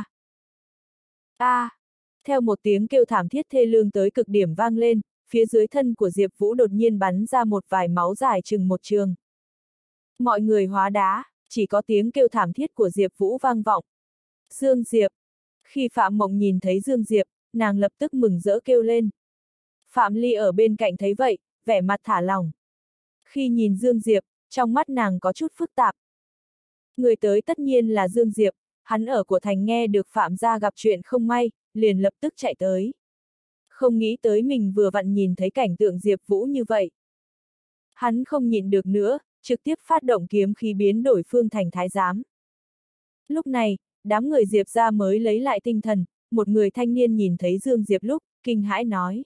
Theo một tiếng kêu thảm thiết thê lương tới cực điểm vang lên, phía dưới thân của Diệp Vũ đột nhiên bắn ra một vài máu dài chừng một trường. Mọi người hóa đá, chỉ có tiếng kêu thảm thiết của Diệp Vũ vang vọng. Dương Diệp. Khi Phạm Mộng nhìn thấy Dương Diệp, nàng lập tức mừng rỡ kêu lên. Phạm Ly ở bên cạnh thấy vậy, vẻ mặt thả lỏng. Khi nhìn Dương Diệp, trong mắt nàng có chút phức tạp. Người tới tất nhiên là Dương Diệp, hắn ở của thành nghe được Phạm gia gặp chuyện không may, liền lập tức chạy tới. Không nghĩ tới mình vừa vặn nhìn thấy cảnh tượng Diệp Vũ như vậy. Hắn không nhịn được nữa, trực tiếp phát động kiếm khí biến đổi phương thành thái giám. Lúc này, đám người Diệp gia mới lấy lại tinh thần, một người thanh niên nhìn thấy Dương Diệp lúc, kinh hãi nói.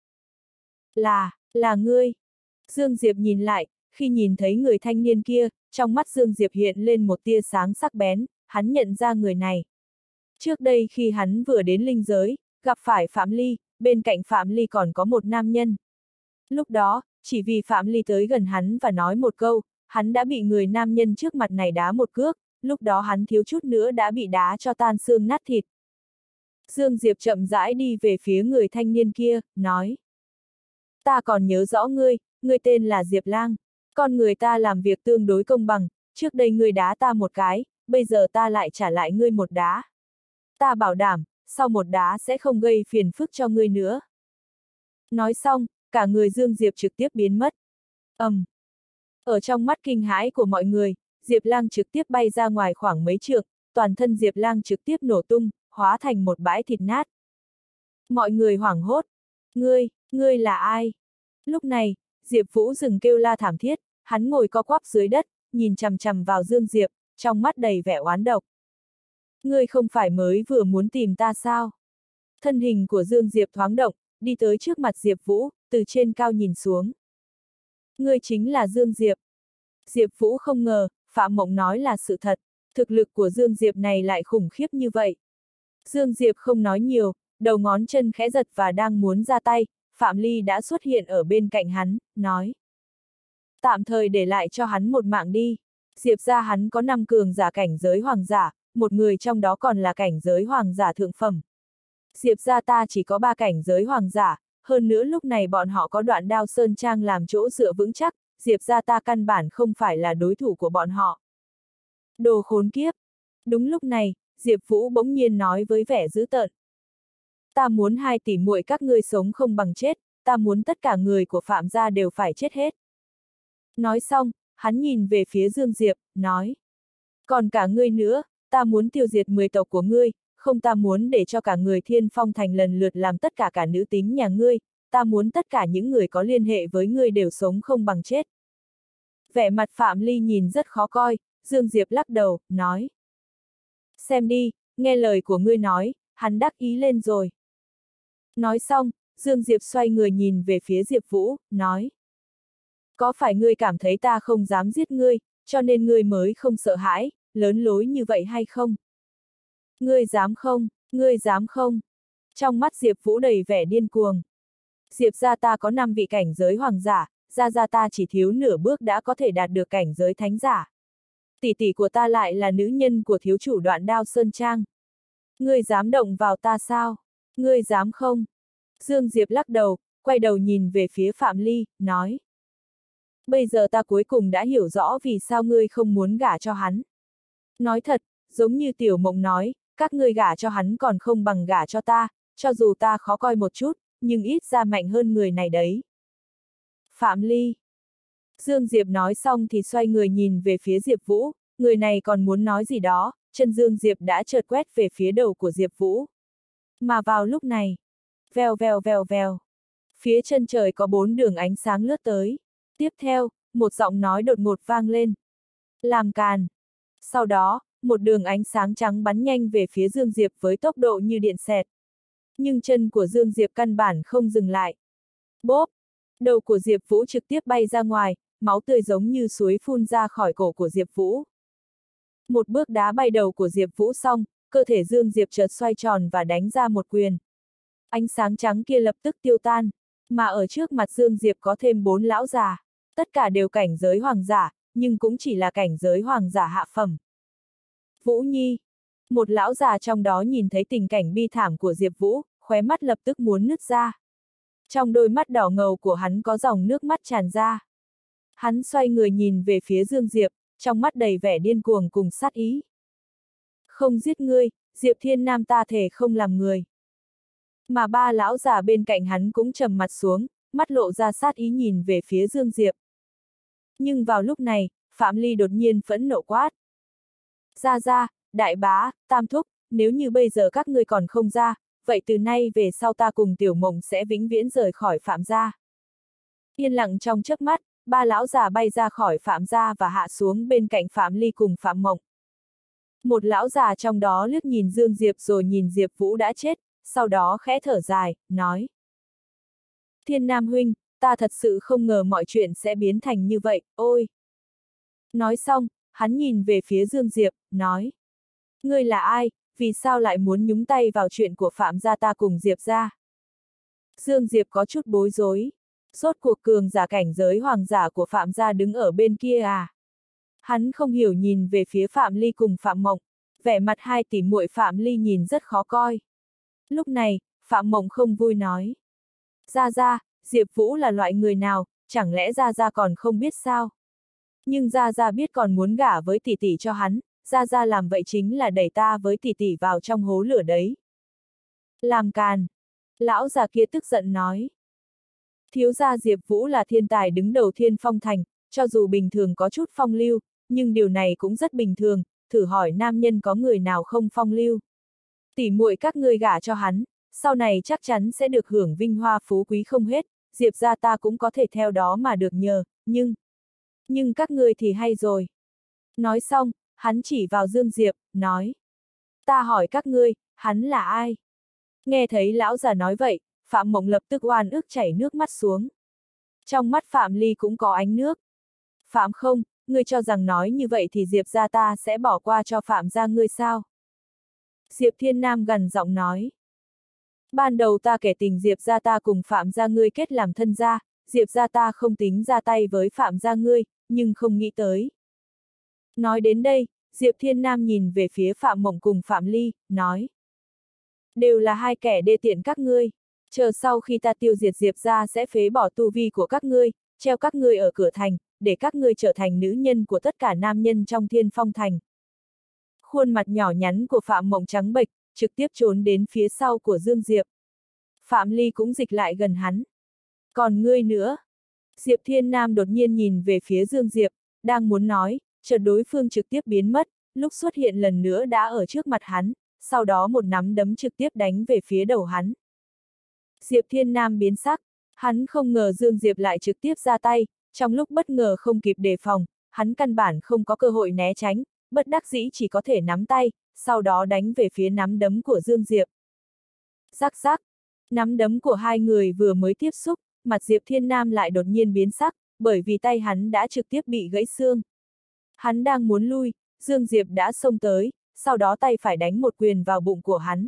Là ngươi. Dương Diệp nhìn lại, khi nhìn thấy người thanh niên kia, trong mắt Dương Diệp hiện lên một tia sáng sắc bén, hắn nhận ra người này. Trước đây khi hắn vừa đến linh giới, gặp phải Phạm Ly, bên cạnh Phạm Ly còn có một nam nhân. Lúc đó, chỉ vì Phạm Ly tới gần hắn và nói một câu, hắn đã bị người nam nhân trước mặt này đá một cước, lúc đó hắn thiếu chút nữa đã bị đá cho tan xương nát thịt. Dương Diệp chậm rãi đi về phía người thanh niên kia, nói. Ta còn nhớ rõ ngươi tên là Diệp Lang. Con người ta làm việc tương đối công bằng, trước đây ngươi đá ta một cái, bây giờ ta lại trả lại ngươi một đá. Ta bảo đảm, sau một đá sẽ không gây phiền phức cho ngươi nữa. Nói xong, cả người Dương Diệp trực tiếp biến mất. Ở trong mắt kinh hãi của mọi người, Diệp Lang trực tiếp bay ra ngoài khoảng mấy trượng, toàn thân Diệp Lang trực tiếp nổ tung, hóa thành một bãi thịt nát. Mọi người hoảng hốt. Ngươi là ai? Lúc này, Diệp Vũ dừng kêu la thảm thiết, hắn ngồi co quắp dưới đất, nhìn chằm chằm vào Dương Diệp, trong mắt đầy vẻ oán độc. Ngươi không phải mới vừa muốn tìm ta sao? Thân hình của Dương Diệp thoáng động, đi tới trước mặt Diệp Vũ, từ trên cao nhìn xuống. Ngươi chính là Dương Diệp. Diệp Vũ không ngờ, Phạm Mộng nói là sự thật, thực lực của Dương Diệp này lại khủng khiếp như vậy. Dương Diệp không nói nhiều, đầu ngón chân khẽ giật và đang muốn ra tay, Phạm Ly đã xuất hiện ở bên cạnh hắn, nói. Tạm thời để lại cho hắn một mạng đi. Diệp ra hắn có 5 cường giả cảnh giới hoàng giả, một người trong đó còn là cảnh giới hoàng giả thượng phẩm. Diệp ra ta chỉ có 3 cảnh giới hoàng giả, hơn nữa lúc này bọn họ có Đoạn Đao Sơn Trang làm chỗ dựa vững chắc, Diệp ra ta căn bản không phải là đối thủ của bọn họ. Đồ khốn kiếp! Đúng lúc này, Diệp Vũ bỗng nhiên nói với vẻ dữ tợn. Ta muốn 2 tỷ muội các ngươi sống không bằng chết, ta muốn tất cả người của Phạm gia đều phải chết hết. Nói xong, hắn nhìn về phía Dương Diệp, nói. Còn cả ngươi nữa, ta muốn tiêu diệt 10 tộc của ngươi, không ta muốn để cho cả người Thiên Phong Thành lần lượt làm tất cả nữ tính nhà ngươi, ta muốn tất cả những người có liên hệ với ngươi đều sống không bằng chết. Vẻ mặt Phạm Ly nhìn rất khó coi, Dương Diệp lắc đầu, nói. Xem đi, nghe lời của ngươi nói, hắn đắc ý lên rồi. Nói xong, Dương Diệp xoay người nhìn về phía Diệp Vũ, nói. Có phải ngươi cảm thấy ta không dám giết ngươi, cho nên ngươi mới không sợ hãi, lớn lối như vậy hay không? Ngươi dám không, ngươi dám không? Trong mắt Diệp Vũ đầy vẻ điên cuồng. Diệp gia ta có 5 vị cảnh giới hoàng giả, gia ta chỉ thiếu nửa bước đã có thể đạt được cảnh giới thánh giả. Tỷ tỷ của ta lại là nữ nhân của thiếu chủ Đoạn Đao Sơn Trang. Ngươi dám động vào ta sao? Ngươi dám không? Dương Diệp lắc đầu, quay đầu nhìn về phía Phạm Ly, nói. Bây giờ ta cuối cùng đã hiểu rõ vì sao ngươi không muốn gả cho hắn. Nói thật, giống như Tiểu Mộng nói, các ngươi gả cho hắn còn không bằng gả cho ta, cho dù ta khó coi một chút, nhưng ít ra mạnh hơn người này đấy. Phạm Ly. Dương Diệp nói xong thì xoay người nhìn về phía Diệp Vũ, người này còn muốn nói gì đó, chân Dương Diệp đã chợt quét về phía đầu của Diệp Vũ. Mà vào lúc này, vèo vèo vèo vèo, phía chân trời có 4 đường ánh sáng lướt tới. Tiếp theo, một giọng nói đột ngột vang lên. Làm càn. Sau đó, một đường ánh sáng trắng bắn nhanh về phía Dương Diệp với tốc độ như điện xẹt. Nhưng chân của Dương Diệp căn bản không dừng lại. Bốp! Đầu của Diệp Vũ trực tiếp bay ra ngoài, máu tươi giống như suối phun ra khỏi cổ của Diệp Vũ. Một bước đá bay đầu của Diệp Vũ xong, cơ thể Dương Diệp chợt xoay tròn và đánh ra một quyền. Ánh sáng trắng kia lập tức tiêu tan, mà ở trước mặt Dương Diệp có thêm 4 lão già. Tất cả đều cảnh giới hoàng giả, nhưng cũng chỉ là cảnh giới hoàng giả hạ phẩm. Vũ Nhi. Một lão già trong đó nhìn thấy tình cảnh bi thảm của Diệp Vũ, khóe mắt lập tức muốn nứt ra. Trong đôi mắt đỏ ngầu của hắn có dòng nước mắt tràn ra. Hắn xoay người nhìn về phía Dương Diệp, trong mắt đầy vẻ điên cuồng cùng sát ý. Không giết ngươi, Diệp Thiên Nam ta thề không làm người. Mà 3 lão già bên cạnh hắn cũng trầm mặt xuống, mắt lộ ra sát ý nhìn về phía Dương Diệp. Nhưng vào lúc này, Phạm Ly đột nhiên phẫn nộ quát. Ra, đại bá, tam thúc, nếu như bây giờ các ngươi còn không ra, vậy từ nay về sau ta cùng Tiểu Mộng sẽ vĩnh viễn rời khỏi Phạm gia. Yên lặng trong chớp mắt, 3 lão già bay ra khỏi Phạm gia và hạ xuống bên cạnh Phạm Ly cùng Phạm Mộng. Một lão già trong đó liếc nhìn Dương Diệp rồi nhìn Diệp Vũ đã chết, sau đó khẽ thở dài, nói. Thiên Nam huynh, ta thật sự không ngờ mọi chuyện sẽ biến thành như vậy, ôi! Nói xong, hắn nhìn về phía Dương Diệp, nói. Ngươi là ai, vì sao lại muốn nhúng tay vào chuyện của Phạm gia ta cùng Diệp gia? Dương Diệp có chút bối rối. Rốt cuộc cường giả cảnh giới hoàng giả của Phạm gia đứng ở bên kia à? Hắn không hiểu nhìn về phía Phạm Ly cùng Phạm Mộng, vẻ mặt 2 tỷ muội Phạm Ly nhìn rất khó coi. Lúc này, Phạm Mộng không vui nói. Gia, Diệp Vũ là loại người nào, chẳng lẽ Gia còn không biết sao? Nhưng Gia biết còn muốn gả với tỷ tỷ cho hắn, Gia làm vậy chính là đẩy ta với tỷ tỷ vào trong hố lửa đấy. Làm càn. Lão già kia tức giận nói. Thiếu gia Diệp Vũ là thiên tài đứng đầu Thiên Phong Thành, cho dù bình thường có chút phong lưu, nhưng điều này cũng rất bình thường, thử hỏi nam nhân có người nào không phong lưu. Tỷ muội các ngươi gả cho hắn, sau này chắc chắn sẽ được hưởng vinh hoa phú quý không hết, Diệp gia ta cũng có thể theo đó mà được nhờ, nhưng các ngươi thì hay rồi. Nói xong, hắn chỉ vào Dương Diệp, nói. Ta hỏi các ngươi, hắn là ai? Nghe thấy lão già nói vậy, Phạm Mộng lập tức oan ức chảy nước mắt xuống. Trong mắt Phạm Ly cũng có ánh nước. Phạm không, ngươi cho rằng nói như vậy thì Diệp gia ta sẽ bỏ qua cho Phạm gia ngươi sao? Diệp Thiên Nam gằn giọng nói. Ban đầu ta kể tình Diệp gia ta cùng Phạm gia ngươi kết làm thân gia, Diệp gia ta không tính ra tay với Phạm gia ngươi, nhưng không nghĩ tới. Nói đến đây, Diệp Thiên Nam nhìn về phía Phạm Mộng cùng Phạm Ly, nói. Đều là hai kẻ đê tiện các ngươi, chờ sau khi ta tiêu diệt Diệp gia sẽ phế bỏ tu vi của các ngươi, treo các ngươi ở cửa thành, để các ngươi trở thành nữ nhân của tất cả nam nhân trong Thiên Phong thành. Khuôn mặt nhỏ nhắn của Phạm Mộng trắng bệch, trực tiếp trốn đến phía sau của Dương Diệp. Phạm Ly cũng dịch lại gần hắn. Còn ngươi nữa? Diệp Thiên Nam đột nhiên nhìn về phía Dương Diệp, đang muốn nói, chợt đối phương trực tiếp biến mất, lúc xuất hiện lần nữa đã ở trước mặt hắn, sau đó một nắm đấm trực tiếp đánh về phía đầu hắn. Diệp Thiên Nam biến sắc, hắn không ngờ Dương Diệp lại trực tiếp ra tay, trong lúc bất ngờ không kịp đề phòng, hắn căn bản không có cơ hội né tránh, bất đắc dĩ chỉ có thể nắm tay, sau đó đánh về phía nắm đấm của Dương Diệp. Rắc rắc, nắm đấm của hai người vừa mới tiếp xúc, mặt Diệp Thiên Nam lại đột nhiên biến sắc, bởi vì tay hắn đã trực tiếp bị gãy xương. Hắn đang muốn lui, Dương Diệp đã xông tới, sau đó tay phải đánh một quyền vào bụng của hắn.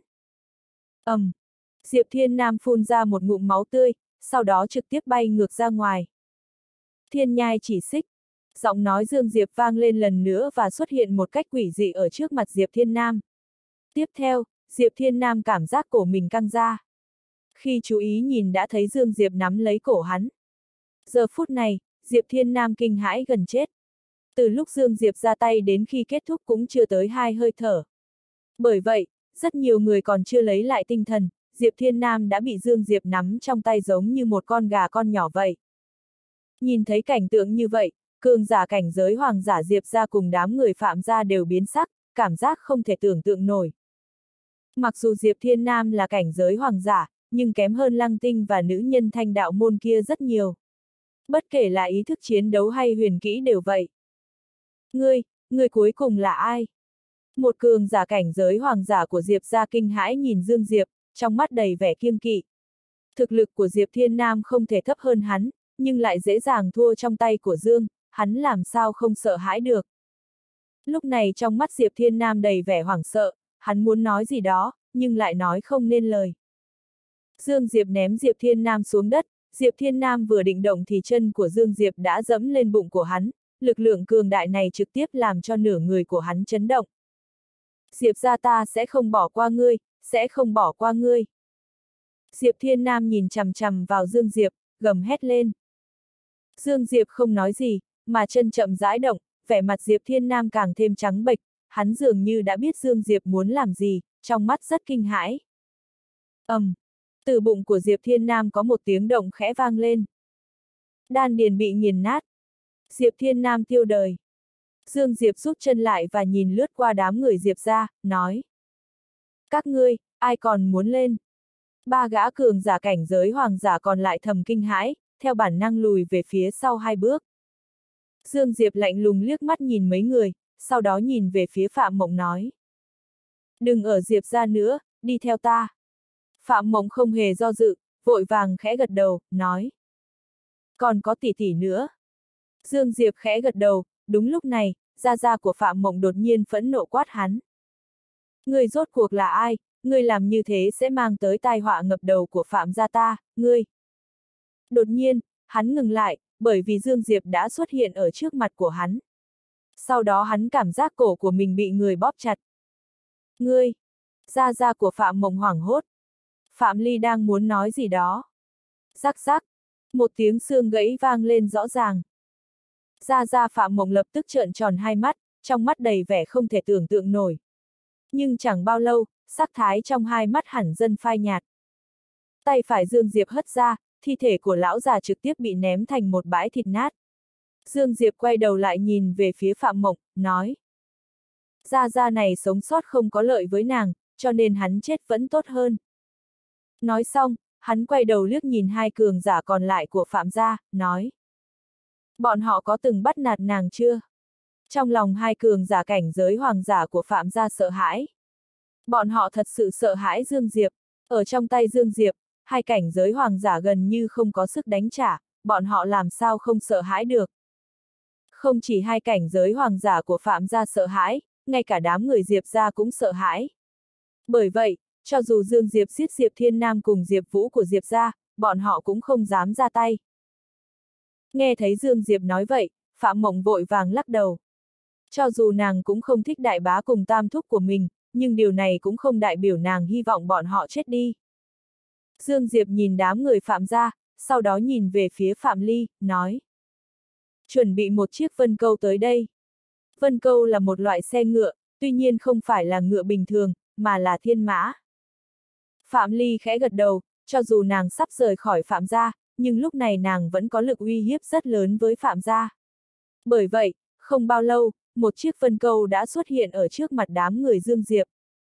Diệp Thiên Nam phun ra một ngụm máu tươi, sau đó trực tiếp bay ngược ra ngoài. Thiên nhai chỉ xích. Giọng nói Dương Diệp vang lên lần nữa và xuất hiện một cách quỷ dị ở trước mặt Diệp Thiên Nam. Tiếp theo, Diệp Thiên Nam cảm giác cổ mình căng ra. Khi chú ý nhìn đã thấy Dương Diệp nắm lấy cổ hắn. Giờ phút này, Diệp Thiên Nam kinh hãi gần chết. Từ lúc Dương Diệp ra tay đến khi kết thúc cũng chưa tới 2 hơi thở. Bởi vậy, rất nhiều người còn chưa lấy lại tinh thần, Diệp Thiên Nam đã bị Dương Diệp nắm trong tay giống như một con gà con nhỏ vậy. Nhìn thấy cảnh tượng như vậy, cường giả cảnh giới hoàng giả Diệp gia cùng đám người Phạm gia đều biến sắc, cảm giác không thể tưởng tượng nổi. Mặc dù Diệp Thiên Nam là cảnh giới hoàng giả, nhưng kém hơn Lăng Tinh và nữ nhân Thanh đạo môn kia rất nhiều. Bất kể là ý thức chiến đấu hay huyền kỹ đều vậy. Ngươi cuối cùng là ai? Một cường giả cảnh giới hoàng giả của Diệp gia kinh hãi nhìn Dương Diệp, trong mắt đầy vẻ kiêng kỵ. Thực lực của Diệp Thiên Nam không thể thấp hơn hắn, nhưng lại dễ dàng thua trong tay của Dương, hắn làm sao không sợ hãi được. Lúc này trong mắt Diệp Thiên Nam đầy vẻ hoảng sợ, hắn muốn nói gì đó, nhưng lại nói không nên lời. Dương Diệp ném Diệp Thiên Nam xuống đất, Diệp Thiên Nam vừa định động thì chân của Dương Diệp đã dẫm lên bụng của hắn, lực lượng cường đại này trực tiếp làm cho nửa người của hắn chấn động. Diệp gia ta sẽ không bỏ qua ngươi, sẽ không bỏ qua ngươi. Diệp Thiên Nam nhìn chằm chằm vào Dương Diệp, gầm hét lên. Dương Diệp không nói gì, mà chân chậm rãi động, vẻ mặt Diệp Thiên Nam càng thêm trắng bệch, hắn dường như đã biết Dương Diệp muốn làm gì, trong mắt rất kinh hãi. Từ bụng của Diệp Thiên Nam có một tiếng động khẽ vang lên. Đan điền bị nghiền nát. Diệp Thiên Nam tiêu đời. Dương Diệp rút chân lại và nhìn lướt qua đám người Diệp ra, nói. Các ngươi, ai còn muốn lên? Ba gã cường giả cảnh giới hoàng giả còn lại thầm kinh hãi, theo bản năng lùi về phía sau 2 bước. Dương Diệp lạnh lùng liếc mắt nhìn mấy người, sau đó nhìn về phía Phạm Mộng nói. Đừng ở Diệp ra nữa, đi theo ta. Phạm Mộng không hề do dự, vội vàng khẽ gật đầu, nói. Còn có tỷ tỷ nữa. Dương Diệp khẽ gật đầu, đúng lúc này, gia gia của Phạm Mộng đột nhiên phẫn nộ quát hắn. Ngươi rốt cuộc là ai, ngươi làm như thế sẽ mang tới tai họa ngập đầu của Phạm gia ta, ngươi. Đột nhiên, hắn ngừng lại, bởi vì Dương Diệp đã xuất hiện ở trước mặt của hắn. Sau đó hắn cảm giác cổ của mình bị người bóp chặt. Ngươi! Gia gia của Phạm Mộng hoảng hốt. Phạm Ly đang muốn nói gì đó. Rắc rắc! Một tiếng xương gãy vang lên rõ ràng. Gia gia Phạm Mộng lập tức trợn tròn hai mắt, trong mắt đầy vẻ không thể tưởng tượng nổi. Nhưng chẳng bao lâu, sắc thái trong hai mắt hẳn dần phai nhạt. Tay phải Dương Diệp hất ra, thi thể của lão già trực tiếp bị ném thành một bãi thịt nát. Dương Diệp quay đầu lại nhìn về phía Phạm Mộng, nói. Gia gia này sống sót không có lợi với nàng, cho nên hắn chết vẫn tốt hơn. Nói xong, hắn quay đầu liếc nhìn hai cường giả còn lại của Phạm gia, nói. Bọn họ có từng bắt nạt nàng chưa? Trong lòng hai cường giả cảnh giới hoàng giả của Phạm gia sợ hãi. Bọn họ thật sự sợ hãi Dương Diệp. Ở trong tay Dương Diệp, hai cảnh giới hoàng giả gần như không có sức đánh trả, bọn họ làm sao không sợ hãi được. Không chỉ hai cảnh giới hoàng giả của Phạm gia sợ hãi, ngay cả đám người Diệp gia cũng sợ hãi. Bởi vậy, cho dù Dương Diệp giết Diệp Thiên Nam cùng Diệp Vũ của Diệp gia, bọn họ cũng không dám ra tay. Nghe thấy Dương Diệp nói vậy, Phạm Mộng vội vàng lắc đầu. Cho dù nàng cũng không thích đại bá cùng tam thúc của mình, nhưng điều này cũng không đại biểu nàng hy vọng bọn họ chết đi. Dương Diệp nhìn đám người Phạm gia, sau đó nhìn về phía Phạm Ly, nói. Chuẩn bị một chiếc vân câu tới đây. Vân câu là một loại xe ngựa, tuy nhiên không phải là ngựa bình thường, mà là thiên mã. Phạm Ly khẽ gật đầu, cho dù nàng sắp rời khỏi Phạm gia, nhưng lúc này nàng vẫn có lực uy hiếp rất lớn với Phạm gia. Bởi vậy, không bao lâu, một chiếc vân câu đã xuất hiện ở trước mặt đám người Dương Diệp.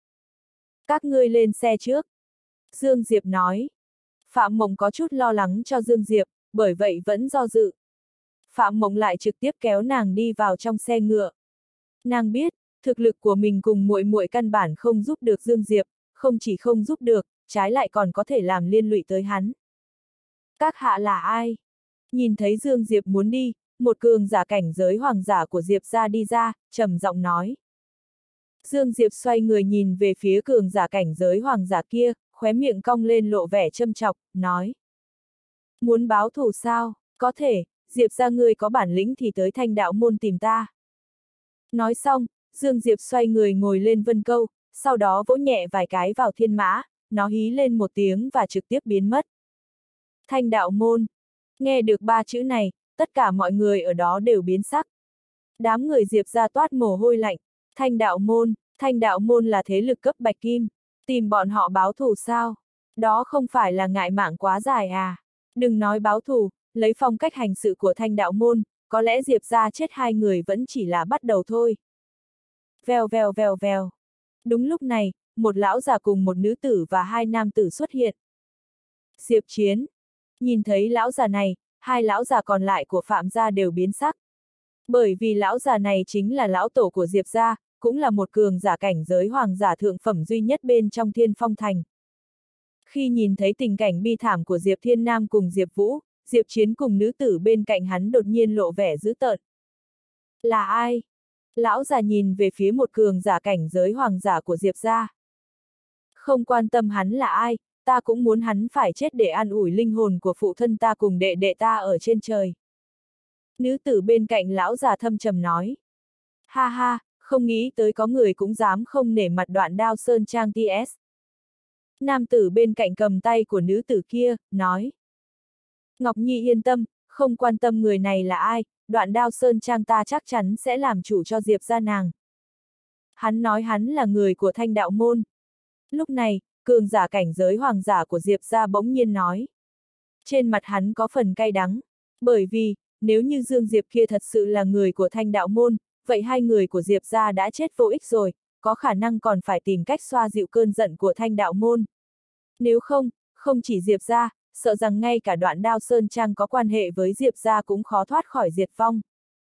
Các ngươi lên xe trước. Dương Diệp nói. Phạm Mộng có chút lo lắng cho Dương Diệp, bởi vậy vẫn do dự. Phạm Mộng lại trực tiếp kéo nàng đi vào trong xe ngựa. Nàng biết, thực lực của mình cùng muội muội căn bản không giúp được Dương Diệp, không chỉ không giúp được, trái lại còn có thể làm liên lụy tới hắn. Các hạ là ai? Nhìn thấy Dương Diệp muốn đi, một cường giả cảnh giới hoàng giả của Diệp gia đi ra, trầm giọng nói. Dương Diệp xoay người nhìn về phía cường giả cảnh giới hoàng giả kia, khóe miệng cong lên lộ vẻ châm chọc, nói. Muốn báo thù sao? Có thể, Diệp gia ngươi có bản lĩnh thì tới Thanh Đạo môn tìm ta. Nói xong, Dương Diệp xoay người ngồi lên vân câu, sau đó vỗ nhẹ vài cái vào thiên mã, nó hí lên một tiếng và trực tiếp biến mất. Thanh Đạo môn. Nghe được ba chữ này, tất cả mọi người ở đó đều biến sắc. Đám người Diệp gia toát mồ hôi lạnh. Thanh đạo môn là thế lực cấp bạch kim. Tìm bọn họ báo thù sao? Đó không phải là ngại mạng quá dài à? Đừng nói báo thù, lấy phong cách hành sự của thanh đạo môn, có lẽ Diệp gia chết hai người vẫn chỉ là bắt đầu thôi. Vèo vèo vèo vèo. Đúng lúc này, một lão già cùng một nữ tử và hai nam tử xuất hiện. Diệp Chiến. Nhìn thấy lão già này, hai lão già còn lại của Phạm gia đều biến sắc. Bởi vì lão già này chính là lão tổ của Diệp gia, cũng là một cường giả cảnh giới hoàng giả thượng phẩm duy nhất bên trong Thiên Phong Thành. Khi nhìn thấy tình cảnh bi thảm của Diệp Thiên Nam cùng Diệp Vũ, Diệp Chiến cùng nữ tử bên cạnh hắn đột nhiên lộ vẻ dữ tợn. Là ai? Lão già nhìn về phía một cường giả cảnh giới hoàng giả của Diệp gia. Không quan tâm hắn là ai, ta cũng muốn hắn phải chết để an ủi linh hồn của phụ thân ta cùng đệ đệ ta ở trên trời. Nữ tử bên cạnh lão già thâm trầm nói. Ha ha, không nghĩ tới có người cũng dám không nể mặt Đoạn Đao Sơn Trang TS. Nam tử bên cạnh cầm tay của nữ tử kia, nói. Ngọc Nhi yên tâm, không quan tâm người này là ai, Đoạn Đao Sơn Trang ta chắc chắn sẽ làm chủ cho Diệp gia nàng. Hắn nói hắn là người của Thanh Đạo môn. Lúc này, cường giả cảnh giới hoàng giả của Diệp gia bỗng nhiên nói. Trên mặt hắn có phần cay đắng, bởi vì, nếu như Dương Diệp kia thật sự là người của Thanh Đạo môn, vậy hai người của Diệp gia đã chết vô ích rồi, có khả năng còn phải tìm cách xoa dịu cơn giận của Thanh Đạo môn. Nếu không, không chỉ Diệp gia, sợ rằng ngay cả Đoạn Đao Sơn Trang có quan hệ với Diệp gia cũng khó thoát khỏi diệt vong.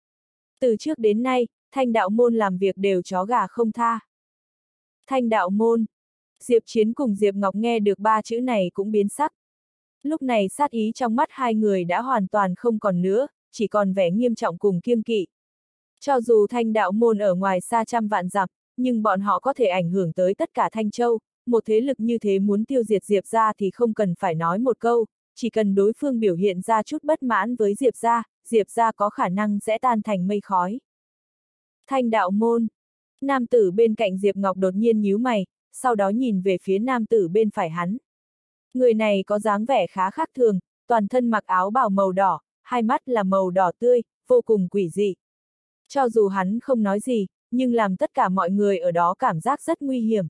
Từ trước đến nay, Thanh Đạo môn làm việc đều chó gà không tha. Thanh Đạo môn. Diệp Chiến cùng Diệp Ngọc nghe được ba chữ này cũng biến sắc. Lúc này sát ý trong mắt hai người đã hoàn toàn không còn nữa, chỉ còn vẻ nghiêm trọng cùng kiêng kỵ. Cho dù Thanh Đạo môn ở ngoài xa trăm vạn dặm, nhưng bọn họ có thể ảnh hưởng tới tất cả Thanh Châu, một thế lực như thế muốn tiêu diệt Diệp gia thì không cần phải nói một câu, chỉ cần đối phương biểu hiện ra chút bất mãn với Diệp gia có khả năng sẽ tan thành mây khói. Thanh Đạo môn. Nam tử bên cạnh Diệp Ngọc đột nhiên nhíu mày, sau đó nhìn về phía nam tử bên phải hắn. Người này có dáng vẻ khá khác thường, toàn thân mặc áo bào màu đỏ, hai mắt là màu đỏ tươi, vô cùng quỷ dị. Cho dù hắn không nói gì, nhưng làm tất cả mọi người ở đó cảm giác rất nguy hiểm.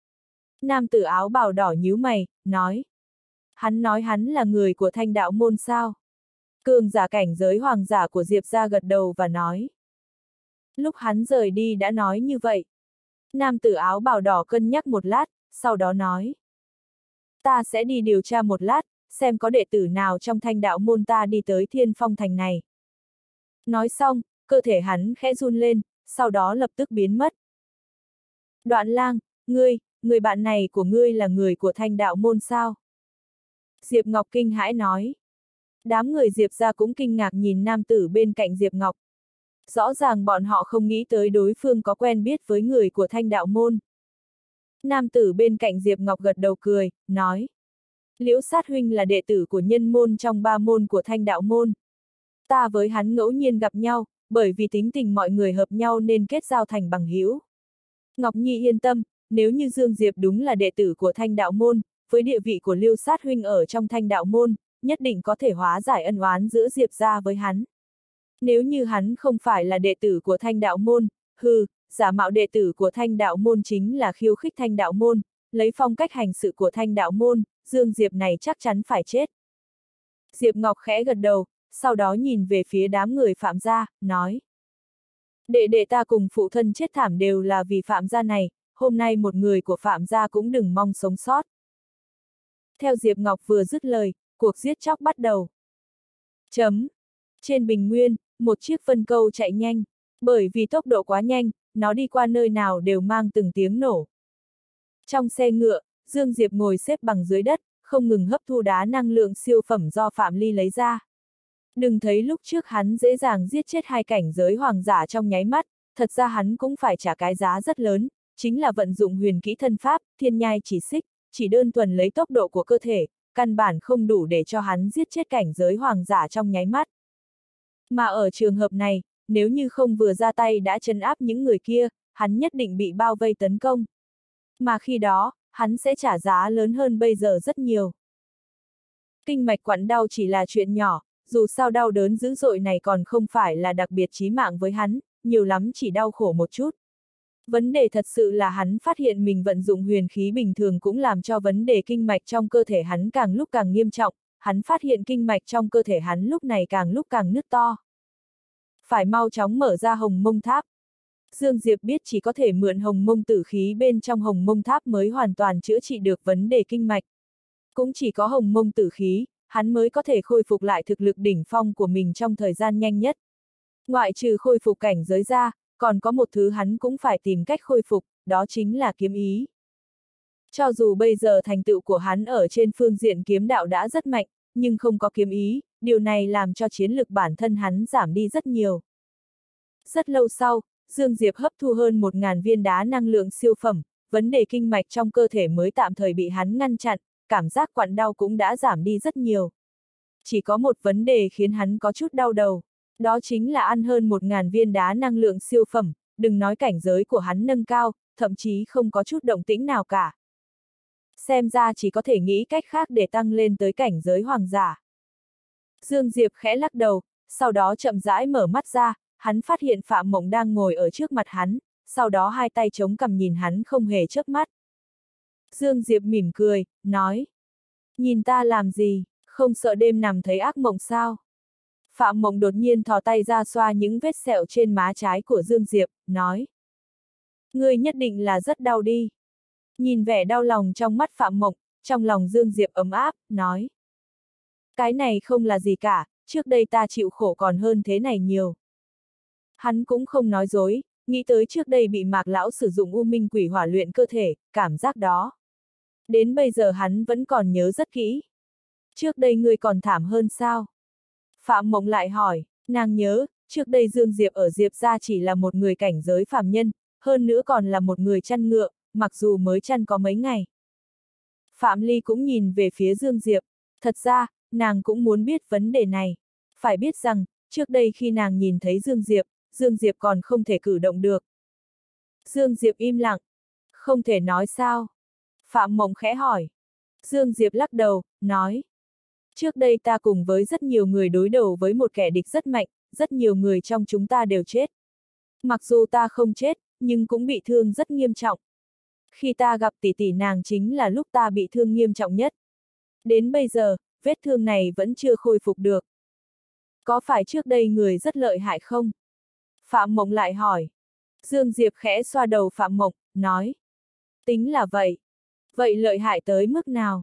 Nam tử áo bào đỏ nhíu mày, nói. Hắn nói hắn là người của Thanh Đạo môn sao? Cường giả cảnh giới hoàng giả của Diệp gia gật đầu và nói. Lúc hắn rời đi đã nói như vậy. Nam tử áo bào đỏ cân nhắc một lát, sau đó nói. ta sẽ đi điều tra một lát, xem có đệ tử nào trong Thanh đạo môn ta đi tới Thiên Phong thành này. Nói xong, cơ thể hắn khẽ run lên, sau đó lập tức biến mất. Đoạn Lang, người bạn này của ngươi là người của Thanh đạo môn sao? Diệp Ngọc kinh hãi nói. Đám người Diệp gia cũng kinh ngạc nhìn nam tử bên cạnh Diệp Ngọc. Rõ ràng bọn họ không nghĩ tới đối phương có quen biết với người của Thanh đạo môn. Nam tử bên cạnh Diệp Ngọc gật đầu cười, nói. Liễu Sát huynh là đệ tử của nhân môn trong 3 môn của Thanh đạo môn. Ta với hắn ngẫu nhiên gặp nhau, bởi vì tính tình mọi người hợp nhau nên kết giao thành bằng hữu. Ngọc Nhi yên tâm, nếu như Dương Diệp đúng là đệ tử của Thanh đạo môn, với địa vị của Liễu Sát huynh ở trong Thanh đạo môn, nhất định có thể hóa giải ân oán giữa Diệp gia với hắn. Nếu như hắn không phải là đệ tử của Thanh đạo môn, giả mạo đệ tử của Thanh đạo môn chính là khiêu khích Thanh đạo môn, lấy phong cách hành sự của Thanh đạo môn, Dương Diệp này chắc chắn phải chết. Diệp Ngọc khẽ gật đầu, sau đó nhìn về phía đám người Phạm gia, nói. Đệ ta cùng phụ thân chết thảm đều là vì Phạm gia này, hôm nay một người của Phạm gia cũng đừng mong sống sót. Theo Diệp Ngọc vừa dứt lời, cuộc giết chóc bắt đầu. Trên bình nguyên, một chiếc phân câu chạy nhanh, bởi vì tốc độ quá nhanh, nó đi qua nơi nào đều mang từng tiếng nổ. Trong xe ngựa, Dương Diệp ngồi xếp bằng dưới đất, không ngừng hấp thu đá năng lượng siêu phẩm do Phạm Ly lấy ra. Đừng thấy lúc trước hắn dễ dàng giết chết 2 cảnh giới hoàng giả trong nháy mắt, thật ra hắn cũng phải trả cái giá rất lớn, chính là vận dụng huyền kỹ thân pháp, thiên nhai chỉ xích, chỉ đơn thuần lấy tốc độ của cơ thể, căn bản không đủ để cho hắn giết chết cảnh giới hoàng giả trong nháy mắt. Mà ở trường hợp này, nếu như không vừa ra tay đã trấn áp những người kia, hắn nhất định bị bao vây tấn công. Mà khi đó, hắn sẽ trả giá lớn hơn bây giờ rất nhiều. Kinh mạch quặn đau chỉ là chuyện nhỏ, dù sao đau đớn dữ dội này còn không phải là đặc biệt chí mạng với hắn, nhiều lắm chỉ đau khổ một chút. Vấn đề thật sự là hắn phát hiện mình vận dụng huyền khí bình thường cũng làm cho vấn đề kinh mạch trong cơ thể hắn càng lúc càng nghiêm trọng, hắn phát hiện kinh mạch trong cơ thể hắn lúc này càng lúc càng nứt to. Phải mau chóng mở ra hồng mông tháp. Dương Diệp biết chỉ có thể mượn hồng mông tử khí bên trong hồng mông tháp mới hoàn toàn chữa trị được vấn đề kinh mạch. Cũng chỉ có hồng mông tử khí, hắn mới có thể khôi phục lại thực lực đỉnh phong của mình trong thời gian nhanh nhất. Ngoại trừ khôi phục cảnh giới ra, còn có một thứ hắn cũng phải tìm cách khôi phục, đó chính là kiếm ý. Cho dù bây giờ thành tựu của hắn ở trên phương diện kiếm đạo đã rất mạnh, nhưng không có kiếm ý, điều này làm cho chiến lực bản thân hắn giảm đi rất nhiều. Rất lâu sau, Dương Diệp hấp thu hơn 1000 viên đá năng lượng siêu phẩm, vấn đề kinh mạch trong cơ thể mới tạm thời bị hắn ngăn chặn, cảm giác quặn đau cũng đã giảm đi rất nhiều. Chỉ có một vấn đề khiến hắn có chút đau đầu, đó chính là ăn hơn 1000 viên đá năng lượng siêu phẩm, đừng nói cảnh giới của hắn nâng cao, thậm chí không có chút động tĩnh nào cả. Xem ra chỉ có thể nghĩ cách khác để tăng lên tới cảnh giới hoàng giả. Dương Diệp khẽ lắc đầu, sau đó chậm rãi mở mắt ra, hắn phát hiện Phạm Mộng đang ngồi ở trước mặt hắn, sau đó 2 tay chống cằm nhìn hắn không hề chớp mắt. Dương Diệp mỉm cười, nói. Nhìn ta làm gì, không sợ đêm nằm thấy ác mộng sao? Phạm Mộng đột nhiên thò tay ra xoa những vết sẹo trên má trái của Dương Diệp, nói. Ngươi nhất định là rất đau đi. Nhìn vẻ đau lòng trong mắt Phạm Mộng, trong lòng Dương Diệp ấm áp, nói. Cái này không là gì cả, trước đây ta chịu khổ còn hơn thế này nhiều. Hắn cũng không nói dối, nghĩ tới trước đây bị Mạc Lão sử dụng U Minh Quỷ Hỏa luyện cơ thể, cảm giác đó. Đến bây giờ hắn vẫn còn nhớ rất kỹ. Trước đây ngươi còn thảm hơn sao? Phạm Mộng lại hỏi, nàng nhớ, trước đây Dương Diệp ở Diệp gia chỉ là một người cảnh giới phàm nhân, hơn nữa còn là một người chăn ngựa, mặc dù mới chăn có mấy ngày. Phạm Ly cũng nhìn về phía Dương Diệp, thật ra, nàng cũng muốn biết vấn đề này. Phải biết rằng, trước đây khi nàng nhìn thấy Dương Diệp còn không thể cử động được. Dương Diệp im lặng, không thể nói sao? Phạm Mộng khẽ hỏi. Dương Diệp lắc đầu, nói. Trước đây ta cùng với rất nhiều người đối đầu với một kẻ địch rất mạnh, rất nhiều người trong chúng ta đều chết. Mặc dù ta không chết, nhưng cũng bị thương rất nghiêm trọng. Khi ta gặp tỷ tỷ nàng chính là lúc ta bị thương nghiêm trọng nhất. Đến bây giờ, vết thương này vẫn chưa khôi phục được. Có phải trước đây người rất lợi hại không? Phạm Mộng lại hỏi. Dương Diệp khẽ xoa đầu Phạm Mộng, nói. Tính là vậy. Vậy lợi hại tới mức nào?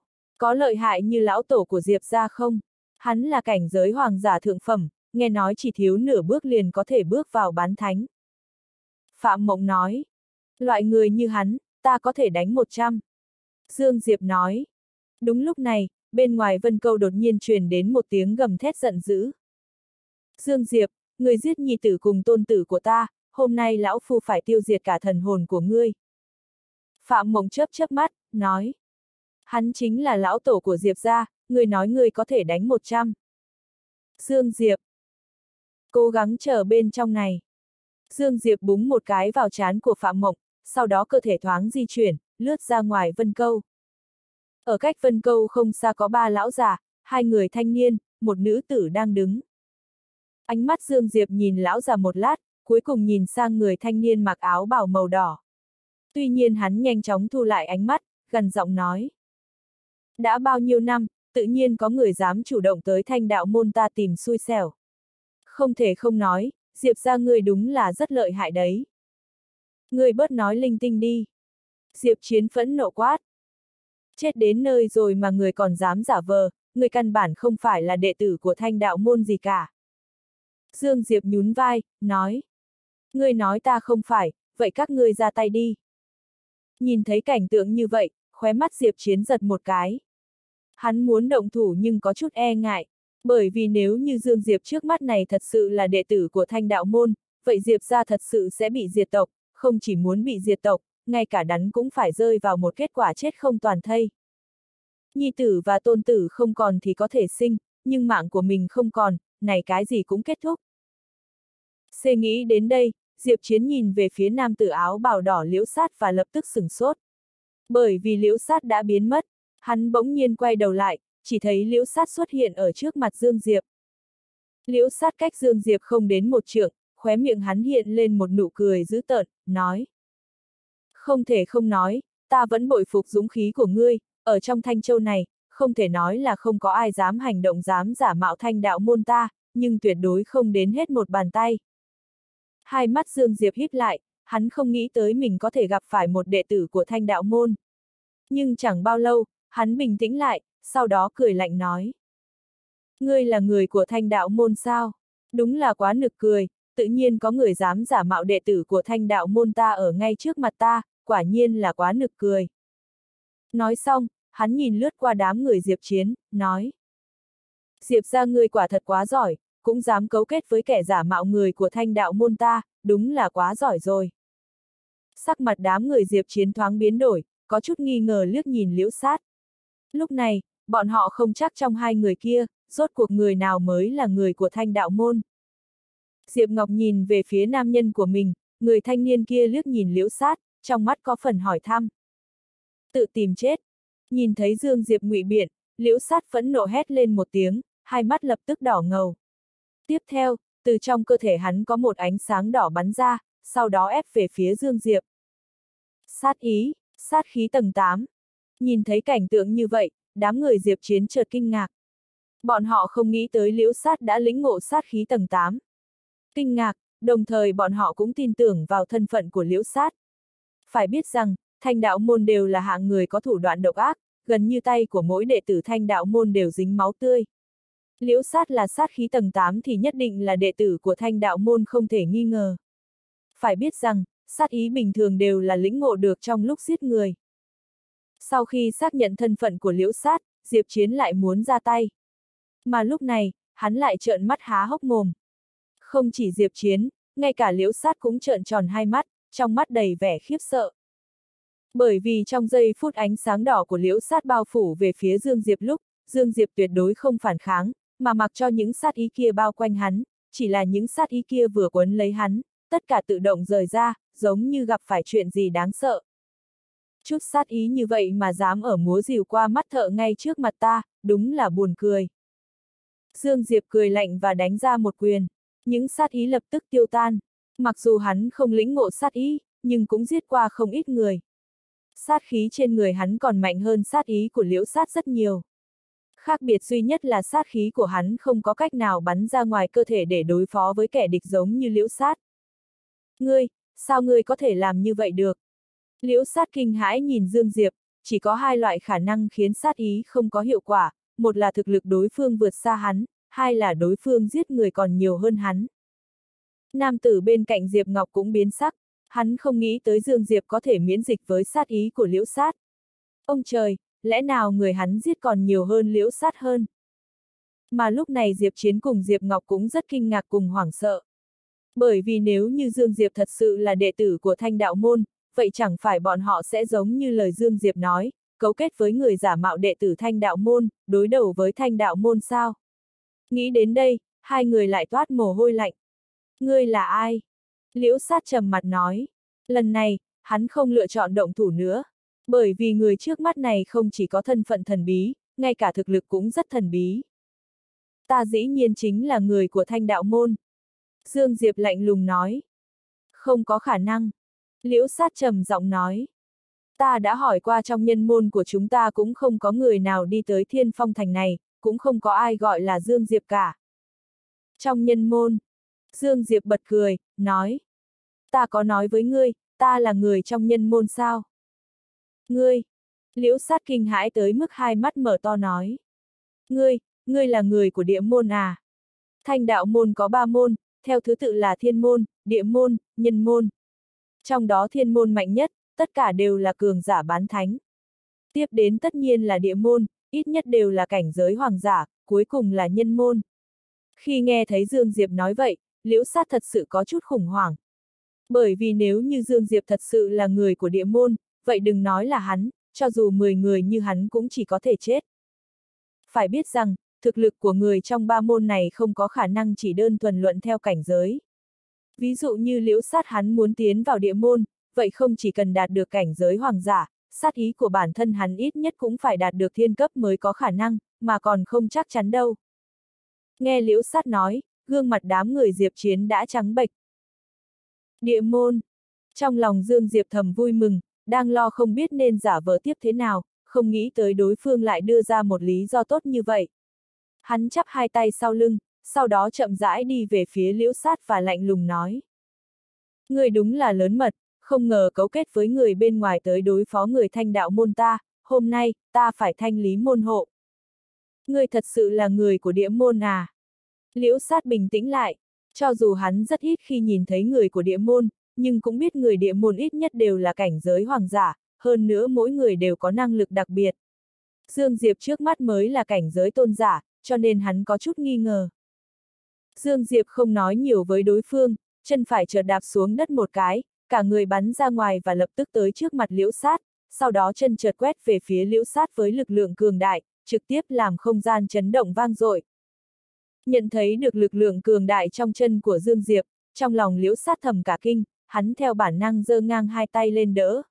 Có lợi hại như lão tổ của Diệp gia không? Hắn là cảnh giới hoàng giả thượng phẩm, nghe nói chỉ thiếu nửa bước liền có thể bước vào bán thánh. Phạm Mộng nói, loại người như hắn, ta có thể đánh 100. Dương Diệp nói. Đúng lúc này, bên ngoài Vân Câu đột nhiên truyền đến một tiếng gầm thét giận dữ. Dương Diệp, người giết nhi tử cùng tôn tử của ta, hôm nay lão phu phải tiêu diệt cả thần hồn của ngươi. Phạm Mộng chớp chớp mắt, nói. Hắn chính là lão tổ của Diệp gia, người nói người có thể đánh 100. Dương Diệp. Cố gắng chờ bên trong này. Dương Diệp búng một cái vào trán của Phạm Mộng, sau đó cơ thể thoáng di chuyển, lướt ra ngoài Vân Câu. Ở cách Vân Câu không xa có 3 lão già, 2 người thanh niên, một nữ tử đang đứng. Ánh mắt Dương Diệp nhìn lão già một lát, cuối cùng nhìn sang người thanh niên mặc áo bào màu đỏ. Tuy nhiên hắn nhanh chóng thu lại ánh mắt, gần giọng nói. Đã bao nhiêu năm, tự nhiên có người dám chủ động tới Thanh đạo môn ta tìm xui xẻo. Không thể không nói, Diệp gia ngươi đúng là rất lợi hại đấy. Ngươi bớt nói linh tinh đi. Diệp Chiến phẫn nộ quát. Chết đến nơi rồi mà người còn dám giả vờ, người căn bản không phải là đệ tử của Thanh đạo môn gì cả. Dương Diệp nhún vai, nói. Ngươi nói ta không phải, vậy các ngươi ra tay đi. Nhìn thấy cảnh tượng như vậy, khóe mắt Diệp Chiến giật một cái. Hắn muốn động thủ nhưng có chút e ngại, bởi vì nếu như Dương Diệp trước mắt này thật sự là đệ tử của Thanh đạo môn, vậy Diệp gia thật sự sẽ bị diệt tộc, không chỉ muốn bị diệt tộc, ngay cả đắn cũng phải rơi vào một kết quả chết không toàn thây. Nhi tử và tôn tử không còn thì có thể sinh, nhưng mạng của mình không còn, này cái gì cũng kết thúc. Xê nghĩ đến đây, Diệp Chiến nhìn về phía nam tử áo bào đỏ Liễu Sát và lập tức sửng sốt. Bởi vì Liễu Sát đã biến mất, hắn bỗng nhiên quay đầu lại, chỉ thấy Liễu Sát xuất hiện ở trước mặt Dương Diệp. Liễu Sát cách Dương Diệp không đến 1 trượng, khóe miệng hắn hiện lên một nụ cười dữ tợn, nói. Không thể không nói, ta vẫn bội phục dũng khí của ngươi, ở trong Thanh Châu này, không thể nói là không có ai dám hành động dám giả mạo Thanh đạo môn ta, nhưng tuyệt đối không đến hết một bàn tay. Hai mắt Dương Diệp híp lại, hắn không nghĩ tới mình có thể gặp phải một đệ tử của Thanh đạo môn. Nhưng chẳng bao lâu, hắn bình tĩnh lại, sau đó cười lạnh nói. Ngươi là người của Thanh đạo môn sao? Đúng là quá nực cười, tự nhiên có người dám giả mạo đệ tử của Thanh đạo môn ta ở ngay trước mặt ta, quả nhiên là quá nực cười. Nói xong, hắn nhìn lướt qua đám người Diệp Chiến, nói. Diệp gia ngươi quả thật quá giỏi, cũng dám cấu kết với kẻ giả mạo người của Thanh đạo môn ta, đúng là quá giỏi rồi. Sắc mặt đám người Diệp Chiến thoáng biến đổi, có chút nghi ngờ liếc nhìn Liễu Sát. Lúc này, bọn họ không chắc trong 2 người kia, rốt cuộc người nào mới là người của Thanh đạo môn. Diệp Ngọc nhìn về phía nam nhân của mình, người thanh niên kia liếc nhìn Liễu Sát, trong mắt có phần hỏi thăm. Tự tìm chết. Nhìn thấy Dương Diệp ngụy biện, Liễu Sát phẫn nộ hét lên một tiếng, hai mắt lập tức đỏ ngầu. Tiếp theo, từ trong cơ thể hắn có một ánh sáng đỏ bắn ra, sau đó ép về phía Dương Diệp. Sát ý, sát khí tầng 8. Nhìn thấy cảnh tượng như vậy, đám người Diệp Chiến chợt kinh ngạc. Bọn họ không nghĩ tới Liễu Sát đã lĩnh ngộ sát khí tầng 8. Kinh ngạc, đồng thời bọn họ cũng tin tưởng vào thân phận của Liễu Sát. Phải biết rằng, Thanh đạo môn đều là hạng người có thủ đoạn độc ác, gần như tay của mỗi đệ tử Thanh đạo môn đều dính máu tươi. Liễu Sát là sát khí tầng 8 thì nhất định là đệ tử của Thanh đạo môn không thể nghi ngờ. Phải biết rằng, sát ý bình thường đều là lĩnh ngộ được trong lúc giết người. Sau khi xác nhận thân phận của Liễu Sát, Diệp Chiến lại muốn ra tay. Mà lúc này, hắn lại trợn mắt há hốc mồm. Không chỉ Diệp Chiến, ngay cả Liễu Sát cũng trợn tròn hai mắt, trong mắt đầy vẻ khiếp sợ. Bởi vì trong giây phút ánh sáng đỏ của Liễu Sát bao phủ về phía Dương Diệp lúc, Dương Diệp tuyệt đối không phản kháng, mà mặc cho những sát ý kia bao quanh hắn, chỉ là những sát ý kia vừa quấn lấy hắn, tất cả tự động rời ra, giống như gặp phải chuyện gì đáng sợ. Chút sát ý như vậy mà dám ở múa rìu qua mắt thợ ngay trước mặt ta, đúng là buồn cười. Dương Diệp cười lạnh và đánh ra một quyền, những sát ý lập tức tiêu tan. Mặc dù hắn không lĩnh ngộ sát ý, nhưng cũng giết qua không ít người. Sát khí trên người hắn còn mạnh hơn sát ý của Liễu Sát rất nhiều. Khác biệt duy nhất là sát khí của hắn không có cách nào bắn ra ngoài cơ thể để đối phó với kẻ địch giống như Liễu Sát. Ngươi, sao ngươi có thể làm như vậy được? Liễu Sát kinh hãi nhìn Dương Diệp, chỉ có hai loại khả năng khiến sát ý không có hiệu quả, một là thực lực đối phương vượt xa hắn, hai là đối phương giết người còn nhiều hơn hắn. Nam tử bên cạnh Diệp Ngọc cũng biến sắc, hắn không nghĩ tới Dương Diệp có thể miễn dịch với sát ý của Liễu Sát. Ông trời, lẽ nào người hắn giết còn nhiều hơn Liễu Sát hơn? Mà lúc này Diệp Chiến cùng Diệp Ngọc cũng rất kinh ngạc cùng hoảng sợ. Bởi vì nếu như Dương Diệp thật sự là đệ tử của Thanh Đạo Môn, vậy chẳng phải bọn họ sẽ giống như lời Dương Diệp nói, cấu kết với người giả mạo đệ tử Thanh Đạo Môn, đối đầu với Thanh Đạo Môn sao? Nghĩ đến đây, hai người lại toát mồ hôi lạnh. Ngươi là ai? Liễu Sát trầm mặt nói. Lần này, hắn không lựa chọn động thủ nữa. Bởi vì người trước mắt này không chỉ có thân phận thần bí, ngay cả thực lực cũng rất thần bí. Ta dĩ nhiên chính là người của Thanh Đạo Môn. Dương Diệp lạnh lùng nói. Không có khả năng. Liễu Sát trầm giọng nói. Ta đã hỏi qua trong nhân môn của chúng ta cũng không có người nào đi tới Thiên Phong Thành này, cũng không có ai gọi là Dương Diệp cả. Trong nhân môn, Dương Diệp bật cười, nói. Ta có nói với ngươi, ta là người trong nhân môn sao? Ngươi! Liễu Sát kinh hãi tới mức hai mắt mở to nói. Ngươi là người của địa môn à? Thanh Đạo Môn có 3 môn, theo thứ tự là Thiên Môn, Địa Môn, Nhân Môn. Trong đó Thiên Môn mạnh nhất, tất cả đều là cường giả bán thánh. Tiếp đến tất nhiên là Địa Môn, ít nhất đều là cảnh giới hoàng giả, cuối cùng là Nhân Môn. Khi nghe thấy Dương Diệp nói vậy, Liễu Sát thật sự có chút khủng hoảng. Bởi vì nếu như Dương Diệp thật sự là người của Địa Môn, vậy đừng nói là hắn, cho dù 10 người như hắn cũng chỉ có thể chết. Phải biết rằng, thực lực của người trong 3 môn này không có khả năng chỉ đơn thuần luận theo cảnh giới. Ví dụ như Liễu Sát hắn muốn tiến vào Địa Môn, vậy không chỉ cần đạt được cảnh giới hoàng giả, sát ý của bản thân hắn ít nhất cũng phải đạt được thiên cấp mới có khả năng, mà còn không chắc chắn đâu. Nghe Liễu Sát nói, gương mặt đám người Diệp Chiến đã trắng bệch. Địa Môn. Trong lòng Dương Diệp thầm vui mừng, đang lo không biết nên giả vờ tiếp thế nào, không nghĩ tới đối phương lại đưa ra một lý do tốt như vậy. Hắn chắp hai tay sau lưng, sau đó chậm rãi đi về phía Liễu Sát và lạnh lùng nói. Ngươi đúng là lớn mật, không ngờ cấu kết với người bên ngoài tới đối phó người Thanh Đạo Môn ta, hôm nay, ta phải thanh lý môn hộ. Ngươi thật sự là người của Địa Môn à? Liễu Sát bình tĩnh lại, cho dù hắn rất ít khi nhìn thấy người của Địa Môn, nhưng cũng biết người Địa Môn ít nhất đều là cảnh giới hoàng giả, hơn nữa mỗi người đều có năng lực đặc biệt. Dương Diệp trước mắt mới là cảnh giới tôn giả, cho nên hắn có chút nghi ngờ. Dương Diệp không nói nhiều với đối phương, chân phải chợt đạp xuống đất một cái, cả người bắn ra ngoài và lập tức tới trước mặt Liễu Sát, sau đó chân chợt quét về phía Liễu Sát với lực lượng cường đại, trực tiếp làm không gian chấn động vang dội. Nhận thấy được lực lượng cường đại trong chân của Dương Diệp, trong lòng Liễu Sát thầm cả kinh, hắn theo bản năng giơ ngang hai tay lên đỡ.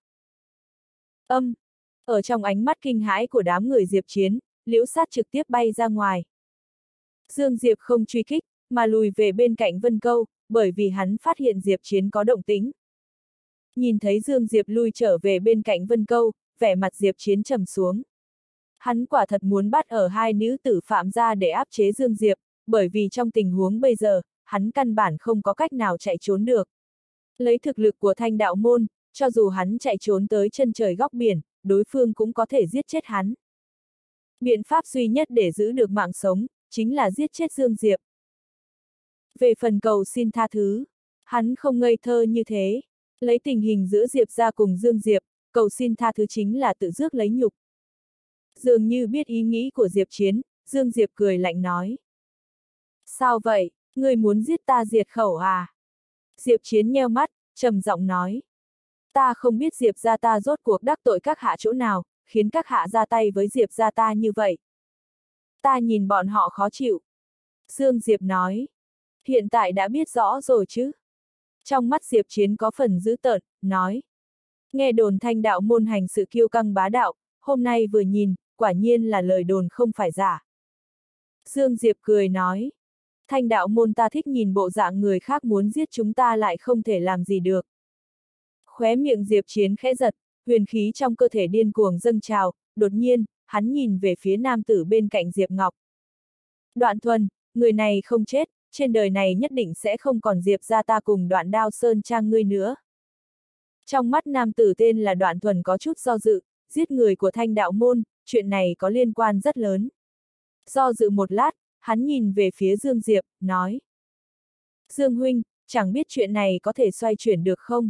Ở trong ánh mắt kinh hãi của đám người Diệp Chiến, Liễu Sát trực tiếp bay ra ngoài. Dương Diệp không truy kích, mà lùi về bên cạnh Vân Câu, bởi vì hắn phát hiện Diệp Chiến có động tĩnh. Nhìn thấy Dương Diệp lui trở về bên cạnh Vân Câu, vẻ mặt Diệp Chiến trầm xuống. Hắn quả thật muốn bắt ở hai nữ tử Phạm gia để áp chế Dương Diệp, bởi vì trong tình huống bây giờ, hắn căn bản không có cách nào chạy trốn được. Lấy thực lực của Thanh Đạo Môn, cho dù hắn chạy trốn tới chân trời góc biển, đối phương cũng có thể giết chết hắn. Biện pháp duy nhất để giữ được mạng sống, chính là giết chết Dương Diệp. Về phần cầu xin tha thứ, hắn không ngây thơ như thế. Lấy tình hình giữa Diệp ra cùng Dương Diệp, cầu xin tha thứ chính là tự rước lấy nhục. Dường như biết ý nghĩ của Diệp Chiến, Dương Diệp cười lạnh nói. Sao vậy, ngươi muốn giết ta diệt khẩu à? Diệp Chiến nheo mắt, trầm giọng nói. Ta không biết Diệp gia ta rốt cuộc đắc tội các hạ chỗ nào, khiến các hạ ra tay với Diệp gia ta như vậy. Ta nhìn bọn họ khó chịu. Dương Diệp nói. Hiện tại đã biết rõ rồi chứ. Trong mắt Diệp Chiến có phần dữ tợn, nói. Nghe đồn Thanh Đạo Môn hành sự kiêu căng bá đạo, hôm nay vừa nhìn, quả nhiên là lời đồn không phải giả. Dương Diệp cười nói. Thanh Đạo Môn ta thích nhìn bộ dạng người khác muốn giết chúng ta lại không thể làm gì được. Khóe miệng Diệp Chiến khẽ giật, huyền khí trong cơ thể điên cuồng dâng trào, đột nhiên, hắn nhìn về phía nam tử bên cạnh Diệp Ngọc. Đoạn Thuần, người này không chết, trên đời này nhất định sẽ không còn Diệp gia ta cùng Đoạn Đao Sơn Trang ngươi nữa. Trong mắt nam tử tên là Đoạn Thuần có chút do dự, giết người của Thanh đạo môn, chuyện này có liên quan rất lớn. Do dự một lát, hắn nhìn về phía Dương Diệp, nói. Dương huynh, chẳng biết chuyện này có thể xoay chuyển được không?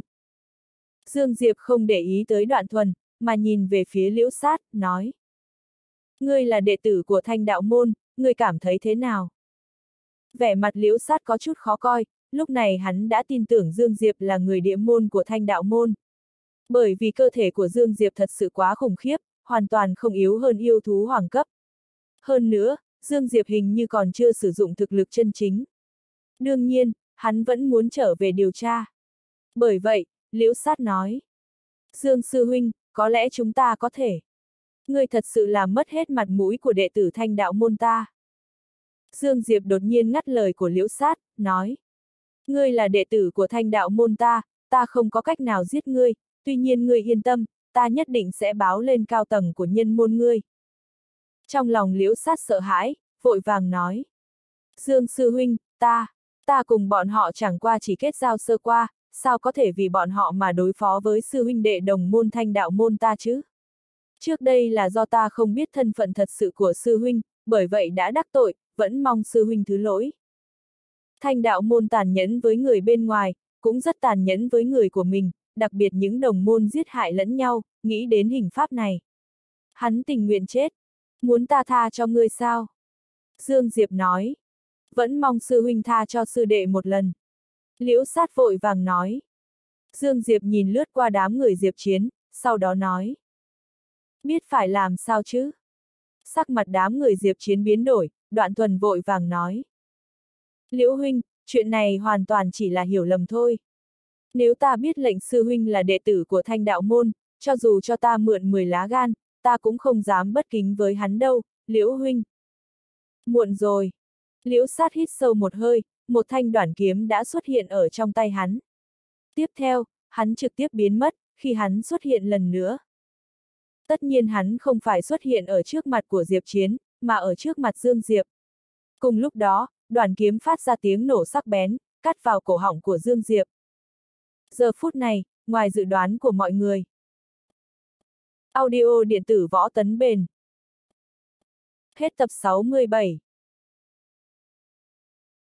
Dương Diệp không để ý tới Đoạn Thuần, mà nhìn về phía Liễu Sát, nói. Ngươi là đệ tử của Thanh đạo môn, ngươi cảm thấy thế nào? Vẻ mặt Liễu Sát có chút khó coi, lúc này hắn đã tin tưởng Dương Diệp là người địa môn của Thanh đạo môn. Bởi vì cơ thể của Dương Diệp thật sự quá khủng khiếp, hoàn toàn không yếu hơn yêu thú hoàng cấp. Hơn nữa, Dương Diệp hình như còn chưa sử dụng thực lực chân chính. Đương nhiên, hắn vẫn muốn trở về điều tra. Bởi vậy, Liễu Sát nói. Dương sư huynh, có lẽ chúng ta có thể. Ngươi thật sự làm mất hết mặt mũi của đệ tử Thanh đạo môn ta. Dương Diệp đột nhiên ngắt lời của Liễu Sát, nói. Ngươi là đệ tử của Thanh đạo môn ta, ta không có cách nào giết ngươi, tuy nhiên ngươi yên tâm, ta nhất định sẽ báo lên cao tầng của nhân môn ngươi. Trong lòng Liễu Sát sợ hãi, vội vàng nói. Dương sư huynh, ta cùng bọn họ chẳng qua chỉ kết giao sơ qua, sao có thể vì bọn họ mà đối phó với sư huynh đệ đồng môn Thanh đạo môn ta chứ? Trước đây là do ta không biết thân phận thật sự của sư huynh, bởi vậy đã đắc tội, vẫn mong sư huynh thứ lỗi. Thanh đạo môn tàn nhẫn với người bên ngoài, cũng rất tàn nhẫn với người của mình, đặc biệt những đồng môn giết hại lẫn nhau, nghĩ đến hình pháp này. Hắn tình nguyện chết. Muốn ta tha cho ngươi sao? Dương Diệp nói. Vẫn mong sư huynh tha cho sư đệ một lần. Liễu Sát vội vàng nói. Dương Diệp nhìn lướt qua đám người Diệp Chiến, sau đó nói. Biết phải làm sao chứ? Sắc mặt đám người Diệp Chiến biến đổi, Đoạn Thuần vội vàng nói. Liễu huynh, chuyện này hoàn toàn chỉ là hiểu lầm thôi. Nếu ta biết lệnh sư huynh là đệ tử của Thanh đạo môn, cho dù cho ta mượn 10 lá gan, ta cũng không dám bất kính với hắn đâu, Liễu huynh. Muộn rồi. Liễu Sát hít sâu một hơi, một thanh đoản kiếm đã xuất hiện ở trong tay hắn. Tiếp theo, hắn trực tiếp biến mất, khi hắn xuất hiện lần nữa. Tất nhiên hắn không phải xuất hiện ở trước mặt của Diệp Chiến, mà ở trước mặt Dương Diệp. Cùng lúc đó, đoản kiếm phát ra tiếng nổ sắc bén, cắt vào cổ họng của Dương Diệp. Giờ phút này, ngoài dự đoán của mọi người. Audio điện tử Võ Tấn Bền. Hết tập 67.